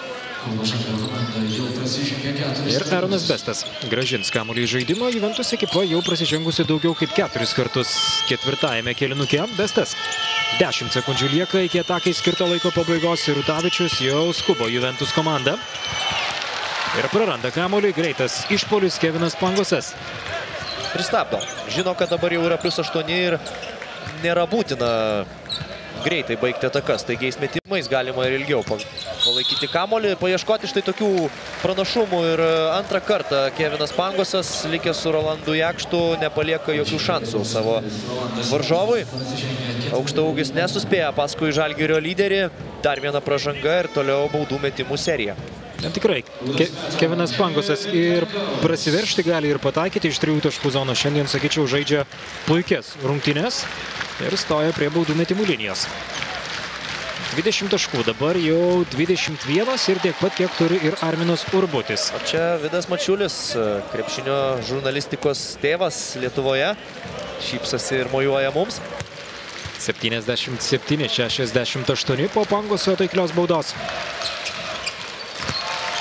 Ir Aronas Bestas grąžins kamuolį į žaidimą. Juventus ekipa jau prasižengusi daugiau kaip keturis kartus ketvirtajame kėlinuke. Bestas dešimt sekundžių lieka iki atakai skirto laiko pabaigos ir Rutavičius jau skubo Juventus komandą. Ir praranda kamuolį, greitas išpuolis Kevinas Pangosas. Pristabdo. Žino, kad dabar jau yra plius aštuoni ir nėra būtina greitai baigti atakas. Taigiais metimais galima ir ilgiau palaikyti kamuolį, paieškoti štai tokių pranašumų. Ir antrą kartą Kevinas Pangosas, likęs su Rolandu Jakštu, nepalieka jokių šansų savo varžovui. Aukštaūgis nesuspėja paskui Žalgirio lyderį. Dar viena pražanga ir toliau baudų metimų serija. Ja, tikrai, Ke Kevinas Pangosas ir prasiveršti gali ir pataikyti iš trijų taškų zonos. Šiandien, sakyčiau, žaidžia puikias rungtynes ir stoja prie baudų metimų linijos. dvidešimt taškų, dabar jau dvidešimt vienas ir tiek pat, kiek turi ir Arminas Urbutis. O čia Vidas Mačiulis, krepšinio žurnalistikos tėvas Lietuvoje, šypsosi ir mojuoja mums. septyniasdešimt septyni šešiasdešimt aštuoni po Pangoso taiklios baudos.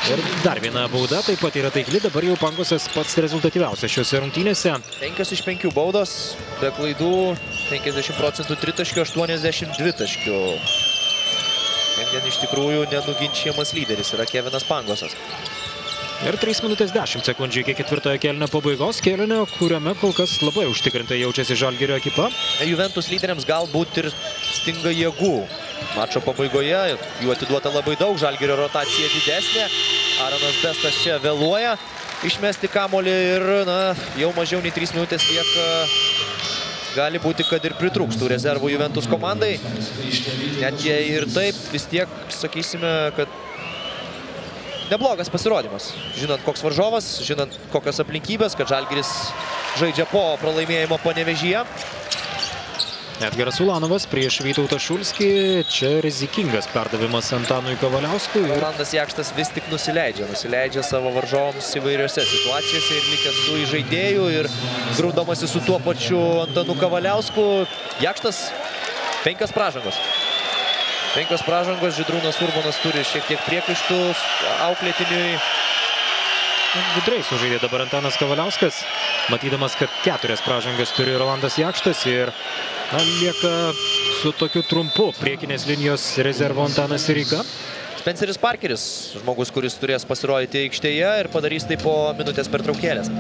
Ir dar viena bauda, taip pat yra taikli, dabar jau Pangosas pats rezultatyviausias šiuose rungtynėse. penkios iš penkių baudos, be klaidų, penkiasdešimt procentų tritaškių, aštuoniasdešimt dvitaškių. Šiandien iš tikrųjų nenuginčiamas lyderis yra Kevinas Pangosas. Ir trys minutės dešimt sekundžių iki ketvirtojo kėlinio pabaigos, kėlinio, kuriame kol kas labai užtikrintai jaučiasi Žalgirio ekipa. Juventus lyderiams galbūt ir stinga jėgų. Mačo pabaigoje jų atiduota labai daug, Žalgirio rotacija didesnė. Aronas Bestas čia vėluoja išmesti kamuolį ir na, jau mažiau nei trys minutės lieka. Gali būti, kad ir pritrūkstų rezervų Juventus komandai. Net jei ir taip, vis tiek sakysime, kad neblogas pasirodymas. Žinant, koks varžovas, žinant, kokios aplinkybės, kad Žalgiris žaidžia po pralaimėjimo Panevėžyje. Edgaras Ulanovas prieš Vytautą Šulskį. Čia rizikingas perdavimas Antanui Kavaliauskui. Rolandas Jakštas vis tik nusileidžia. Nusileidžia savo varžovams įvairiose situacijose ir likęs su įžaidėju ir grūdamasi su tuo pačiu Antanu Kavaliausku. Jakštas penkios pražangos. Penkios pražangos. Žydrūnas Urbonas turi šiek tiek priekaištų auklėtiniui. Gudriai sužaidė dabar Antanas Kavaliauskas, matydamas, kad keturias pražangas turi Rolandas Jakštas ir na, lieka su tokiu trumpu priekinės linijos rezervo Antanas Sireika. Spenceris Parkeris, žmogus, kuris turės pasirodyti aikštėje ir padarys tai po minutės pertraukėlės.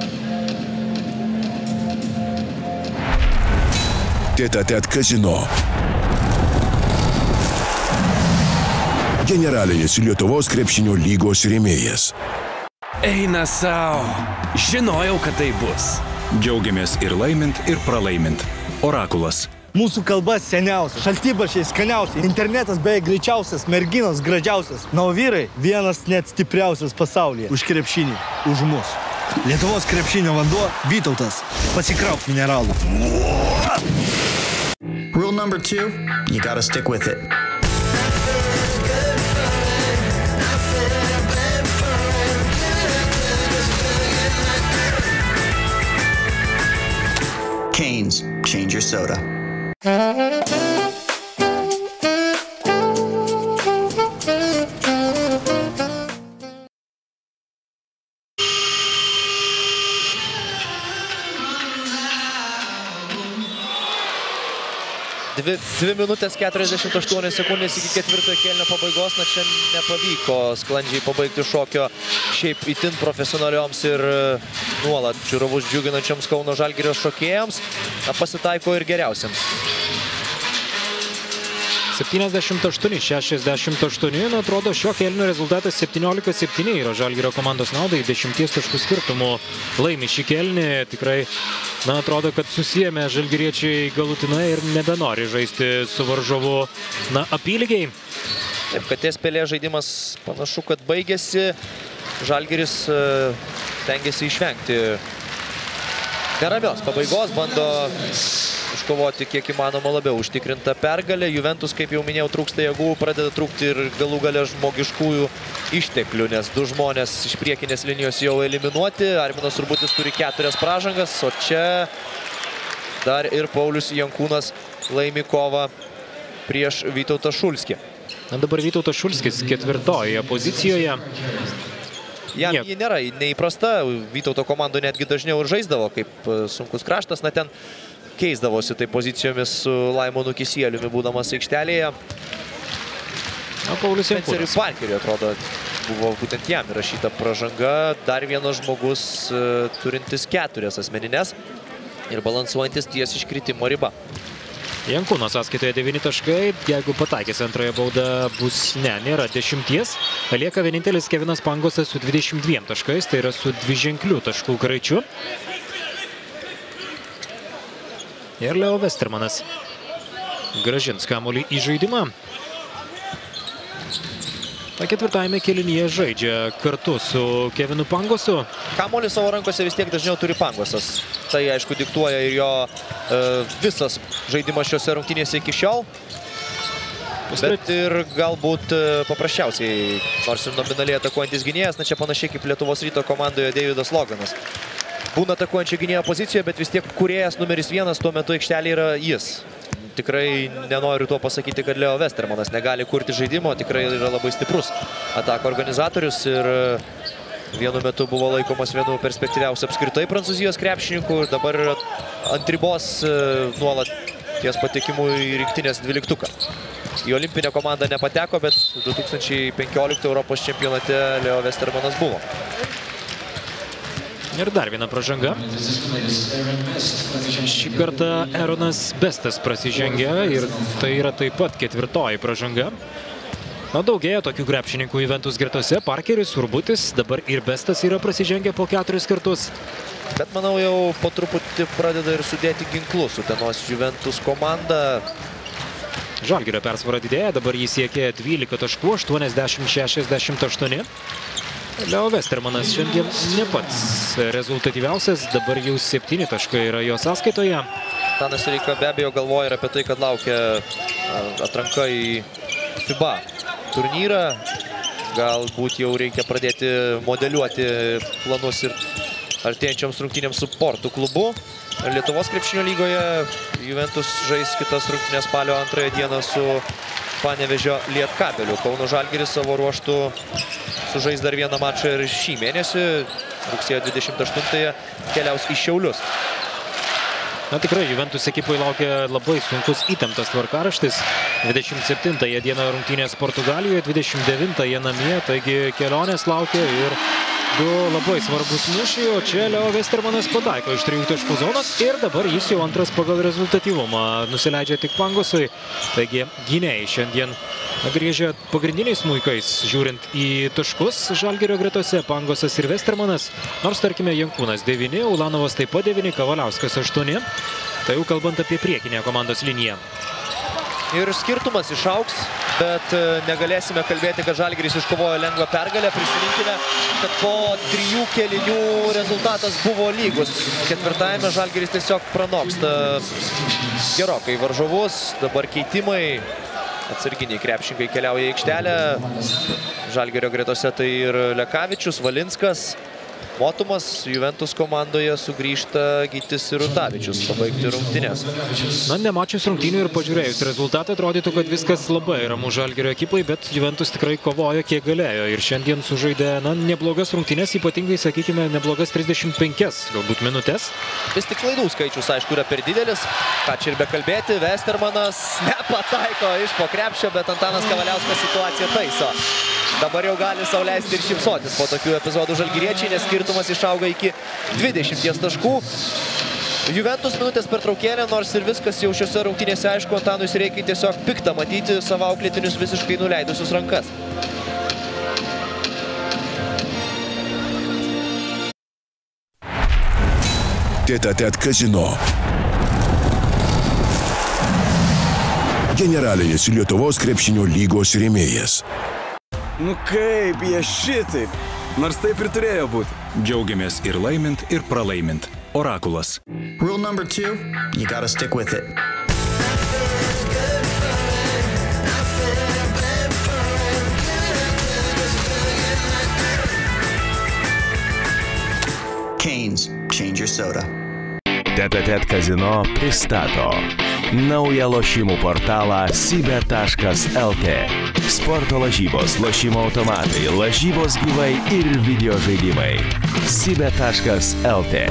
Tête-à-tête Kazino. Generalinis Lietuvos krepšinio lygos rėmėjas. Eina savo. Žinojau, kad tai bus. Džiaugiamės ir laimint, ir pralaimint. Orakulas. Mūsų kalba seniausia, šaltibaršiai skaniausiai, internetas beveik greičiausias, merginos gražiausias. Na, o vyrai vienas net stipriausias pasaulyje. Už krepšinį, už mus. Lietuvos krepšinio vanduo Vytautas. Pasikrauk mineralų. Rule number two, you gotta stick with it. Canes, change your soda. Dvi, dvi minutės keturiasdešimt aštuonios sekundės iki ketvirtojo kėlinio pabaigos. Na, čia nepavyko sklandžiai pabaigti šokio šiaip itin profesionalioms ir nuolat žiūrovus džiuginančioms Kauno Žalgirio šokėjams. Na, pasitaiko ir geriausiams. septyniasdešimt aštuoni šešiasdešimt aštuoni. Na, atrodo, šio kėlinio rezultatas septyniolika septyni yra Žalgirio komandos naudai. Dešimties taškų skirtumų laimi šį kėlinį. Tikrai, na, atrodo, kad susijėmė žalgiriečiai galutinai ir nebenori žaisti su varžovu, na, apylygiai. Taip, Katės Pelė žaidimas panašu, kad baigėsi. Žalgiris stengiasi išvengti neramios pabaigos, bando iškovoti kiek įmanoma labiau užtikrintą pergalę. Juventus, kaip jau minėjau, trūksta jėgų, pradeda trūkti ir galų gale žmogiškųjų išteklių, nes du žmonės iš priekinės linijos jau eliminuoti. Arminas Urbutis turi keturias pražangas, o čia dar ir Paulius Jankūnas laimi kovą prieš Vytautą Šulskį. Na, dabar Vytautas Šulskis ketvirtojoje pozicijoje. Jam ji nėra neįprasta, Vytauto komandų netgi dažniau ir žaisdavo kaip sunkus kraštas, na ten keisdavosi tai pozicijomis su Laimonu Kisieliumi būdamas aikštelėje. Na, Paulius Jankūnas. Spenceriui Parkeriui atrodo buvo būtent jam įrašyta pražanga, dar vienas žmogus turintis keturias asmenines ir balansuojantis ties iškritimo riba. Jankūno sąskaitoje devyni taškai, jeigu pataikys antrąją baudą bus, ne, nėra dešimties. Lieka vienintelis Kevinas Pangosas su dvidešimt dviem taškais, tai yra su dviženkliu taškų kraičiu. Ir Leo Westermanas grąžins kamuolį į žaidimą. Ketvirtajame kėlinyje žaidžia kartu su Kevinu Pangosu. Kamuolį savo rankose vis tiek dažniau turi Pangosas. Tai, aišku, diktuoja ir jo e, visas žaidimas šiose rungtynėse iki šiol. Bet ir galbūt e, paprasčiausiai, nors ir nominaliai atakuojantis gynėjas, na čia panašiai kaip Lietuvos Ryto komandoje Deividas Loganas. Būna atakuojančio gynėjo pozicijoje, bet vis tiek kūrėjas numeris vienas tuo metu aikštelė yra jis. tikrai nenoriu tuo pasakyti, kad Leo Westermanas negali kurti žaidimo, tikrai yra labai stiprus atako organizatorius ir vienu metu buvo laikomas vienu perspektyviausių apskritai Prancūzijos krepšininkų ir dabar yra ant ribos nuolat ties patekimų į rinktinės dvyliktuką. Į olimpinę komandą nepateko, bet du tūkstančiai penkioliktų Europos čempionate Leo Westermanas buvo. Ir dar viena pražanga. Šį kartą Aaronas Bestas prasižengia ir tai yra taip pat ketvirtoji pražanga. Na, daugėja tokių krepšininkų Juventus gretose. Parkeris, Urbutis, dabar ir Bestas yra prasižengę po keturis kartus. Bet manau jau po truputį pradeda ir sudėti ginklus Utenos Juventus komanda. Žalgirio persvara didėja, dabar jis siekė dvylika taškų, aštuoniasdešimt šešiasdešimt aštuoni. Leo Westermanas šiandien ne pats rezultatyviausias, dabar jau septyni taškai yra jo sąskaitoje. Tanas Reika be abejo galvoja ir apie tai, kad laukia atranka į FIBA turnyrą. Galbūt jau reikia pradėti modeliuoti planus ir artėjančioms rungtynėms su Portų klubu. Lietuvos krepšinio lygoje Juventus žais kitas rungtynės spalio antrąją dieną su Panevėžio Lietkabeliu. Kauno Žalgiris savo ruoštų sužais dar vieną mačą ir šį mėnesį, rugsėjo dvidešimt aštuntąją, keliaus į Šiaulius. Na tikrai, Juventus ekipai laukia labai sunkus įtemptas tvarkaraštis. dvidešimt septintąją dieną rungtynės Portugalijoje, dvidešimt devintąją namie, taigi kelionės laukia ir du labai svarbus mūšiai, o čia Leo Westermanas pataiko iš trijų taškų zonos ir dabar jis jau antras pagal rezultatyvumą, nusileidžia tik Pangosui. Taigi gynėjai šiandien grįžia pagrindiniais smuikais, žiūrint į taškus Žalgirio gretose, Pangosas ir Westermanas, nors tarkime Jankūnas devyni, Ulanovas taip pat devyni, Kavaliauskas aštuoni, tai jau kalbant apie priekinę komandos liniją. Ir skirtumas išauks, bet negalėsime kalbėti, kad Žalgiris iškovojo lengvą pergalę. Prisiminkime, kad po trijų kėlinių rezultatas buvo lygus. Ketvirtajame Žalgiris tiesiog pranoksta gerokai varžovus. Dabar keitimai. Atsarginiai krepšininkai keliauja į aikštelę. Žalgirio gretose tai ir Lekavičius, Valinskas. Motumas Juventus komandoje sugrįžta Gytis ir Rutavičius pabaigti rungtynės. Na, nemačius rungtynių ir pažiūrėjus rezultatą, atrodytų, kad viskas labai ramu Žalgirio ekipai, bet Juventus tikrai kovojo kiek galėjo ir šiandien sužaidė, na, neblogas rungtynės, ypatingai, sakykime, neblogas trisdešimt penkias galbūt minutės. Vis tik klaidų skaičius, aišku, yra per didelis. Ką čia ir bekalbėti, Westermanas nepataiko iš po krepšio, bet Antanas Kavaliauskas situaciją taiso. Dabar jau gali sau leisti ir šypsotis po tokių epizodų žalgiriečiai, nes skirtumas išauga iki dvidešimties taškų. Juventus minutės pertraukėlė, nors ir viskas jau šiose rungtynėse, aišku, Antanui Reikai tiesiog pikta matyti savo auklėtinius visiškai nuleidusius rankas. Tête-à-tête Casino. Generalinis Lietuvos krepšinio lygos rėmėjas. Nu kaip jie šitaip? Nors taip ir turėjo būti. Džiaugiamės ir laimint, ir pralaimint. Orakulas. Rule number two, you gotta stick with it. Canes, change your soda. Tête-à-tête Casino pristato naują lošimų portalą Sibet taškas el tė. Sporto lažybos, lošimo automatai, lažybos gyvai ir video žaidimai. Sibet taškas el tė.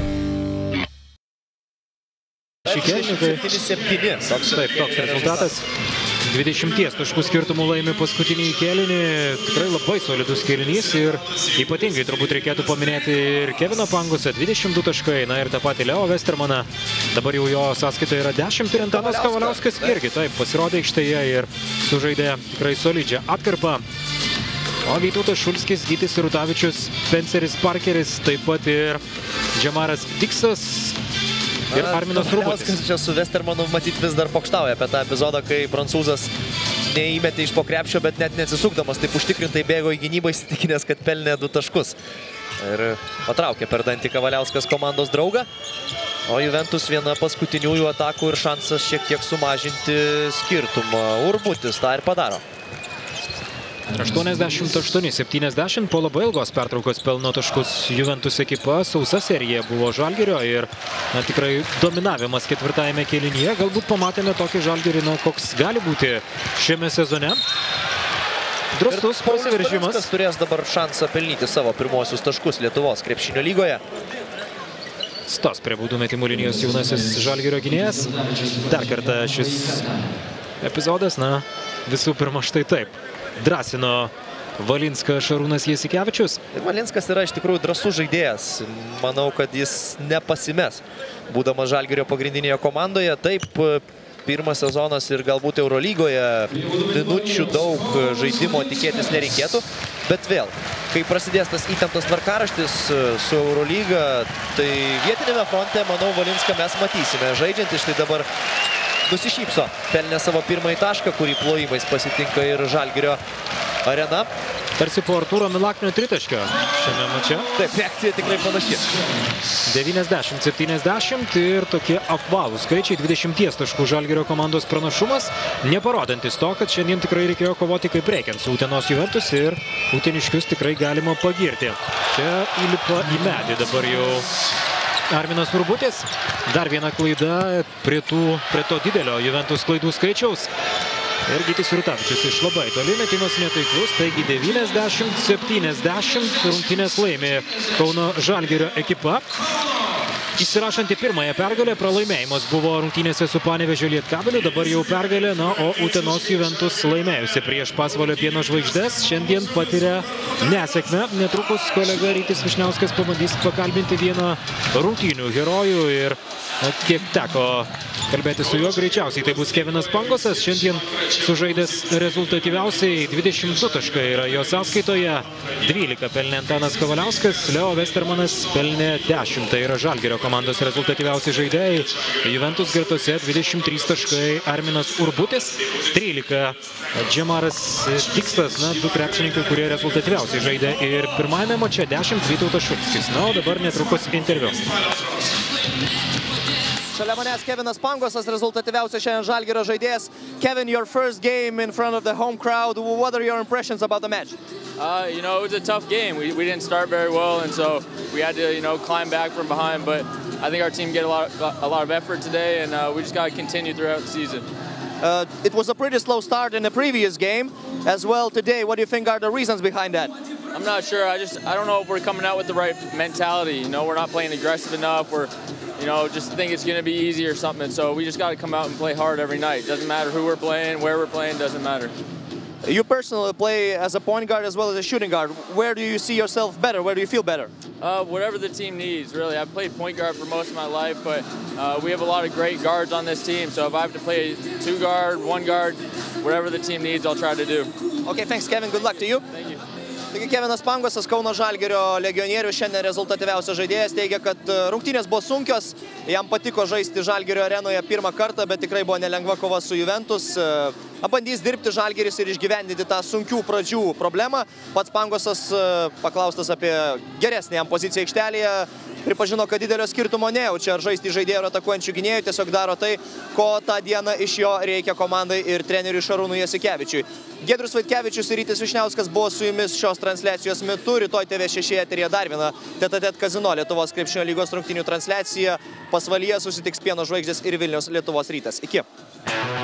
dvidešimt septyni. Taip, toks rezultatas. dvidešimties taškų skirtumų laimi paskutinį kėlinį. Tikrai labai solidus kėlinys ir ypatingai turbūt reikėtų paminėti ir Kevino Pangosą, dvidešimt du taškai, na ir tą patį Leo Westermaną. Dabar jau jo sąskaitoje yra dešimt ir Antanas Kavaliauskas irgi taip pasirodė aikštėje ir sužaidė tikrai solidžią atkarpą. O Vytautas Šulskis, Gytis ir Rutavičius, Spenceris Parkeris, taip pat ir Džemaras Diksas ir Arminas Rubutis. Čia su Westermanu matyt vis dar pokštauja apie tą epizodą, kai prancūzas neįmetė iš po krepšio, bet net neatsisukdamas taip užtikrintai bėgo į gynybą, įsitikinęs, kad pelnė du taškus. Ir patraukė per dantį Kavaliauskas komandos draugą. O Juventus viena paskutiniųjų atakų ir šansas šiek tiek sumažinti skirtumą. Urbutis tą ir padaro. aštuoniasdešimt aštuoni septyniasdešimt po labai ilgos pertraukos pelno taškus Juventus ekipa. Sausa serija buvo Žalgirio ir na, tikrai dominavimas ketvirtajame kėlinyje. Galbūt pamatėme tokį Žalgirį, na, koks gali būti šiame sezone. Drąsus prasiveržimas. Kas turės dabar šansą pelnyti savo pirmosius taškus Lietuvos krepšinio lygoje. Stos prie baudų metimų linijos jaunasis Žalgirio gynėjas. Dar kartą šis epizodas, na, visų pirma štai taip. Drąsino Valinską Šarūnas Jasikevičius. Valinskas yra iš tikrųjų drąsus žaidėjas. Manau, kad jis nepasimes, būdamas Žalgirio pagrindinėje komandoje. Taip, pirmas sezonas ir galbūt Eurolygoje minučių daug žaidimo tikėtis nereikėtų. Bet vėl, kai prasidės tas įtemptas tvarkaraštis su Eurolyga, tai vietinėme fronte, manau, Valinską mes matysime. Žaidžiantį štai dabar nusišypso. Pelnė savo pirmąjį tašką, kurį plojimais pasitinka ir Žalgirio arena. Tarsi po Artūro Milaknio tritaškio šiame mače. Taip, reakcija tikrai panaši. devyniasdešimt septyniasdešimt ir tokie apvalūs skaičiai. dvidešimties taškų Žalgirio komandos pranašumas, neparodantis to, kad šiandien tikrai reikėjo kovoti kaip reikiant su Utenos Juventus ir uteniškius tikrai galima pagirti. Čia įlipa į medį dabar jau Arminas Urbutis. Dar viena klaida prie, tų, prie to didelio Juventus klaidų skaičiaus. Ir Gytis Jurtavičius iš labai toli, metimas netaiklus, taigi devyniasdešimt septyniasdešimt rungtynės laimi Kauno Žalgirio ekipa. Įsirašanti pirmąją pergalę, pralaimėjimas buvo rungtynėse su Panevėžio Lietkabeliu, dabar jau pergalė, na, o Utenos Juventus laimėjusi prieš Pasvalio Pieno žvaigždes, šiandien patiria nesėkmę. Netrukus kolega Rytis Vyšniauskas pabandys pakalbinti vieną rungtynių herojų ir na, kiek teko kalbėti su juo, greičiausiai tai bus Kevinas Pangosas, šiandien sužaidęs rezultatyviausiai, dvidešimt du taškai yra jo sąskaitoje, dvylika pelnė Antanas Kavaliauskas, Leo Westermanas pelnė dešimt, tai yra Žalgirio komandos rezultatyviausi žaidėjai, Juventus gretose dvidešimt trys taškai Arminas Urbutis, trylika Džemaras Tikstas, na, du krepšininkai, kurie rezultatyviausiai žaidė ir pirmajame mače dešimt Vytautas Šulskis, na, o dabar netrukus interviu. Šalia manęs Kevinas Pangosas, rezultatyviausias šiandien Žalgirio žaidėjas. Kevin, your first game in front of the home crowd. What are your impressions about the match? Uh, you know, it was a tough game. We, we didn't start very well, and so we had to, you know, climb back from behind. But I think our team get a lot, a lot of effort today, and uh, we just got to continue throughout the season. Uh, it was a pretty slow start in the previous game as well today. What do you think are the reasons behind that? I'm not sure. I just I don't know if we're coming out with the right mentality. You know, we're not playing aggressive enough. We're, you know, just think it's going to be easy or something. So we just got to come out and play hard every night. Doesn't matter who we're playing, where we're playing, doesn't matter. You personally play as a point guard as well as a shooting guard. Where do you see yourself better? Where do you feel better? Uh, whatever the team needs, really. I've played point guard for most of my life, but uh, we have a lot of great guards on this team. So if I have to play two guard, one guard, whatever the team needs, I'll try to do. Okay, thanks, Kevin. Good luck to you. Thank you. Taigi Kevinas Pangosas, Kauno Žalgirio legionierius, šiandien rezultatyviausias žaidėjas, teigia, kad rungtynės buvo sunkios, jam patiko žaisti Žalgirio arenoje pirmą kartą, bet tikrai buvo nelengva kova su Juventus. Bandys dirbti Žalgiris ir išgyvendinti tą sunkių pradžių problemą. Pats Pangosas, paklaustas apie geresnę jam poziciją aikštelėje, pripažino, kad didelio skirtumo nejaučia ar žaisti žaidėjų ar atakuojančių gynėjų, tiesiog daro tai, ko tą dieną iš jo reikia komandai ir treneriui Šarūnui Jasikevičiui. Giedrius Vaitkevičius ir Rytis Vyšniauskas buvo su jumis šios transliacijos metu. Rytoj T V šeši eteryje dar viena Tete Kazino Lietuvos krepšinio lygos rungtynių transliacija. Pasvalyje susitiks Pieno žvaigždės ir Vilniaus Lietuvos Rytas. Iki.